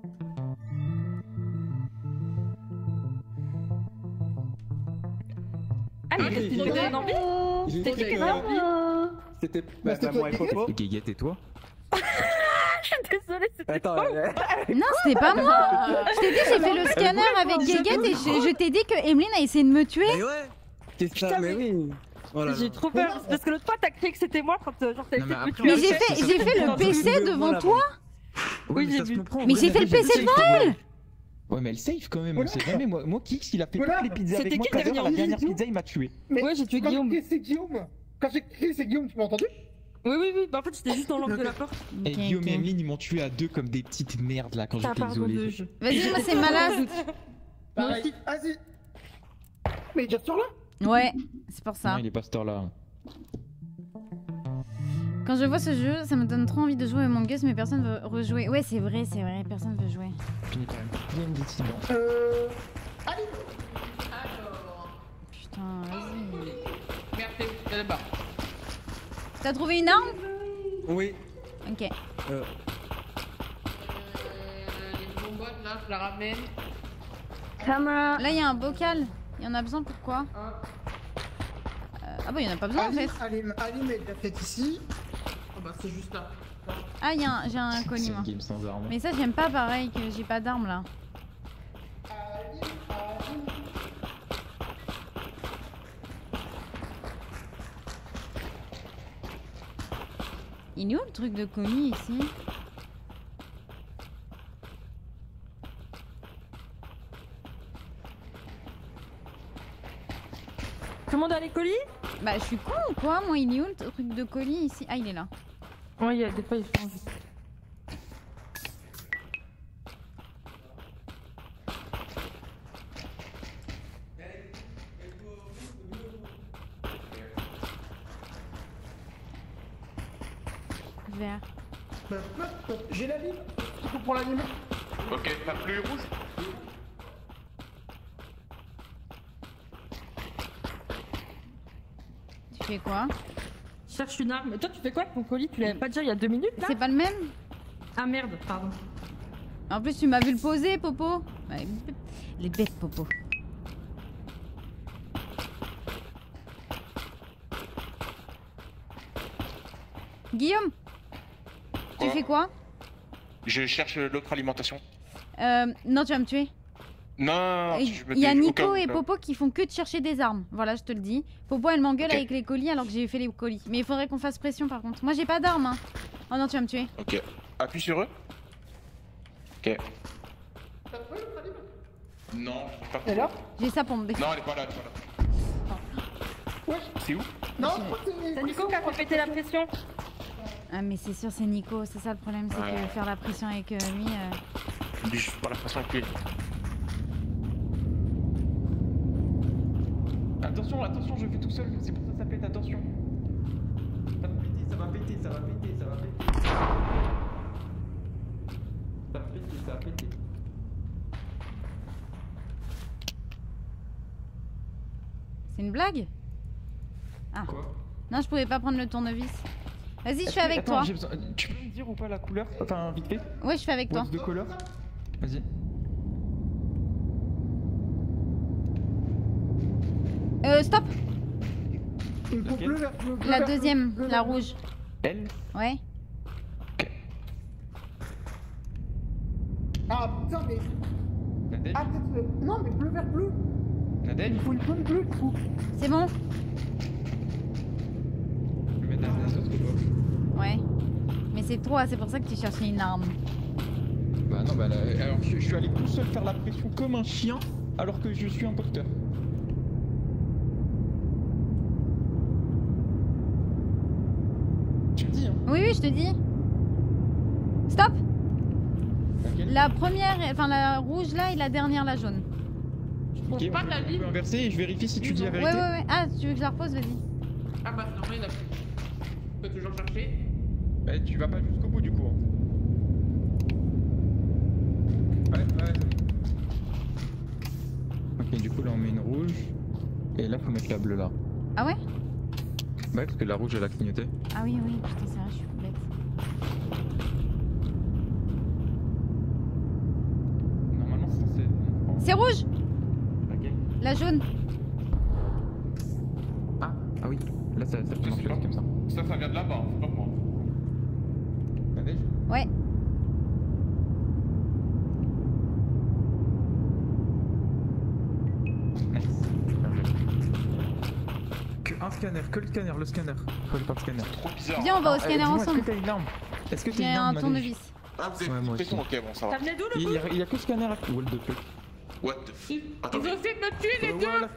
Ah, il Ah, reste il une est personne en vie. J'ai C'était dit qui qui que- était en vie? C'était Bah, bah, c'était bah, toi, moi et Guéguette. Popo. Et Guéguette et toi? Je suis désolée, c'était Attends, toi. euh, Non, c'était pas moi. Je t'ai dit, j'ai fait le scanner avec Guéguette et je, je t'ai dit que Emeline a essayé de me tuer. mais ouais. C'est ça, Putain, mais mais- oui. Oh là là. J'ai trop peur parce que l'autre fois t'as crié que c'était moi quand euh, genre t'as Non, essayé mais de me après, tuer. Mais Ouais, j'ai ça, fait, ça, j'ai ça, fait ça, le ça, P C devant toi. Oui, j'ai ça se vu. comprend. Mais Ouais, j'ai fait le P C devant elle. Ouais, mais elle save quand même, on Voilà. sait jamais. Moi, moi Kix, il a fait Voilà. toutes les pizzas C'était avec moi qui tout à le l'heure. La dernier dernière vidéo pizza, il m'a tué. Mais Ouais, j'ai tué quand Guillaume. j'ai crié, c'est Guillaume. Quand j'ai crié, c'est Guillaume, tu m'as entendu? Oui, oui, oui. Bah en fait j'étais juste dans l'angle de la porte. Et Ok, Guillaume ok. et Emeline, ils m'ont tué à deux comme des petites merdes là quand Ah, j'étais pardon de isolé. jeu. Vas-y, moi c'est malade. Pareil. Vas-y. Mais il est sur là? Ouais, c'est pour ça. Non, il est pas cette heure-là. Quand je vois ce jeu, ça me donne trop envie de jouer à Among Us, mais personne veut rejouer. Ouais, c'est vrai, c'est vrai, personne veut jouer. Fini par une pleine décision. Euh. Allez. Putain, vas-y. Merde, t'es où? T'es là-bas. T'as trouvé une arme? Oui. Ok. Euh, Euh, les bonbonnes là, je la ramène. Camera. Là, il y a un bocal. Il y en a besoin pour quoi? Ah, Euh, Ah bah, il y en a pas besoin en fait. Alim, Alim est déjà fait ici. oh, bah c'est juste là. Ah, il y a un- j'ai un colis C'est moi. une game sans armes. Mais ça, j'aime pas pareil que j'ai pas d'arme là. Il est où le truc de colis ici? Tout le monde a les colis? Bah, je suis con ou quoi? Moi, il est où le truc de colis ici? Ah, il est là. Ouais, il y a des fois ils changent. Vert. Bah, hop, hop, j'ai la lime. Il faut prendre la lime. Ok, t'as plus rouge? Tu fais quoi? Je cherche une arme. Et toi tu fais quoi avec ton colis? Tu l'avais pas déjà il y a deux minutes là? C'est pas le même? Ah merde, pardon. En plus, tu m'as vu le poser, Popo. Ouais, les bêtes, Popo. Guillaume, tu Quoi? fais quoi? Je cherche l'autre alimentation. euh, Non, tu vas me tuer. Non, Il je me y a dis- au Nico cas où, et au cas où. Popo qui font que de chercher des armes. Voilà, je te le dis. Popo, elle m'engueule Ok. avec les colis alors que j'ai fait les colis. Mais il faudrait qu'on fasse pression par contre. Moi, j'ai pas d'armes. Hein. Oh non, tu vas me tuer. Ok, appuie sur eux. Ok. Non, je sais pas. Et là? J'ai ça pour me défendre. Non, elle est pas là, elle est pas là. Ouais. C'est où? Non, je crois que c'est. C'est Nico qui a fait péter la pression. Ah, mais c'est sûr, c'est Nico. C'est ça le problème. C'est Ouais. que faire la pression avec euh, lui. euh, Je suis pas la pression avec lui. Attention, attention, je fais tout seul, c'est pour ça que ça pète, attention. Ça va péter, ça va péter, ça va péter, ça va péter. Ça va péter, ça va péter. C'est une blague? Ah. Quoi? Non, je pouvais pas prendre le tournevis. Vas-y, je suis avec Attends, toi. j'ai besoin- Tu peux me dire ou pas la couleur? Enfin, vite fait. Ouais, je suis avec toi. What's the color? Vas-y. Euh, stop. Il me faut Laquelle? bleu, vert, bleu, bleu, La vert, bleu, deuxième, bleu, la vert, bleu. rouge. Elle? Ouais. Ah putain, mais. Nadège? Ah, peut-être. le- Non, mais bleu, vert, bleu. Nadège? Il faut une bonne bleue, du coup. C'est bon? Je vais mettre la sauce ou pas? Ouais. Mais c'est toi, c'est pour ça que tu cherchais une arme. Bah non, bah là, alors je, je suis allé tout seul faire la pression comme un chien alors que je suis un porteur. Tu me dis, hein? Oui, oui, je te dis. Stop. Laquelle? La première, enfin la rouge là et la dernière la jaune. Ok, pas on de la peut- on ligne. peut inverser et je vérifie si tu dis la Ouais, vérité. ouais, ouais. Ah, tu veux que je la repose? Vas-y. Ah bah non, il y en a plus. Tu peux toujours chercher. Bah, tu vas pas jusqu'au bout du coup. Hein. Ouais, ouais, c'est bon. Ok, du coup là on met une rouge. Et là faut mettre la bleue là. Ah ouais? Ouais, parce que la rouge elle a clignoté. Ah oui, oui, putain, c'est vrai, je suis bête. Normalement c'est censé. C'est rouge! Laquelle? La jaune. Ah, ah oui. Là ça, ça peut marcher comme ça. Ça, ça vient de là-bas, hein, c'est pas moi. Nadège? Ouais. scanner, que le scanner, le scanner. Faut aller par le scanner. Trop bizarre. Viens, on va au Ah, scanner dis-moi, ensemble. Est-ce que t'as une arme? Est-ce que t'as J'ai une un arme, Manège? tournevis. Ah, vous avez Ouais, plus moi de pression, ok, bon, ça Ça va. venait d'où le Il coup y, a, il y a que le scanner à what the fuck. What the fuck? Ils Attends, ont essayé de me tuer les deux. Voilà.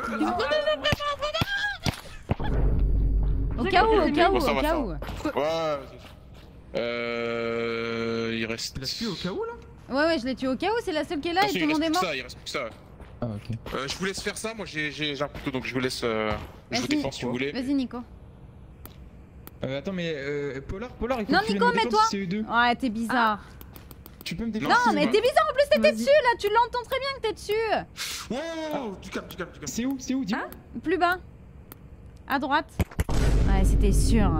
Au cas où, au cas où, Bon, ça au va, cas ça où. Ouais, vas-y. Euh. Il reste. Tu l'as tué au cas où là? Ouais, ouais, je l'ai tué au cas où, c'est la seule qui est là et Attention, tout le il monde est reste plus mort. que ça, il reste plus que ça. Ah ok. Euh, je vous laisse faire ça, moi j'ai j'ai- j'ai un couteau donc je vous laisse. Euh... Je vous Vas-y. défends si vous voulez. Vas-y, Nico. Euh, attends mais euh, Polar, Polar, il faut Non, que tu Nico, viennes me défendre mets-toi. si c'est eux deux. Ouais, t'es bizarre. Tu peux me Non, défendre si mais c'est t'es eux. bizarre en plus, t'étais Vas-y. dessus là, tu l'entends très bien que t'es dessus. Wow, wow, wow, du calme, du calme, du calme. C'est où? C'est où? Dis-moi. Plus bas. À droite. Ouais, c'était sûr.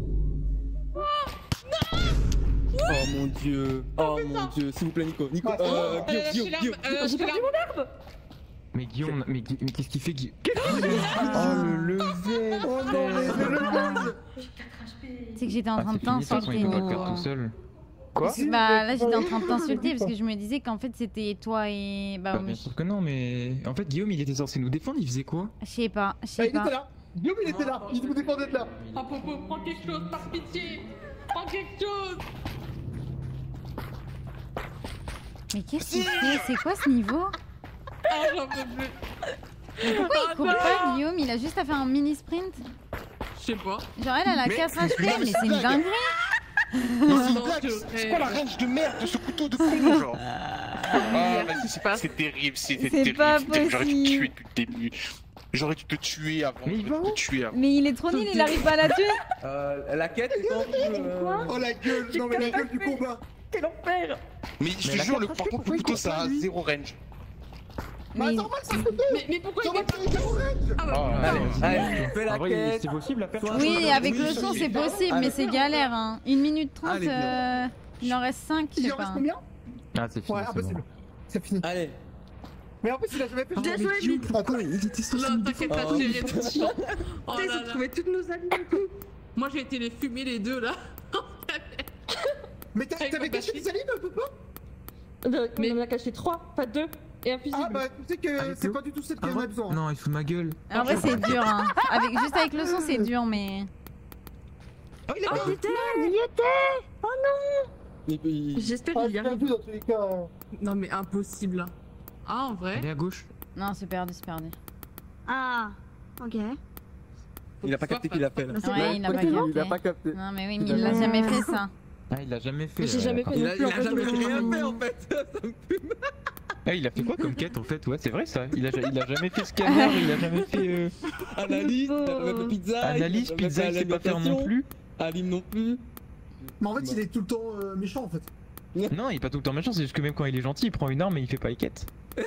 Oh mon dieu. Oh mon dieu. S'il vous plaît, Nico. Nico. Ouais, Euh, Euh, Guillaume, je Guillaume, suis là, Guillaume. euh, je suis là. Mais Guillaume, mais, Gui- mais qu'est-ce qu'il fait Guillaume? Oh le level. Oh non, mais mais le monde. C'est que j'étais en Ah, train de c'est fini, de toute façon, t'insulter, il peut pas le Nico. faire tout seul. Quoi? Bah là, j'étais en train de t'insulter parce que je me disais qu'en fait c'était toi et. Bah, Bah, bien sûr que non, mais en fait Guillaume il était censé nous défendre, il faisait quoi? je sais pas, je Bah, sais il était pas. là. Guillaume, il était là. Il vous défendait de là. Ah, Popo, prends quelque chose, par pitié. Prends quelque chose. Mais qu'est-ce qu'il fait? C'est quoi ce niveau? Ah, j'en peux plus. Mais pourquoi il court pas, Guillaume? Il a juste à faire un mini sprint. Je sais pas. Genre elle, elle a Mais- quatre H P, mais mais c'est c'est une blague. dinguerie. Mais c'est une non, blague, je- c'est quoi la range de merde de ce couteau de con genre? Ah, vas-y, c'est c'est terrible, c'est C'est terrible. pas c'est terrible. J'aurais dû te possible. tuer depuis le début. J'aurais dû te tuer avant. Mais il j'aurais va dû où te tuer avant. Mais il est trop nul, il arrive pas à la tuer. Euh, la quête est en euh... Oh la gueule. Non, mais la gueule du combat. Quel enfer. Mais je Mais te la jure, le, carte par H P, contre, pourquoi le il couteau court ça pas, a lui zéro range. Bah, Mais normal, ça se fait. Mais, mais pourquoi il Normal, est ça se fait. Ah, bah, Ah, Allez, vas-y, allez, fais la En vrai, quête. c'est possible à faire. Toi, Oui, toi, avec oui, le oui, son oui. c'est possible, Allez. mais c'est galère. Hein. une minute trente, Allez, bien. euh, il en reste cinq, je Il sais en reste pas. combien? Ah c'est fini. Ouais, c'est impossible. bon. C'est fini. Allez. Mais en plus, il a jamais fait. Bien Mais joué, Guillaume, Nick. attends, il était censé Non, t'inquiète pas, Oh, j'ai rien putain. dit. Oh Putain, ils là ont là. trouvé toutes nos amis du coup. Moi, j'ai été les fumer les deux là. Mais t'as- Avec t'avais mon caché bâti. des salives, Popo? On Mais- en a caché trois, pas deux. Et un fusil. Ah bah, tu sais que Allez, c'est Théo. pas du tout celle Ah, qui en a ouais. besoin. Non, il fout de ma gueule. En vrai, c'est dur. Hein. Avec, juste avec le son, c'est dur, mais. Oh, il a Oh, pas il y était. Il y était. Oh non. Mais- mais- J'espère Ah, qu'il y j'ai arrive. perdu dans tous les cas. Non, mais impossible. Ah, en vrai? Allez à gauche. Non, c'est perdu, c'est perdu. Ah, ok. Il a pas capté qu'il a fait là. C'est Ouais, bon. il a pas Il a capté. pas capté. Non, mais oui, mais il l'a jamais fait ça. Ah il l'a jamais fait. Mais j'ai euh, jamais par fait Il contre. a, plus, il en a fait, jamais je me rien suis- fait en fait. Ça me fume. Ah il a fait quoi comme quête en fait? Ouais c'est vrai ça. Il a, il a jamais fait scanner, il a jamais fait euh, Analyse, il a jamais fait pizza. analyse, il a jamais pizza fait il sait pas faire non alimentation. plus. Alim non plus. Mais en fait, il est tout le temps euh, méchant en fait. Non il est pas tout le temps méchant, c'est juste que même quand il est gentil il prend une arme et il fait pas les quêtes.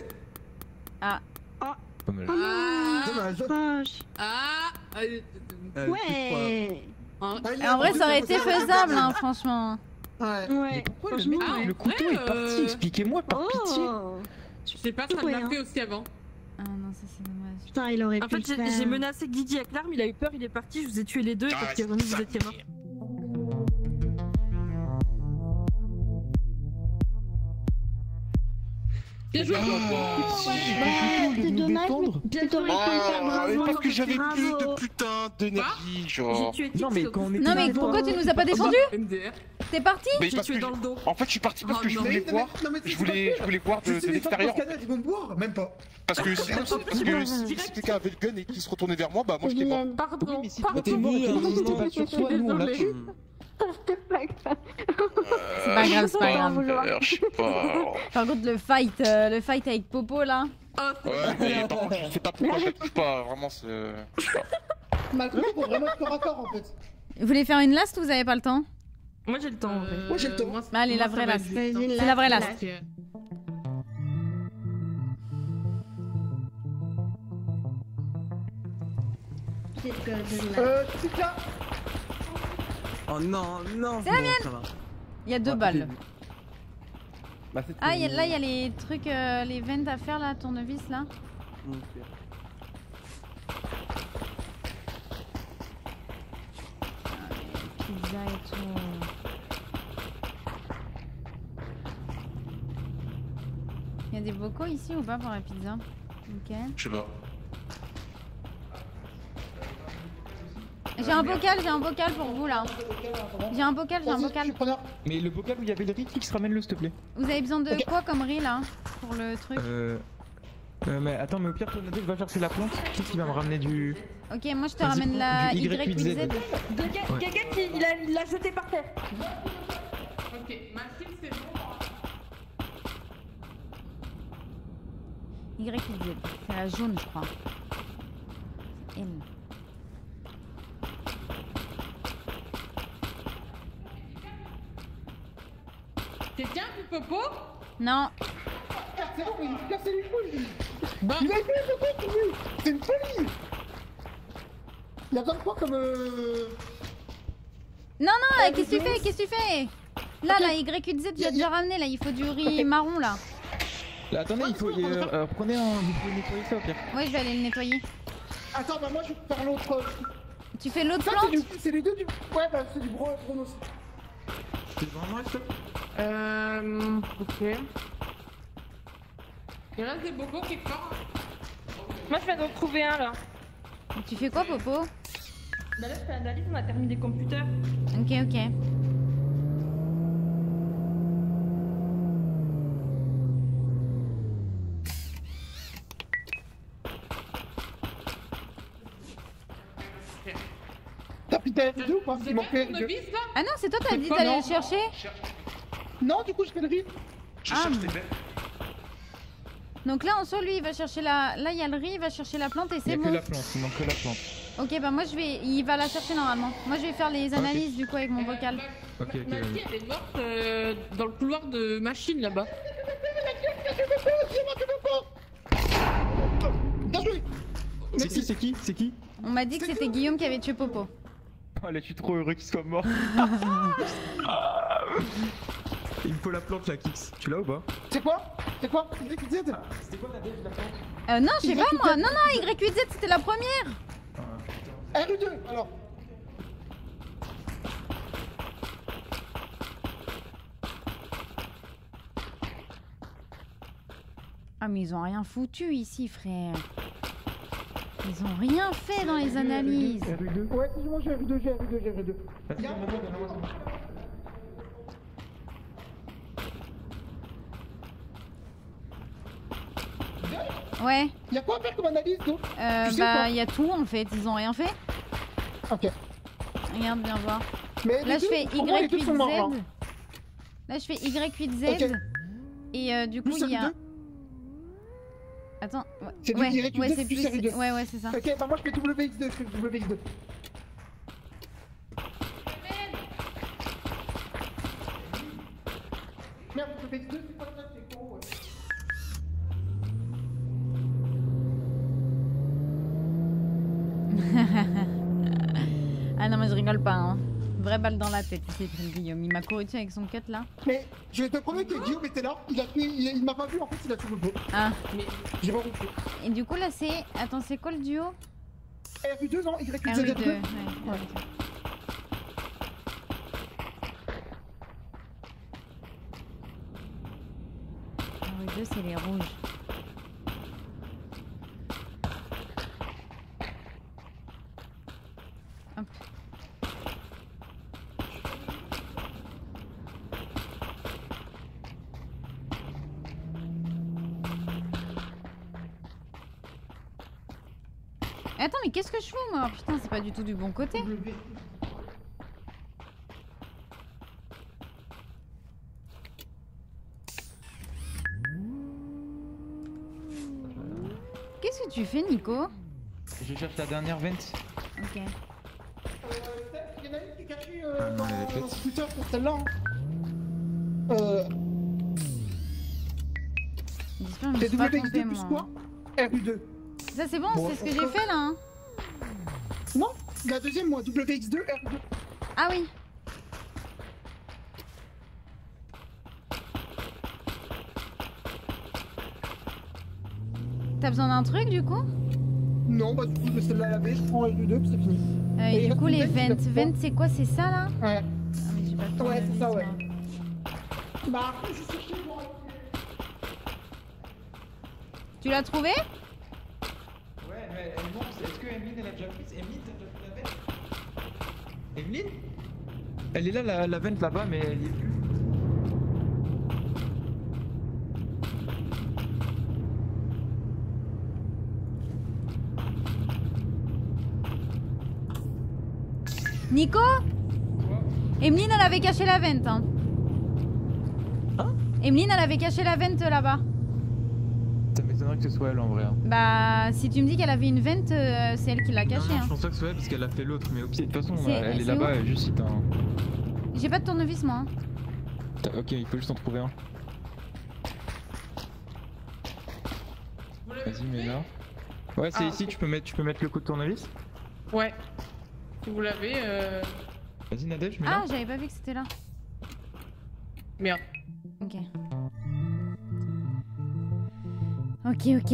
Ah. Ah. Dommage. Ah, Dommage. Vache. ah, allez. Euh, Ouais. Hein. Ah, il En a- vrai, ça aurait été il a- faisable, hein, franchement. Ouais. Mais Ouais. pourquoi le, Franchement, mec, ouais. le couteau Ouais, est parti? euh, Expliquez-moi par pitié. Oh. Je sais pas, ça Ouais, l'a hein. fait aussi avant. Ah non, ça c'est dommage. Putain, il aurait En pu fait, le j'ai faire. j'ai menacé Guigui avec l'arme, il a eu peur, il est parti, je vous ai tué les deux, et Ah, quand il est revenu, vous étiez morts. Bien joué. Ah, Bah, c'est dommage, mais Bien tu aurais pu le faire, Ah, bravo. mais parce que j'avais bravo. plus de putain d'énergie, J'ai genre. tué Non, mais Tix, quand on était Non, mais là-bas, pourquoi tu nous as pas défendu? M D R. T'es parti? Mais J'ai parce tué que dans je- le dos. En fait, je suis parti parce Oh, que je non. voulais Mais- voir. non, mais Je c'est voulais, pas je voulais voir Je de, sais de les gens l'extérieur. pour scanner, ils vont me voir, même pas. Parce que si, parce que si quelqu'un avait le gun et qu'il se retournait vers moi, bah moi j'étais mort. Vilaine. Pardon, Oui, mais si toi t'es pardon. mort et que Pardon. nous on était pas sur toi, nous on l'a Désolée. tué. C'est pas grave, c'est pas grave. Euh, je sais pas. Par contre, le fight, euh, le fight avec Popo là. Oh, c'est Ouais, mais par contre, je sais pas pourquoi je la touche pas. Vraiment, c'est. je sais pas. Malgré tout, faut vraiment être corps à corps en fait. Vous voulez faire une last ou vous avez pas le temps? Moi j'ai le temps en vrai. Euh, Moi, j'ai le temps. moi, Bah, allez, moi, la ça vraie va last. être juste, Vas-y, hein. C'est la vraie last. Ok. Petite gueule de la- Euh, c'est là. Oh non, non. C'est la bon, ça va. Il y a deux Ah, balles. Bah, c'est Ah, tout. y a- là, il y a les trucs, euh, les ventes à faire là, tournevis là. Ok. Pizza et tout. Il y a des bocaux ici ou pas pour la pizza? Ok. Je sais pas. J'ai un bocal, j'ai un bocal pour vous là. J'ai un bocal, j'ai un Vas-y, je bocal. suis preneur. Mais le bocal où il y avait le riz, Kix, ramène-le s'il te plaît. Vous avez besoin de Ok. quoi comme riz là pour le truc? Euh. euh, mais attends, mais au pire, toi, Nadège, va chercher la plante. Kix, il va me ramener du. Ok, moi je te Vas-y, ramène prends la du Y Y huit Z. huit Z. Gaguette, Ouais. Gaguette, il il a- il l'a jeté par terre. Ok, machine c'est bon. Y huit Z, c'est la jaune je crois. Elle. T'es bien du popo? Non, Ah, c'est bon, il me casse les couilles. Bah, Il a fait le truc, lui. C'est une folie. Il a besoin de quoi comme euh... non, non, Euh, qu'est-ce que tu Vince fais? Qu'est-ce que tu fais? Là, Ok. la Y huit Z, Y a- j'ai déjà ramené là, il faut du riz marron là. Là, attendez, il faut. Euh, euh, prenez un. Vous pouvez nettoyer ça au pire. Ouais, je vais aller le nettoyer. Attends, bah moi je vais faire l'autre. euh, Tu fais l'autre Ça, plante? c'est du... c'est les deux du... Ouais, bah c'est du gros chronos. C'est vraiment un stop. euh. Ok. Il reste des bobos quelque part. Moi, je viens de retrouver un là. Tu fais quoi, Popo? Bah là, je fais l'analyse, on a terminé des computers. Ok, ok. T'as pris ta R deux ou pas? Vous Il avez manquait un R deux. tournevis là? Ah non, c'est toi, t'as dit quoi, d'aller non le chercher? Non, du coup je fais le riz. Je Ah, cherche mais- des bêtes. Donc là, en soi, lui, il va chercher la. Là, il y a le riz, il va chercher la plante et Il y c'est a que bon. la plante, il manque que la plante. Ok, bah moi, je vais. Il va la chercher normalement. Moi, je vais faire les analyses du coup avec mon bocal. Ok, ok, Ma vas-y. fille, elle est morte euh, dans le couloir de machine là-bas. Bien joué. C'est qui, c'est qui, c'est qui? On m'a dit que c'était Guillaume qui avait tué Popo. Oh là, je suis trop heureux qu'il soit mort. Il me faut la plante là, Kix. Tu l'as ou pas? C'est quoi? C'est quoi? Y huit Z. C'était quoi la dette de la plante? Euh, non, je sais Y pas huit Z. moi. Non, non, Y huit Z, c'était la première. R deux, alors. Ah, mais ils ont rien foutu ici, frère. Ils ont rien fait dans les analyses. R U deux. Ouais, si je mange j'ai R deux, j'ai R deux, j'ai R deux. Vas-y, donne-moi, donne-moi ça. Ouais, Y'a quoi à faire comme analyse, donc? euh, Tu sais bah, quoi il y a tout en fait. Ils ont rien fait. Ok. Regarde, viens voir. Mais Là, les je deux, fais pour moi, les Y deux huit sont morts, là. Z. Là, je fais Y huit Z. Ok. Et euh, du coup, Plus il y a. R deux. Attends. C'est Ouais, du ouais, Y huit ouais, Z c'est plus plus. R deux. Ouais, ouais, c'est ça. Ok, bah moi je fais W X deux, je fais W X deux. Merde, W X deux, c'est pas ça, c'est con, ouais. Ah non, mais je rigole pas, hein. Vraie balle dans la tête ici, Guillaume. Il m'a couru dessus avec son cut là. Mais je te promets que Guillaume était là, il a tué, il, il m'a pas vu, en fait il a tué le beau. Ah. J'ai pas compris. Et du coup, là, c'est. Attends, c'est quoi le duo? R deux, non, Y huit Z R U deux. R deux. Ouais. Ouais. R U deux, c'est les rouges. Hop. Attends, mais qu'est-ce que je fous moi? Putain, c'est pas du tout du bon côté. W. Qu'est-ce que tu fais, Nico? Je cherche la dernière vente. Ok. Euh, il y en a une qui est cachée euh, Ah non, dans elle est dans faite. ce putain pour celle-là. hein. Euh, J'espère que je me c'est suis pas W X trompée, deux plus moi. quoi? R U deux. Ça, c'est bon, Bon, c'est ce que on j'ai peut- fait là. Hein. Non, la deuxième moi, W X deux, R deux. Ah oui. T'as besoin d'un truc du coup? Non, bah du coup je vais celle-là laver, je prends R U deux puis c'est fini. Euh, Et et il du reste coup, une les vente, ventes. tu la Ventes, c'est quoi? C'est ça là? Ouais. Ah, mais j'ai pas le temps Ouais, de c'est ça, lire, ouais. moi. Bah après je cherchais moi. Tu l'as trouvé? Ouais, mais elle monte. Est-ce que Emine elle a déjà pris? Emine, t'as déjà pris la vente? Evelyne? Elle est là, la, la vente là-bas, mais elle y est plus. Nico? Emeline, elle avait caché la vente. Hein. Hein? Emeline, elle avait caché la vente là-bas. Ça m'étonnerait que ce soit elle en vrai. Hein. Bah, si tu me dis qu'elle avait une vente, euh, c'est elle qui l'a cachée. Non, non, hein. je pense pas que ce soit elle parce qu'elle a fait l'autre, mais au pied, de toute façon, C'est- elle est c'est là-bas, où elle juste ici. Hein. J'ai pas de tournevis, moi. Hein. T'as- Ok, il faut juste en trouver un. Vas-y, mets là. Ouais, c'est Ah, ici, ok. tu peux mettre, tu peux mettre le coup de tournevis. Ouais. Si vous l'avez, euh... Vas-y, Nadège, mets Ah, là. j'avais pas vu que c'était là. Merde. Ok. Ok, ok.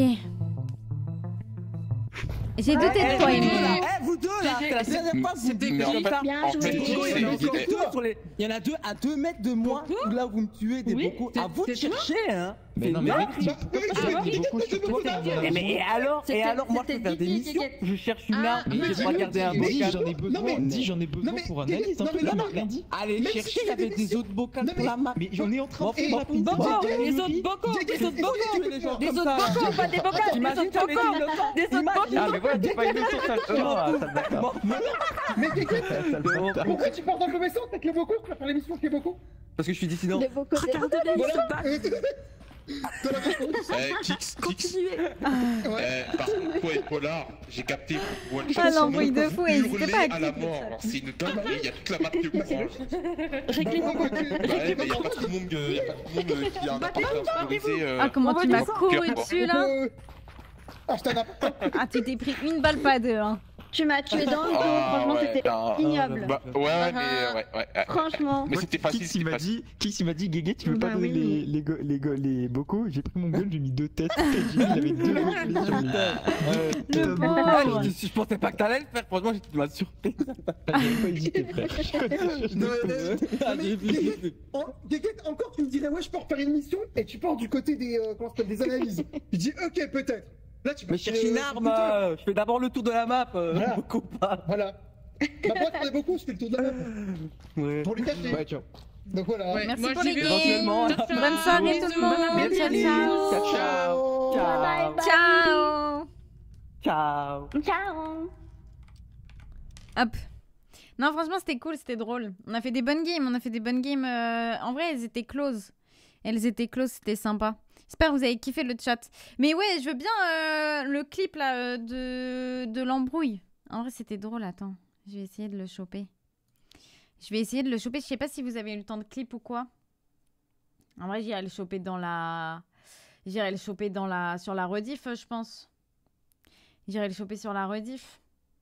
J'ai deux têtes pour Eh, Emeline. eh, vous deux là, c'est la dernière fois que vous C'était me Mais en dites fait, ça. Bien en joué. fait, Il y en a c'est- encore c'est- deux sur les- il y en a deux à deux mètres de moi, où là vous me tuez des Oui, bocaux. c'est- À vous de c'est toi. chercher, hein. Mais C'est non, mais dingue. mec, tu Bah, peux euh, pas je faire vais des dire bocaux que sur je toi, veux t'as faire- Eh, mais et alors, et C'était- alors, moi je c'était peux faire des Guigui, missions. Guigui. Je cherche une Ah, arme, mais je dis- vais regarder un mais Mais dis- bocal. j'en ai besoin, mais- dis j'en ai besoin mais- pour Guigui, analyse, un non, peu mais là, non, m'a mais- rien dit. Allez, Même si chercher je fais avec des des missions- autres bocals Non, pour mais- la map. Mais j'en ai en train de Et- faire ma pizza. Bocaux, Guigui, les autres Guigui, bocaux, Guigui, les autres Guigui, bocaux, Guigui, les gens des comme autres ça. bocaux, pas des bocaux, des T'imagines autres tous les bocaux, innocents. des autres Imagine- Ah, mais voilà, t'es pas innocent, t'as le tort. Ah, sale bâtard. Mais Guigui, Sale bâtard. pourquoi tu pars dans le mauvais sens avec le beaucoup? Tu vas faire l'émission avec les beaucoup? Parce que je suis dissident. De vos côtés. Voilà. Euh, T'as la réponse. Eh, Kix, Kix. Ouais. Eh, par contre, toi et Polar, j'ai capté one shot. Ah, l'embrouille de fou, hurler n'hésitez pas à à la cliquer. mort. Alors, c'est une dinguerie, il y a toute la map qui est au courant. Réglez Bah, vos bah, comptes. bah, Ouais, mais il y a pas tout le monde, euh, y a pas tout le monde euh, qui a un Battez-vous, appart insonorisé. euh, Ah, comment on tu va m'as dire ça. couru Clairement. dessus là? Euh, Ah, je t'en ai Ah, tu t'es pris une balle, pas deux. Hein. Tu m'as tué dans le dos. Ah, Franchement, ouais, c'était ah, ignoble. Bah, ouais, ouais, mais Ah. ouais, ouais, ouais. Franchement. Mais c'était facile, Kix, il c'était m'a facile. dit, Kix, il m'a dit, Guégué, tu veux Bah pas donner oui. les, les, go- les, go- les bocaux? J'ai pris mon gun, j'ai mis deux têtes. J'ai mis, il avait deux bocaux. Ouais, Le putain, Ah, pauvre. je, je pensais pas que t'allais le faire, franchement, j'étais de ma surprise. J'avais pas hésité, frère. Non, mais- Ah, mais j'ai vu, Guégué, j'ai vu. en- Guégué, encore tu me dirais ouais je peux refaire une mission et tu pars du côté des euh, comment ça s'appelle, des analyses. Je dis ok peut-être. Là tu Mais peux- cherche une euh, arme, putain. euh, je fais d'abord le tour de la map, euh, Voilà. beaucoup pas. Voilà. Bah moi j'en ai beaucoup, je fais le tour de la map Ouais. pour les cacher. Ouais, tiens. Donc voilà. Ouais, Merci moi, pour j'y les vais. games. Éventuellement. Ciao, ciao. Bonne soirée tout le Bisous. monde. Merci. Ciao, ciao. Ciao, ciao. Bye bye. Ciao. Ciao. Ciao. Hop. Non, franchement, c'était cool, c'était drôle. On a fait des bonnes games, on a fait des bonnes games. euh, En vrai, elles étaient close. Elles étaient close, c'était sympa. J'espère que vous avez kiffé le chat. Mais ouais, je veux bien euh, le clip là euh, de, de l'embrouille. En vrai, c'était drôle. Attends, je vais essayer de le choper. Je vais essayer de le choper. Je sais pas si vous avez eu le temps de clip ou quoi. En vrai, j'irai le choper dans la... J'irai le choper dans la... sur la rediff, je pense. J'irai le choper sur la rediff.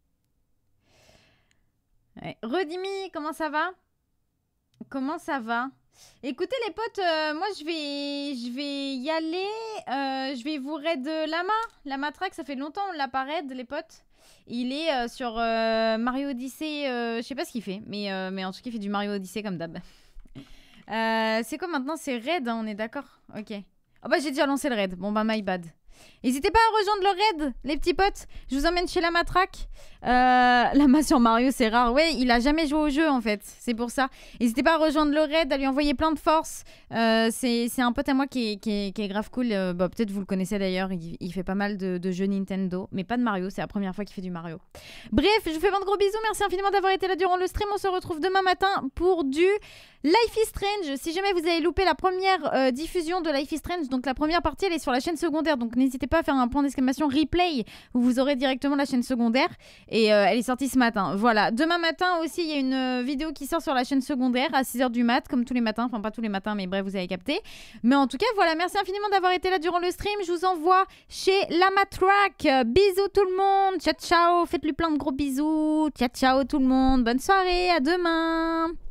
Ouais. Redimi, comment ça va? Comment ça va? Écoutez les potes, euh, moi je vais, je vais y aller. Euh, je vais vous raid Lama. Lama Track, ça fait longtemps on l'a pas raid les potes. Il est euh, sur euh, Mario Odyssey. Euh, je sais pas ce qu'il fait, mais, euh, mais en tout cas il fait du Mario Odyssey comme d'hab. Euh, c'est quoi maintenant? C'est raid, hein, on est d'accord? Ok. Oh bah j'ai déjà lancé le raid. Bon bah my bad. N'hésitez pas à rejoindre le raid, les petits potes. Je vous emmène chez Lama Track. Euh, Lama sur Mario, c'est rare. Ouais, il a jamais joué au jeu en fait. C'est pour ça. N'hésitez pas à rejoindre le raid, à lui envoyer plein de force. Euh, c'est c'est un pote à moi qui est, qui est, qui est grave cool. Euh, bah, peut-être vous le connaissez d'ailleurs. Il, il fait pas mal de, de jeux Nintendo, mais pas de Mario. C'est la première fois qu'il fait du Mario. Bref, je vous fais plein de gros bisous. Merci infiniment d'avoir été là durant le stream. On se retrouve demain matin pour du Life is Strange. Si jamais vous avez loupé la première euh, diffusion de Life is Strange, donc la première partie elle est sur la chaîne secondaire, donc n'hésitez pas à faire un point d'exclamation replay où vous aurez directement la chaîne secondaire et euh, elle est sortie ce matin. Voilà, demain matin aussi il y a une euh, vidéo qui sort sur la chaîne secondaire à six heures du mat comme tous les matins, enfin pas tous les matins mais bref vous avez capté. Mais en tout cas voilà, merci infiniment d'avoir été là durant le stream. Je vous envoie chez Lama Track. Euh, bisous tout le monde, ciao ciao, faites-lui plein de gros bisous, ciao ciao tout le monde, bonne soirée, à demain.